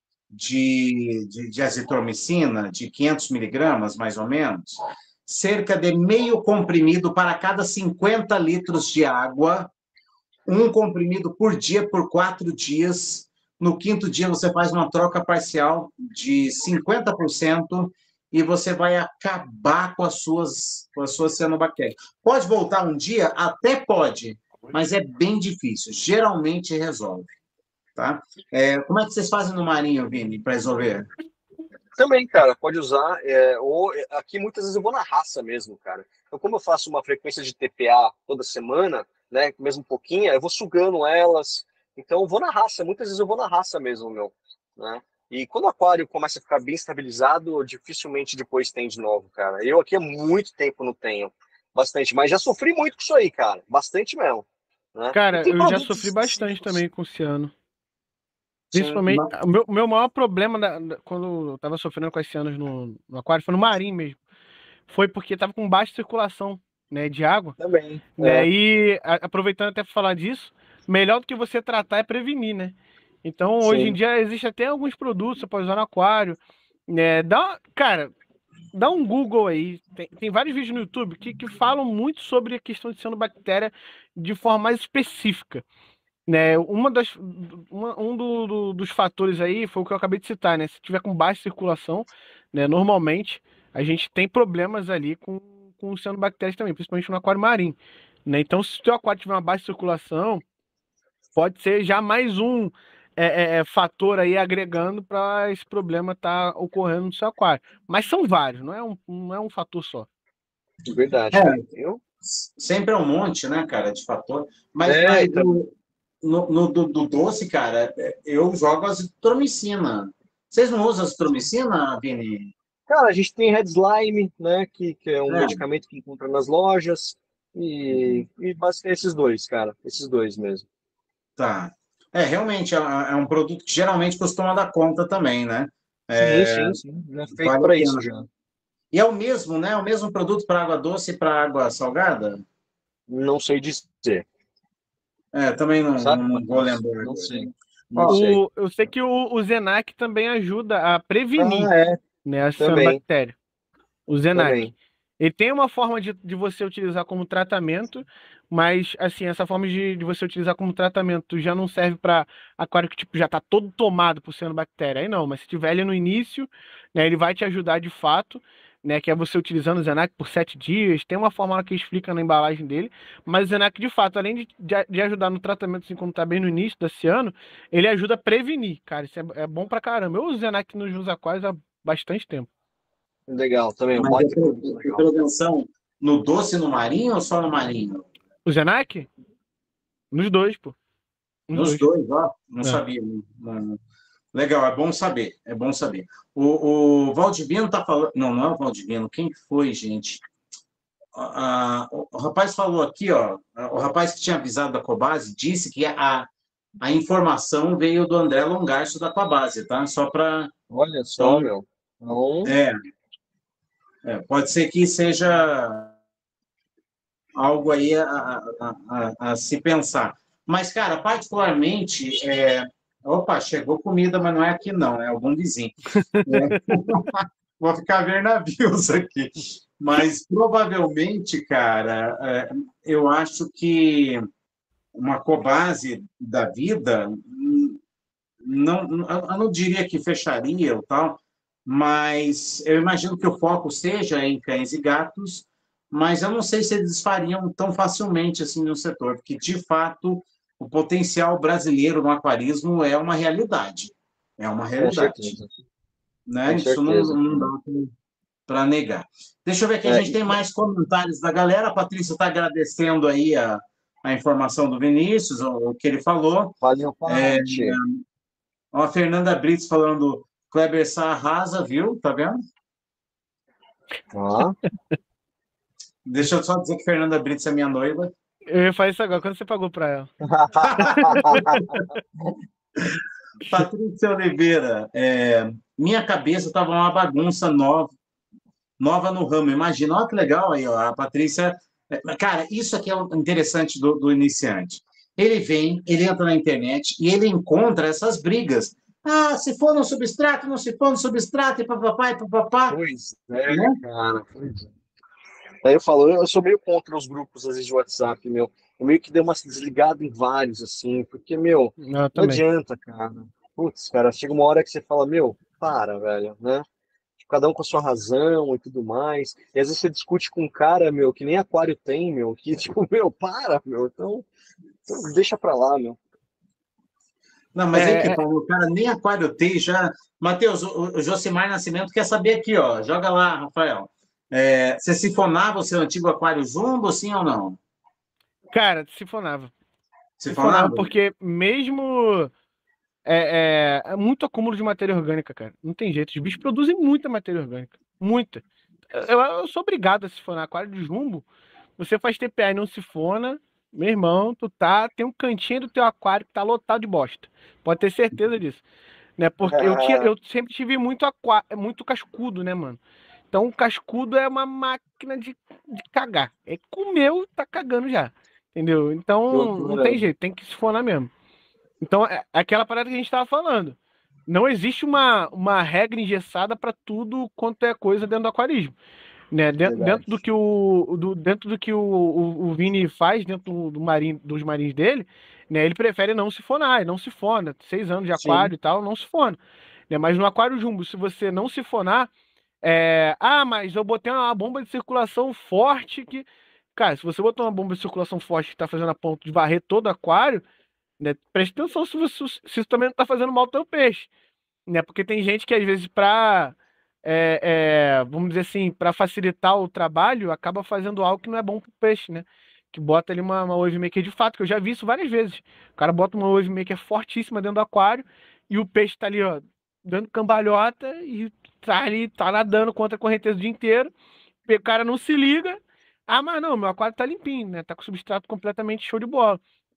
de, de, de azitromicina de quinhentos miligramas, mais ou menos, cerca de meio comprimido para cada cinquenta litros de água, um comprimido por dia por quatro dias. No quinto dia, você faz uma troca parcial de cinquenta por cento e você vai acabar com as suas, com as suas cianobactérias. Pode voltar um dia? Até pode, mas é bem difícil. Geralmente resolve. Tá? É, como é que vocês fazem no marinho, Vini, para resolver? Também, cara, pode usar. É, ou aqui muitas vezes eu vou na raça mesmo, cara. Então, como eu faço uma frequência de T P A toda semana, né, mesmo um pouquinho, eu vou sugando elas. Então, eu vou na raça. Muitas vezes eu vou na raça mesmo, meu. Né? E quando o aquário começa a ficar bem estabilizado, dificilmente depois tem de novo, cara. Eu aqui há muito tempo não tenho bastante, mas já sofri muito com isso aí, cara. Bastante mesmo. Né? Cara, tem eu já produtos sofri bastante específicos. também com o ciano. Sim, Principalmente, o meu, o meu maior problema da- da- quando eu tava sofrendo com esse anos no, no aquário foi no marinho mesmo. Foi porque tava com baixa circulação, né, de água. também. Né? É. E a- aproveitando até para falar disso, melhor do que você tratar é prevenir, né? Então, hoje em Sim. dia existe até alguns produtos que você pode usar no aquário, né? Dá, cara, dá um Google aí. Tem, tem vários vídeos no YouTube que, que falam muito sobre a questão de cianobactéria de forma mais específica. Né, uma das, uma, um do- do- dos fatores aí foi o que eu acabei de citar, né? Se tiver com baixa circulação, né, normalmente a gente tem problemas ali com, com cianobactérias também, principalmente no aquário marinho. Né? Então, se o teu aquário tiver uma baixa circulação, pode ser já mais um é, é, é, fator aí agregando para esse problema estar ocorrendo no seu aquário. Mas são vários, não é um, não é um fator só. De verdade, É, cara. Eu? sempre é um monte, né, cara, de fator. Mas, É, mas então. o- no, no do, do doce, cara, é, eu jogo azitromicina. Vocês não usam azitromicina, Vini? Cara, a gente tem Red Slime, né? Que, que é um É. medicamento que encontra nas lojas. E, e basicamente esses dois, cara. Esses dois mesmo. Tá. É, realmente, é, é um produto que geralmente costuma dar conta também, né? Sim, É, sim, sim. É feito vale a para isso pena. já. E é o mesmo, né? O mesmo produto para água doce e para água salgada? Não sei dizer. É, também não, Sabe, não vou Matheus? lembrar Não agora. sei. Não Ó, sei. O, eu sei que o, o Zenac também ajuda a prevenir, Ah, é. né, a Também. cianobactéria. O Zenac. Também. Ele tem uma forma de, de você utilizar como tratamento, mas assim, essa forma de, de você utilizar como tratamento já não serve para aquário que tipo, já está todo tomado por cianobactéria. Aí não, mas se tiver ele no início, né, ele vai te ajudar de fato, né, que é você utilizando o Zenac por sete dias. Tem uma forma lá que explica na embalagem dele, mas o Zenac de fato, além de, de, de ajudar no tratamento, assim como está bem no início desse ano, ele ajuda a prevenir, cara. Isso é, é bom pra caramba. Eu uso o Zenac nos meus aquários há bastante tempo. Legal, também. Um mas é baita pre- produto é legal. prevenção no doce e no marinho ou só no marinho? O Zenac? Nos dois, pô. Nos Nos dois. dois, ó. Não É. sabia. Não- não- Legal, é bom saber. É bom saber. O, o Valdivino tá falando. Não, não é o Valdivino. Quem que foi, gente? Ah, o, o rapaz falou aqui, ó. O rapaz que tinha avisado da Cobase disse que a, a informação veio do André Longarço da Cobase, tá? Só para. Olha só, Então, meu. Então, é, é, pode ser que seja algo aí a, a, a, a se pensar. Mas, cara, particularmente, é... opa, chegou comida, mas não é aqui não, é algum vizinho. É. Vou ficar vendo navios aqui. Mas, provavelmente, cara, é, eu acho que uma Cobase da vida, não, eu não diria que fecharia ou tal, mas eu imagino que o foco seja em cães e gatos, mas eu não sei se eles fariam tão facilmente assim no setor, porque de fato o potencial brasileiro no aquarismo é uma realidade, é uma com realidade, certeza. né? Com Isso não, certeza. não dá para negar. Deixa eu ver aqui, a É, gente tem mais comentários da galera. A Patrícia está agradecendo aí a, a informação do Vinícius, o, o que ele falou. valeu, É, Paty. Ó, a Fernanda Brits falando, Kleber Sá arrasa, viu? Tá vendo? Ó. Deixa eu só dizer que Fernanda Brits é minha noiva. Eu ia fazer isso agora. Quando você pagou pra ela? Patrícia Oliveira, é, minha cabeça estava uma bagunça nova, nova no ramo. Imagina, olha que legal aí, ó, a Patrícia. Cara, isso aqui é o interessante do, do iniciante. Ele vem, ele entra na internet e ele encontra essas brigas. Ah, se for no substrato, não se for no substrato, e papapá, e papapá. Pois é, Né? cara. Pois é. Daí eu falo, eu sou meio contra os grupos, às vezes, de WhatsApp, meu. Eu meio que dei uma desligada em vários, assim, porque, meu, Eu não também. adianta, cara. Putz, cara, chega uma hora que você fala, meu, para, velho, né? Cada um com a sua razão e tudo mais. E às vezes você discute com um cara, meu, que nem aquário tem, meu, que tipo, meu, para, meu. Então, então deixa pra lá, meu. Não, mas aí É, que é, tá, o cara nem aquário tem já. Matheus, o, o Josimar Nascimento quer saber aqui, ó. Joga lá, Rafael. É, você sifonava o seu antigo aquário jumbo, sim ou não? cara, sifonava. Sifonava Sifonava? porque mesmo é, é, é muito acúmulo de matéria orgânica, cara. Não tem jeito. Os bichos produzem muita matéria orgânica. Muita. Eu, eu sou obrigado a sifonar aquário de jumbo. Você faz T P A e não sifona, meu irmão, tu tá, tem um cantinho do teu aquário que tá lotado de bosta. Pode ter certeza disso. Né? Porque eu, tinha, eu sempre tive muito, aqua, muito cascudo, né, mano? Então, o cascudo é uma máquina de, de cagar. É comeu, tá cagando já. Entendeu? Então, não tem jeito, tem que se fonar mesmo. Então, é aquela parada que a gente tava falando. Não existe uma, uma regra engessada para tudo quanto é coisa dentro do aquarismo. Né? Dentro, dentro do que o do, dentro do que o, o, o Vini faz dentro do, do marinho, dos marinhos dele, né? Ele prefere não sifonar, ele não sifona. Seis anos de aquário Sim. e tal, não sifona. Né? Mas no aquário jumbo, se você não sifonar, é... ah, mas eu botei uma bomba de circulação forte que, cara, se você botar uma bomba de circulação forte que está fazendo a ponto de varrer todo o aquário, né? Preste atenção se, você, se isso também não está fazendo mal ao teu peixe, né? Porque tem gente que às vezes para É, é, vamos dizer assim, para facilitar o trabalho, acaba fazendo algo que não é bom pro peixe, né? Que bota ali uma, uma wave maker de fato, que eu já vi isso várias vezes. O cara bota uma wave maker fortíssima dentro do aquário e o peixe tá ali, ó, dando cambalhota e tá ali, tá nadando contra a correnteza o dia inteiro. O cara não se liga. Ah, mas não, meu aquário tá limpinho, né? Tá com o substrato completamente show de bola.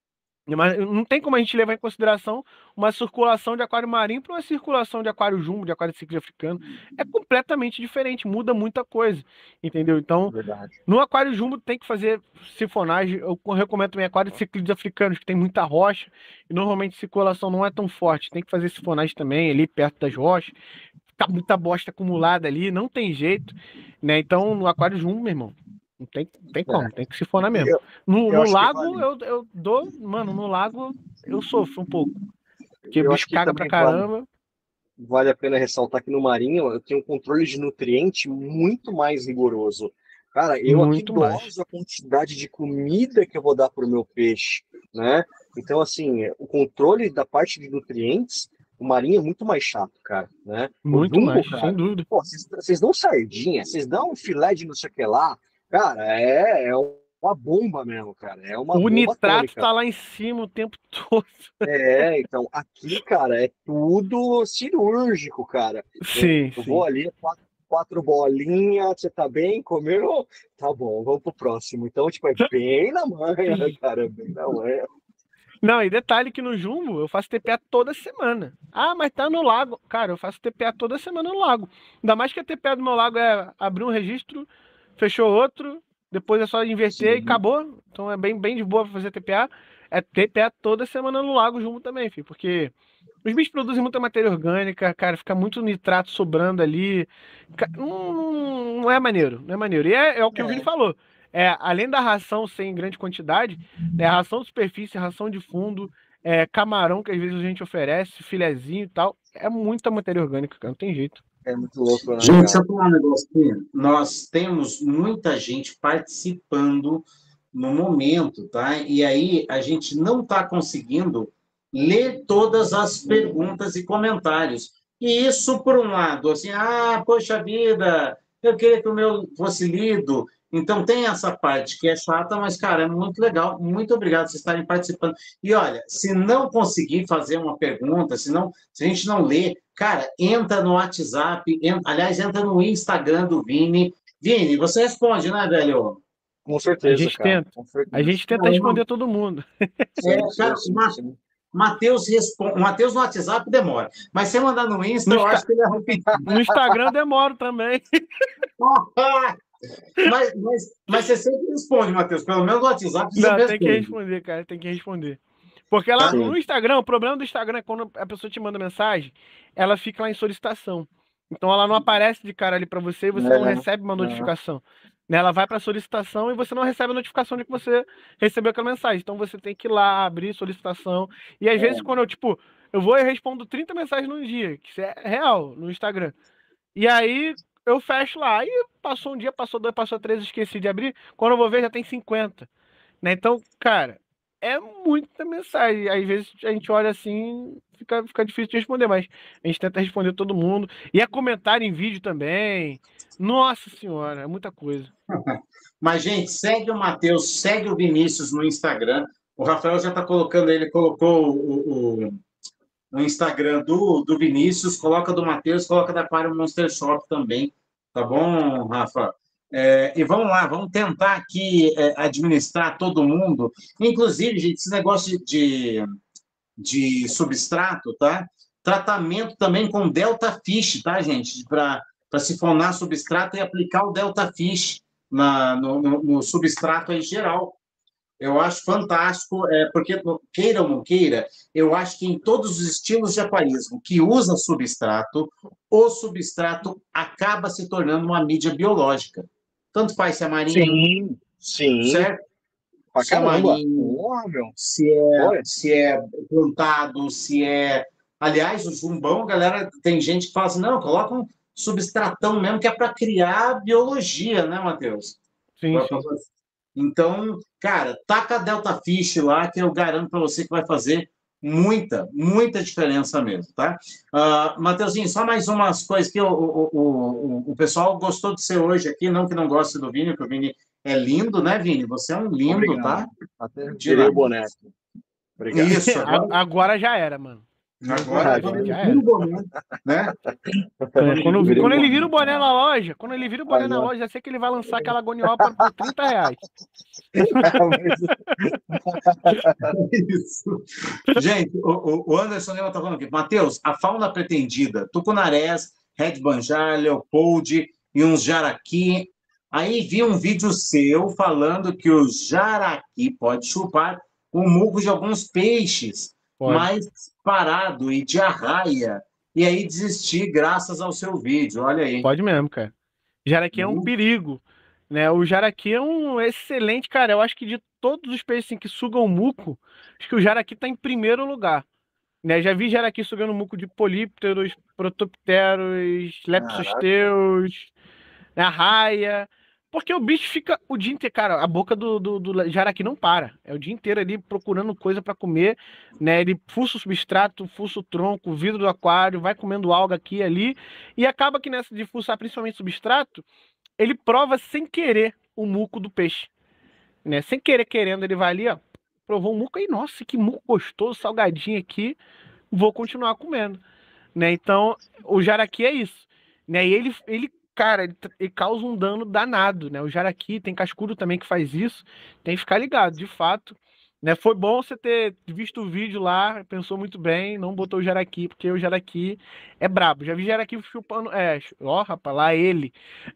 Mas não tem como a gente levar em consideração uma circulação de aquário marinho para uma circulação de aquário jumbo, de aquário cíclido africano. É completamente diferente, muda muita coisa, entendeu? Então, Verdade. no aquário jumbo tem que fazer sifonagem. Eu recomendo também aquários cíclidos africanos, que tem muita rocha, e normalmente a circulação não é tão forte. Tem que fazer sifonagem também, ali perto das rochas. Fica muita bosta acumulada ali, não tem jeito, né? Então, no aquário jumbo, meu irmão, não tem, tem como, é. tem que sifonar mesmo. Eu, no eu no lago, vale. eu, eu dou. Mano, no lago eu sofro um pouco. Porque o bicho caga pra caramba. Vale, vale a pena ressaltar que no marinho eu tenho um controle de nutriente muito mais rigoroso. Cara, eu muito aqui mais. doso a quantidade de comida que eu vou dar pro meu peixe, né? Então, assim, o controle da parte de nutrientes, o marinho é muito mais chato, cara, né? Muito Dumbo, mais, cara, sem dúvida. Pô, vocês dão sardinha, vocês dão um filé de não sei o que lá, cara, é, é uma bomba mesmo, cara. É uma o bomba nitrato tônica. Tá lá em cima o tempo todo. É, então, aqui, cara, é tudo cirúrgico, cara. Sim, eu sim. vou ali, quatro, quatro bolinhas, você tá bem? Comeu? Tá bom, vamos pro próximo. Então, tipo, é bem na manha, cara, bem na manha. Não, e detalhe que no Jumbo eu faço T P A toda semana. Ah, mas tá no lago. Cara, eu faço T P A toda semana no lago. Ainda mais que a T P A do meu lago é abrir um registro, fechou outro, depois é só inverter Sim. e acabou. Então é bem, bem de boa pra fazer T P A. É T P A toda semana no lago Jumbo também, filho, porque os bichos produzem muita matéria orgânica, cara, fica muito nitrato sobrando ali. Não, não, não é maneiro, não é maneiro. E é, é o que é. o Vini falou. É, além da ração ser em grande quantidade, né, ração de superfície, ração de fundo, é, camarão que às vezes a gente oferece, filezinho e tal, é muita matéria orgânica, cara, não tem jeito. É muito louco, né, gente, cara? Deixa eu falar um negócio aqui. Nós temos muita gente participando no momento, tá? E aí a gente não está conseguindo ler todas as perguntas e comentários. E isso, por um lado, assim, ah, poxa vida, eu queria que o meu fosse lido. Então, tem essa parte que é chata, mas, cara, é muito legal. Muito obrigado por vocês estarem participando. E, olha, se não conseguir fazer uma pergunta, se, não, se a gente não lê, cara, entra no WhatsApp, entra, aliás, entra no Instagram do Vini. Vini, você responde, né, velho? Com certeza, a gente cara. Tenta, a gente tenta responder todo mundo. É, cara, o Matheus responde. O Matheus no WhatsApp demora. Mas se mandar no Insta, no eu Insta... acho que ele é rapidinho. No Instagram demora também. Mas, mas, mas você sempre responde, Matheus. Pelo menos no WhatsApp você Não, responde. tem que responder, cara. Tem que responder. Porque lá Sim. no Instagram, o problema do Instagram é quando a pessoa te manda mensagem, ela fica lá em solicitação. Então ela não aparece de cara ali para você e você é, não recebe uma notificação. É. Ela vai para solicitação e você não recebe a notificação de que você recebeu aquela mensagem. Então você tem que ir lá, abrir solicitação. E às é. vezes quando eu, tipo, eu vou e respondo trinta mensagens num dia, que isso é real no Instagram. E aí eu fecho lá. Aí passou um dia, passou dois, passou três, esqueci de abrir. Quando eu vou ver, já tem cinquenta. Né? Então, cara, é muita mensagem. Às vezes a gente olha assim, fica, fica difícil de responder, mas a gente tenta responder todo mundo. E é comentário em vídeo também. Nossa senhora, é muita coisa. Mas, gente, segue o Matheus, segue o Vinícius no Instagram. O Rafael já está colocando, ele colocou o, o, o Instagram do, do Vinícius, coloca do Matheus, coloca da Aquarium Monster Shop também. Tá bom, Rafa? É, e vamos lá, vamos tentar aqui é, administrar todo mundo. Inclusive, gente, esse negócio de, de substrato, tá? Tratamento também com Delta Fish, tá, gente? Para sifonar substrato e aplicar o Delta Fish na, no, no, no substrato aí geral. Eu acho fantástico, é, porque, queira ou não queira, eu acho que em todos os estilos de aquarismo que usa substrato, o substrato acaba se tornando uma mídia biológica. Tanto faz se é marinho, Sim, sim. certo? Pra Se é caramba. marinho, Porra, meu. se é, Olha. se é plantado, se é... Aliás, o jumbão, a galera, tem gente que fala assim, não, coloca um substratão mesmo, que é para criar biologia, né, Matheus? Sim, sim. Então, cara, taca a Delta Fish lá, que eu garanto para você que vai fazer muita, muita diferença mesmo, tá? Uh, Mateuzinho, só mais umas coisas que o, o, o, o pessoal gostou de ser hoje aqui, não que não goste do Vini, porque o Vini é lindo, né, Vini? Você é um lindo, Obrigado. tá? Até tirei o boné. Obrigado. Isso, agora... agora já era, mano. Agora, quando ele vira o boné, né? Quando, quando, quando ele vira o boné na loja, quando ele vira o boné na loja, já sei que ele vai lançar aquela agoniopa por trinta reais. Isso. Gente, o, o Anderson Lima tá falando aqui. Matheus, a fauna pretendida, tucunarés, red banjar, leopold e uns jaraqui. Aí vi um vídeo seu falando que o jaraqui pode chupar o muco de alguns peixes, Pode. mais parado e de arraia. E aí desistir graças ao seu vídeo. Olha aí. Pode mesmo, cara. Jaraqui é um Hum. perigo, né? O jaraqui é um excelente, cara. Eu acho que de todos os peixes assim, que sugam muco, acho que o jaraqui tá em primeiro lugar. Né? Já vi jaraqui sugando muco de polípteros, protopteros, leptosteus, né? Arraia. Porque o bicho fica o dia inteiro, cara, a boca do, do, do jaraqui não para. É o dia inteiro ali procurando coisa para comer, né? Ele fuça o substrato, fuça o tronco, o vidro do aquário, vai comendo alga aqui e ali. E acaba que nessa de fuçar principalmente substrato, ele prova sem querer o muco do peixe. Né? Sem querer, querendo, ele vai ali, ó, provou um muco aí, nossa, que muco gostoso, salgadinho aqui, vou continuar comendo. Né? Então, o jaraqui é isso. Né? E ele, ele cara, ele, ele causa um dano danado. Né? O jaraqui, tem cascudo também que faz isso, tem que ficar ligado, de fato. Né? Foi bom você ter visto o vídeo lá, pensou muito bem, não botou o jaraqui, porque o jaraqui é brabo. Já vi jaraqui chupando, é, ó, rapaz, lá ele,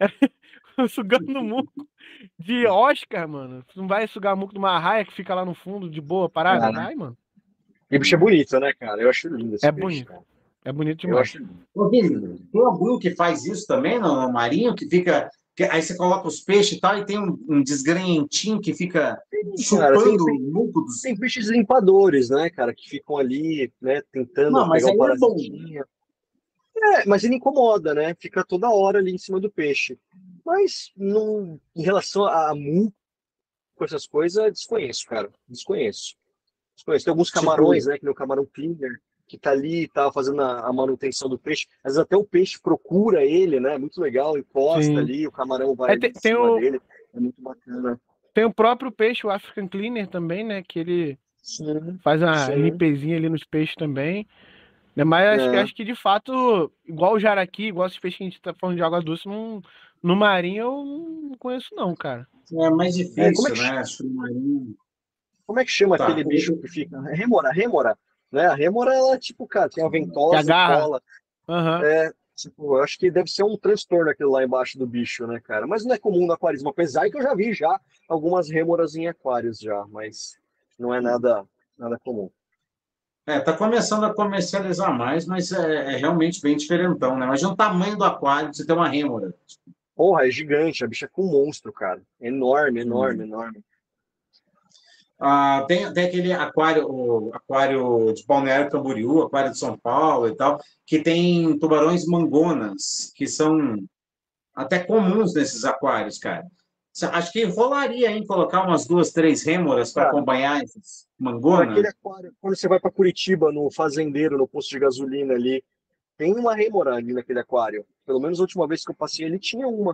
sugando muco de Oscar, mano. Você não vai sugar muco de uma arraia que fica lá no fundo, de boa, parada? Cara, Vai, mano. E o bicho é bonito, né, cara? Eu acho lindo esse É peixe, bonito. cara. É bonito Eu demais. acho lindo. Ô, Vini, tem algum que faz isso também no, no marinho, que fica... Que, aí você coloca os peixes e tal, e tem um, um desgranhentinho que fica Cara, tem, chupando tem, o muco dos... tem peixes limpadores, né, cara, que ficam ali, né, tentando Não, mas pegar um aí é bom. parasitinha. É, mas ele incomoda, né? Fica toda hora ali em cima do peixe. Mas não, em relação a muco, essas coisas, desconheço, cara. Desconheço. Desconheço. Tem alguns camarões, Tipo, né? Que nem o camarão cleaner, que tá ali e tá fazendo a, a manutenção do peixe. Às vezes até o peixe procura ele, né? Muito legal, encosta Sim. ali, o camarão vai É, ali tem, em tem cima o, dele. É muito bacana. tem o próprio peixe, o African Cleaner também, né? Que ele Sim, faz uma sim. limpezinha ali nos peixes também. Né? Mas acho, que- É. acho que de fato, igual o jaraqui, igual esses peixes que a gente tá falando de água doce, não, no marinho eu não conheço, não, cara. é mais É, como é difícil, que, né? Acho que no marinho... como é que chama Tá. aquele bicho que fica? É Rêmora, rêmora. Né? A rêmora, ela, tipo, cara, tem uma Que ventosa e agarra. cola. Aham. É, tipo, eu acho que deve ser um transtorno aquilo lá embaixo do bicho, né, cara? Mas não é comum no aquarismo, apesar que eu já vi já algumas rêmoras em aquários já, mas não é nada, nada comum. É, tá começando a comercializar mais, mas é, é realmente bem diferentão, né? Imagina o tamanho do aquário, você tem uma rêmora. Porra, é gigante, a bicha é com um monstro, cara. Enorme, enorme, Hum. enorme. Ah, tem, tem aquele aquário, o aquário de Balneário Camboriú, aquário de São Paulo e tal, que tem tubarões mangonas, que são até comuns nesses aquários, cara. Acho que rolaria, hein, colocar umas duas, três rêmoras para Cara, acompanhar esses naquele mangonas. aquário, quando você vai para Curitiba, no fazendeiro, no posto de gasolina ali, tem uma rêmora ali naquele aquário. Pelo menos a última vez que eu passei, ele tinha uma.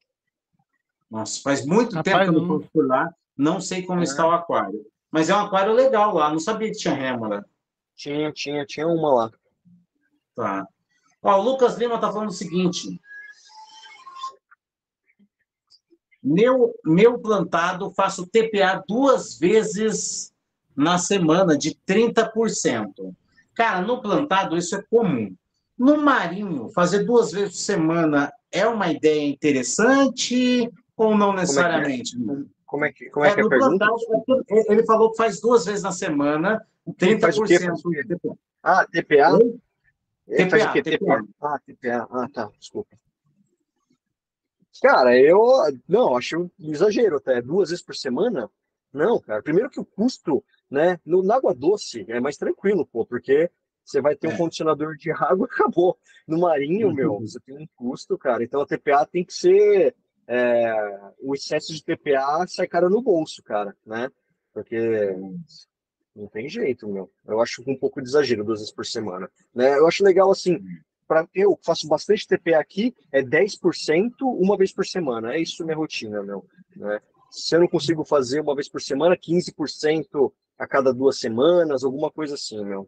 Nossa, faz muito tempo Rapaz, que eu não não. fui por lá, não sei como está É, o aquário. Mas é um aquário legal lá, não sabia que tinha rêmora. tinha, tinha, tinha uma lá. Tá. Ó, o Lucas Lima está falando o seguinte. Meu, meu plantado, faço T P A duas vezes na semana, de trinta por cento. Cara, no plantado isso é comum. No marinho, fazer duas vezes por semana é uma ideia interessante ou não Como é que é? necessariamente? Como é que, como é É, que é a no pergunta? plantado, Desculpa. ele falou que faz duas vezes na semana, Ele faz o quê? Faz o trinta por cento quê? de T P A. Ah, T P A? Oi? Ele faz o T P A, quê? T P A. T P A. Ah, T P A. Ah, tá. Desculpa. Cara, eu não acho um exagero até. Duas vezes por semana? Não, cara. Primeiro que o custo, né? No, na água doce é mais tranquilo, pô, porque você vai ter um É. condicionador de água, acabou. No marinho, meu, você tem um custo, cara. Então a T P A tem que ser. É, o excesso de T P A sai caro no bolso, cara, né? Porque não tem jeito, meu. Eu acho um pouco de exagero duas vezes por semana, né? Eu acho legal assim. Pra, eu faço bastante T P A aqui, é dez por cento uma vez por semana. É isso minha rotina, meu. Né? Se eu não consigo fazer uma vez por semana, quinze por cento a cada duas semanas, alguma coisa assim, meu.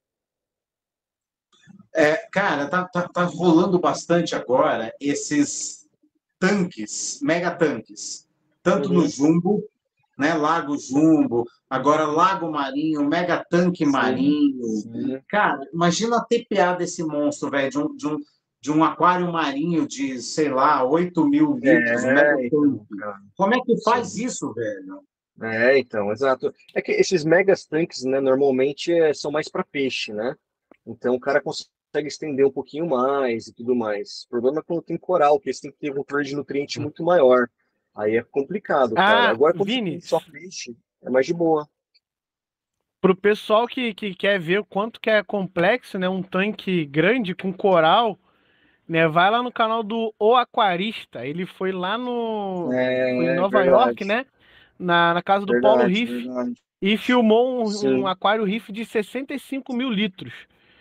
É, cara, tá, tá, tá rolando bastante agora esses tanques, mega tanques, tanto no Uhum, Jumbo, né, Lago Jumbo, agora Lago Marinho, mega tanque sim, marinho. sim. Cara, imagina a T P A desse monstro, velho, de um, de um, de um aquário marinho de, sei lá, oito mil litros, um mega É, então, tanque. cara. Como é que faz Sim. isso, velho? É, então, exato. É que esses megas tanques, né, normalmente é, são mais para peixe, né? Então o cara consegue estender um pouquinho mais e tudo mais. O problema é quando tem coral, que eles têm que ter um controle de nutriente muito maior. Aí é complicado, cara. Ah, Agora, quando você tem Vini, só peixe, é mais de boa. pro pessoal que, que quer ver o quanto que é complexo, né? Um tanque grande com coral, né? Vai lá no canal do O Aquarista. Ele foi lá no. Foi em É, é Nova York, verdade. né? Na, na casa do Paulo Verdade, Riff. verdade. E filmou um, um Sim, aquário Riff de sessenta e cinco mil litros.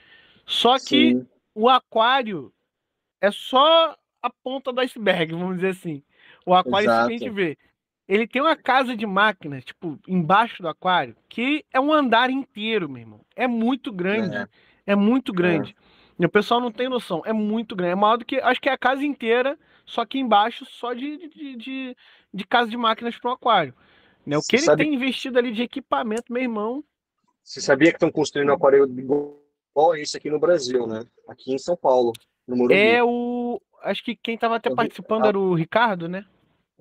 Só que sim, o aquário é só a ponta do iceberg, vamos dizer assim. O aquário em si que a gente exato. vê. Ele tem uma casa de máquinas, tipo, embaixo do aquário, que é um andar inteiro, meu irmão. É muito É, grande. É muito é. grande. E o pessoal não tem noção. É muito grande. É maior do que. Acho que é a casa inteira, só que embaixo, só de, de, de, de casa de máquinas para o aquário. Né? O que Você ele sabe, tem investido ali de equipamento, meu irmão. você sabia que estão construindo um aquário igual a esse aqui no Brasil, né? Aqui em São Paulo, no Morumbi. É o. Acho que quem estava até participando era o Ricardo, né?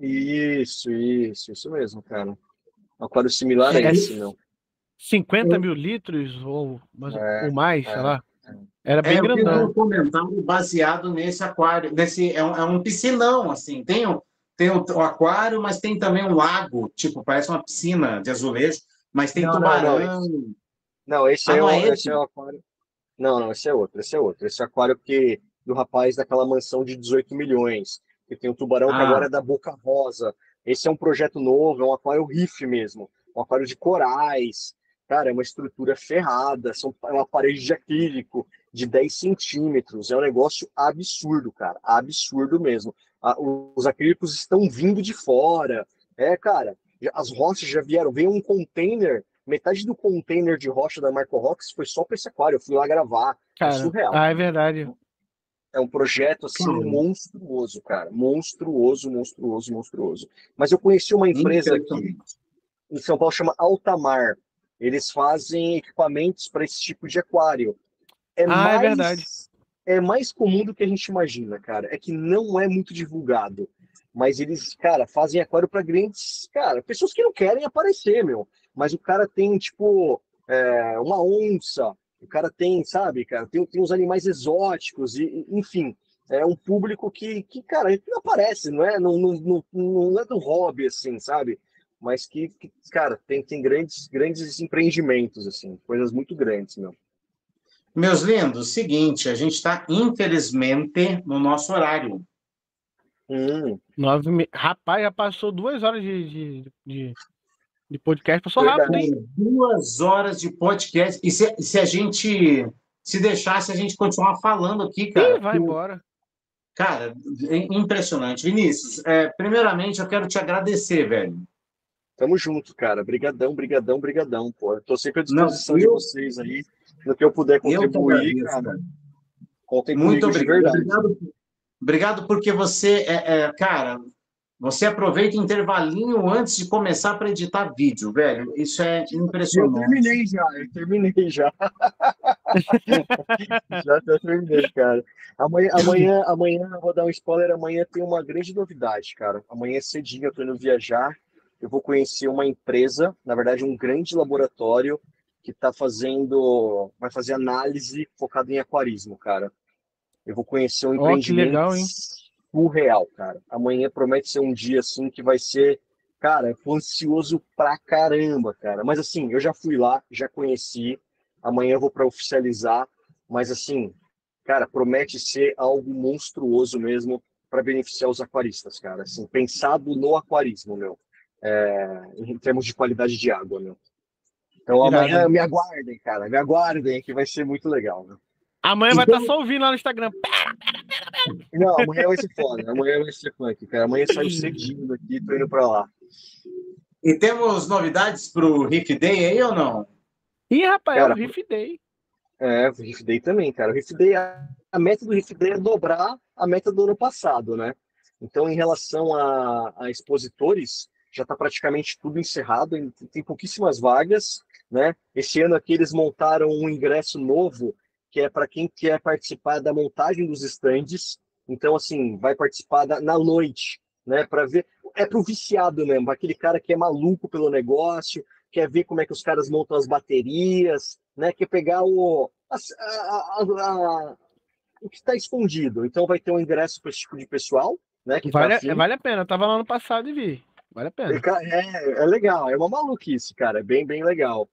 Isso, isso, isso mesmo, cara. Um aquário similar a É esse, meu. cinquenta mil litros ou, ou É, mais, sei é, lá. Era É, bem eu fiz grandão. um comentário baseado nesse aquário, nesse é um, é um piscinão, assim, tem, o, tem o, o aquário, mas tem também um lago, tipo, parece uma piscina de azulejo, mas tem não, não, não. tubarão. Esse, não, esse Ah, é não é o, esse é esse? o aquário. Não, não, esse é outro, esse é outro. Esse é o aquário que, do rapaz daquela mansão de dezoito milhões. Que tem um tubarão que agora Ah, é da Boca Rosa. Esse é um projeto novo, é um aquário reef mesmo. Um aquário de corais. Cara, é uma estrutura ferrada. São, é uma parede de acrílico de dez centímetros. É um negócio absurdo, cara. Absurdo mesmo. Ah, os acrílicos estão vindo de fora. É, cara, as rochas já vieram. Veio um container, metade do container de rocha da Marco Rocks foi só para esse aquário. Eu fui lá gravar. É Cara, surreal. ah, é verdade. É um projeto assim cara, monstruoso, cara. Monstruoso, monstruoso, monstruoso. Mas eu conheci uma empresa aqui impressionante. em São Paulo chama Altamar. Eles fazem equipamentos para esse tipo de aquário. É Ah, é verdade. mais é mais comum do que a gente imagina, cara. É que não é muito divulgado. Mas eles, cara, fazem aquário para grandes, cara, pessoas que não querem aparecer, meu. Mas o cara tem, tipo, é, uma onça, o cara tem, sabe, cara, tem, tem uns animais exóticos, e, enfim, é um público que, que cara, não aparece, não é, não, não, não, não é do hobby, assim, sabe? Mas que, que cara, tem, tem grandes, grandes empreendimentos, assim, coisas muito grandes, meu. Meus lindos, seguinte, a gente está, infelizmente, no nosso horário. Hum, Nove me... Rapaz, já passou duas horas de, de, de, de podcast. Passou rápido, verdade. hein? Cara, duas horas de podcast. E se, se a gente se deixasse, a gente continuar falando aqui, Ih, cara. vai embora. Cara, é impressionante. Vinícius, é, primeiramente eu quero te agradecer, velho. Tamo junto, cara. Brigadão, brigadão, brigadão, pô. Eu tô sempre à Não, disposição de eu, vocês aí. No que eu puder eu que contribuir, agradeço, cara, cara. contem Muito comigo de obrigado. verdade. Obrigado, obrigado porque você, é, é, cara, Você aproveita o intervalinho antes de começar para editar vídeo, velho. Isso é Eu impressionante. terminei já, eu terminei já. Já, já terminei, cara. Amanhã, amanhã, amanhã, eu vou dar um spoiler, amanhã tem uma grande novidade, cara. Amanhã cedinho eu tô indo viajar, eu vou conhecer uma empresa, na verdade um grande laboratório que tá fazendo, vai fazer análise focada em aquarismo, cara. Eu vou conhecer um Ó, que empreendimento legal, hein? surreal, cara. Amanhã promete ser um dia assim que vai ser, cara, eu tô ansioso pra caramba, cara. Mas assim, eu já fui lá, já conheci. Amanhã eu vou para oficializar, mas assim, cara, promete ser algo monstruoso mesmo para beneficiar os aquaristas, cara. Assim, pensado no aquarismo, meu, é, em termos de qualidade de água, meu. Então amanhã Irado. me aguardem, cara, me aguardem que vai ser muito legal, meu. Amanhã vai estar Então, só ouvindo lá no Instagram. Não, amanhã vai ser foda, amanhã vai ser funk, cara. Amanhã saiu cedinho daqui, tô indo pra lá. e temos novidades para o Riff Day aí ou não? Ih, rapaz, é o Cara, Riff Day. é, o Riff Day também, cara. O Riff Day, a, a meta do Riff Day é dobrar a meta do ano passado, né? Então, em relação a, a expositores, já está praticamente tudo encerrado, tem pouquíssimas vagas, né? Esse ano aqui eles montaram um ingresso novo, que é para quem quer participar da montagem dos estandes. Então, assim, vai participar da, na noite, né? Para ver. É para o viciado mesmo, aquele cara que é maluco pelo negócio, quer ver como é que os caras montam as baterias, né? Quer pegar o, a, a, a, o que está escondido. Então, vai ter um ingresso para esse tipo de pessoal, né? Que tá Vale, afim. vale a pena. Eu tava lá no passado e vi. Vale a pena. É, é legal, é uma maluquice, cara, é bem, bem legal.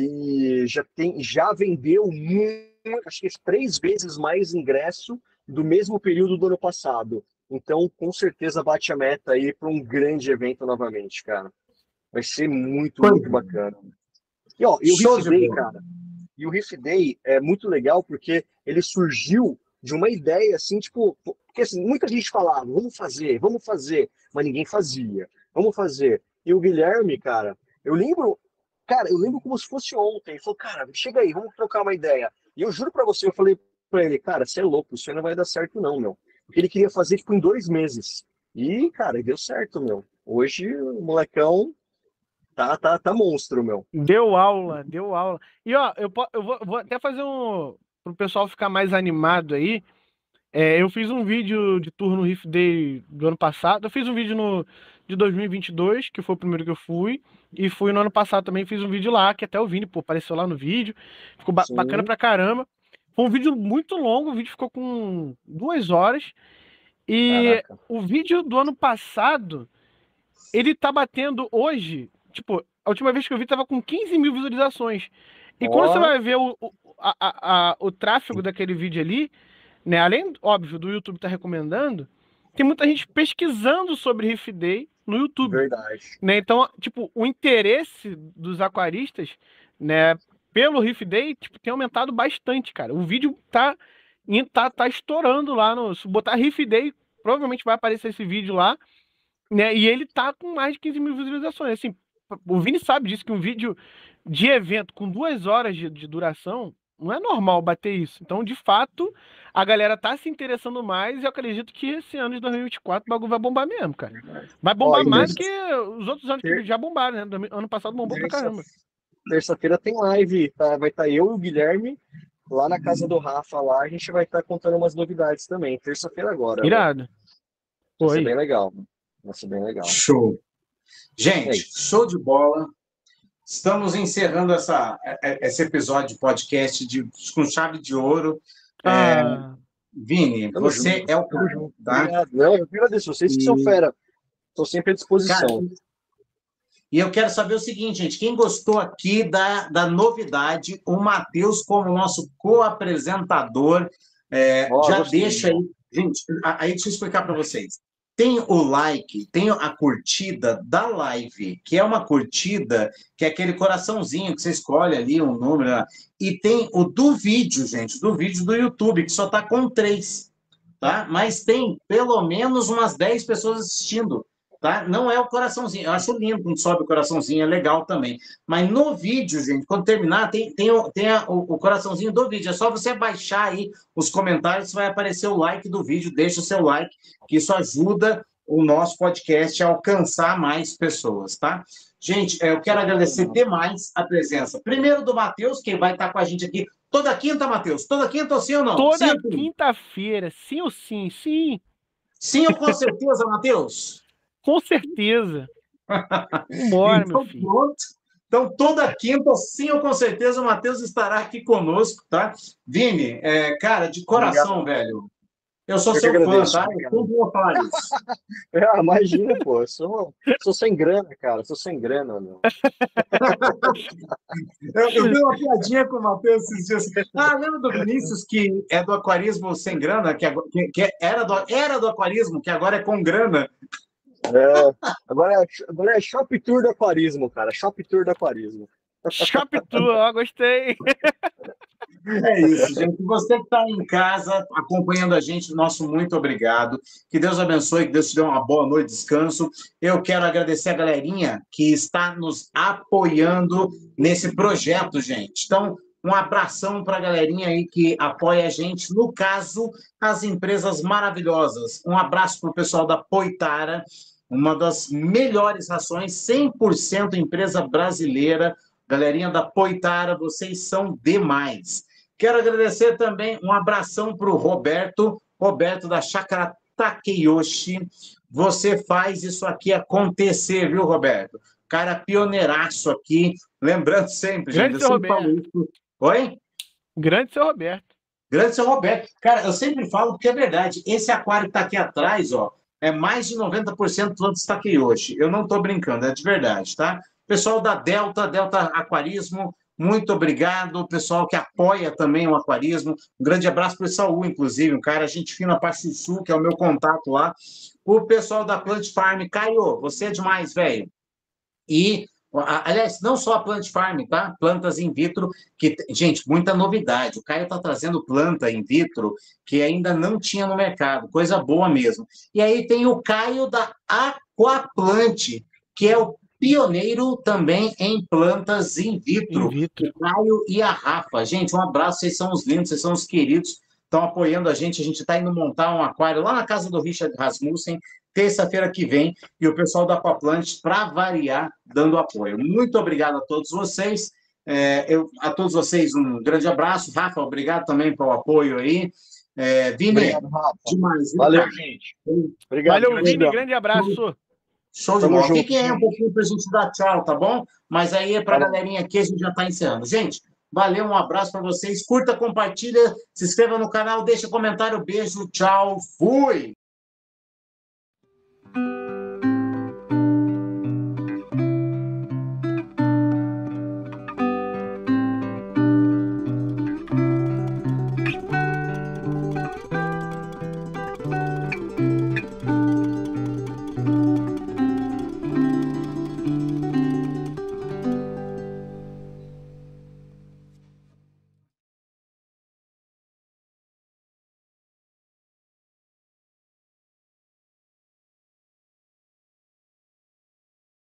E já tem, já vendeu muito, acho que três vezes mais ingresso do mesmo período do ano passado. Então, com certeza bate a meta aí para um grande evento novamente, cara. Vai ser muito, muito bacana. E ó, e o Show Riff de Day, bola. cara. E o Riff Day é muito legal porque ele surgiu de uma ideia assim, tipo, porque assim, muita gente falava, vamos fazer, vamos fazer, mas ninguém fazia. Vamos fazer. E o Guilherme, cara, eu lembro, cara, eu lembro como se fosse ontem. Ele falou, cara, chega aí, vamos trocar uma ideia. E eu juro pra você, eu falei pra ele, cara, você é louco, isso aí não vai dar certo não, meu. Porque ele queria fazer, tipo, em dois meses. E, cara, deu certo, meu. Hoje o molecão tá, tá, tá monstro, meu. Deu aula, deu aula. E ó, eu, po- eu vou, vou até fazer um. Pro pessoal ficar mais animado aí. É, eu fiz um vídeo de tour no Riff Day do ano passado. Eu fiz um vídeo no, de dois mil e vinte e dois, que foi o primeiro que eu fui. E fui no ano passado também, fiz um vídeo lá, que até o Vini, pô, apareceu lá no vídeo. Ficou ba- bacana Sim, pra caramba. Foi um vídeo muito longo, o vídeo ficou com duas horas. E caraca. o vídeo do ano passado, ele tá batendo hoje. Tipo, a última vez que eu vi tava com quinze mil visualizações. E quando você Ó, vai ver o, o, a, a- a- o tráfego daquele vídeo ali, né? Além, óbvio, do YouTube tá recomendando, tem muita gente pesquisando sobre Riff Day no YouTube, verdade. né? Então, tipo, o interesse dos aquaristas, né, pelo Riff Day, tipo, tem aumentado bastante, cara. O vídeo tá, em- tá, tá estourando lá no. Se botar Riff Day, provavelmente vai aparecer esse vídeo lá, né? E ele tá com mais de quinze mil visualizações. Assim, o Vini sabe disso, que um vídeo de evento com duas horas de, de duração não é normal bater isso. Então, de fato, a galera tá se interessando mais e eu acredito que esse ano de dois mil e vinte e quatro o bagulho vai bombar mesmo, cara. Verdade. Vai Ó, bombar e mais do terça, que os outros anos que ter- já bombaram, né? Domi- Ano passado bombou pra terça, caramba. terça-feira tem live, tá? Vai estar eu e o Guilherme lá na casa do Rafa lá. A gente vai estar contando umas novidades também. Terça-feira agora, meu. Irado. Vai Pô, ser aí. bem legal. Vai ser bem legal. Show. É Gente, isso. show de bola. Estamos encerrando essa, esse episódio de podcast de, com chave de ouro. É, Ah, Vini, Tamo você junto. é o Tamo cara, junto. tá? Obrigado. Não, eu que agradeço. Vocês que são E, fera. Estou sempre à cara, disposição. e eu quero saber o seguinte, gente, quem gostou aqui da, da novidade, o Matheus como nosso co-apresentador, é, Ó, já gostei. deixa aí, gente, a- aí deixa eu explicar para vocês. Tem o like, tem a curtida da live, que é uma curtida, que é aquele coraçãozinho que você escolhe ali, um número, lá. E tem o do vídeo, gente, do vídeo do YouTube, que só está com três, tá? Mas tem pelo menos umas dez pessoas assistindo, tá? Não é o coraçãozinho. Eu acho lindo quando sobe o coraçãozinho, é legal também. Mas no vídeo, gente, quando terminar, tem, tem, o, tem a, o, o coraçãozinho do vídeo. É só você baixar aí os comentários, vai aparecer o like do vídeo. Deixa o seu like, que isso ajuda o nosso podcast alcançar mais pessoas, tá? Gente, eu quero agradecer demais a presença. Primeiro do Matheus, que vai estar com a gente aqui toda quinta, Matheus. Toda quinta ou sim ou não? Toda sim, quinta-feira, sim ou sim? Sim. Sim ou com certeza, Matheus? Com certeza. Vambora, então, meu filho. Pronto. Então, toda quinta, sim ou com certeza, o Matheus estará aqui conosco, tá? Vini, é, cara, de coração, Obrigado. velho. Eu sou eu seu fã, tá? Eu sempre vou falar isso. É, imagina, pô. Eu sou, sou sem grana, cara. Sou sem grana, meu. eu, eu vi uma piadinha com o Matheus esses dias. Ah, lembra do Vinícius, que é do aquarismo sem grana, que, que, que era, do, era do aquarismo, que agora é com grana? É, agora, é, agora é Shop Tour do Aquarismo, cara. Shop Tour do Aquarismo. Shop Tour, ó, gostei. É isso, gente. Você que está em casa acompanhando a gente, nosso muito obrigado. Que Deus abençoe, que Deus te dê uma boa noite de descanso. Eu quero agradecer a galerinha que está nos apoiando nesse projeto, gente. Então, um abração para a galerinha aí que apoia a gente. No caso, as empresas maravilhosas. Um abraço para o pessoal da Poitara, uma das melhores rações, cem por cento empresa brasileira. Galerinha da Poitara, vocês são demais. Quero agradecer também, um abração para o Roberto, Roberto da Chácara Takeyoshi. Você faz isso aqui acontecer, viu, Roberto? Cara pioneiraço aqui. Lembrando sempre, Grande gente, eu sempre falo isso. Oi? Grande seu Roberto. Grande seu Roberto. Cara, eu sempre falo porque é verdade. Esse aquário que está aqui atrás, ó, é mais de noventa por cento plantas Takeyoshi. Eu não estou brincando, é de verdade, tá? Pessoal da Delta, Delta Aquarismo, muito obrigado. Pessoal que apoia também o aquarismo. Um grande abraço para o Saul, inclusive, um cara, gente fina na Passo Sul, que é o meu contato lá. O pessoal da Plant Farm, Caio, você é demais, velho. E, aliás, não só a Plant Farm, tá? Plantas in vitro, que, gente, muita novidade. O Caio está trazendo planta in vitro que ainda não tinha no mercado, coisa boa mesmo. E aí tem o Caio da Aquaplant, que é o pioneiro também em plantas in vitro, in vitro. O Caio e a Rafa. Gente, um abraço, vocês são os lindos, vocês são os queridos, estão apoiando a gente. A gente está indo montar um aquário lá na casa do Richard Rasmussen, terça-feira que vem, e o pessoal da Aquaplant, para variar, dando apoio. Muito obrigado a todos vocês. É, eu, a todos vocês, um grande abraço. Rafa, obrigado também pelo apoio aí. É, Vini, obrigado, Rafa. Demais. Valeu, cara. Gente. Obrigado. Valeu, Vini, grande abraço. Show de bola. Fiquem aí um pouquinho para a gente dar tchau, tá bom? Mas aí é para a galerinha aqui, a gente já está encerrando. Gente, valeu, um abraço para vocês. Curta, compartilha, se inscreva no canal, deixa comentário, beijo, tchau, fui!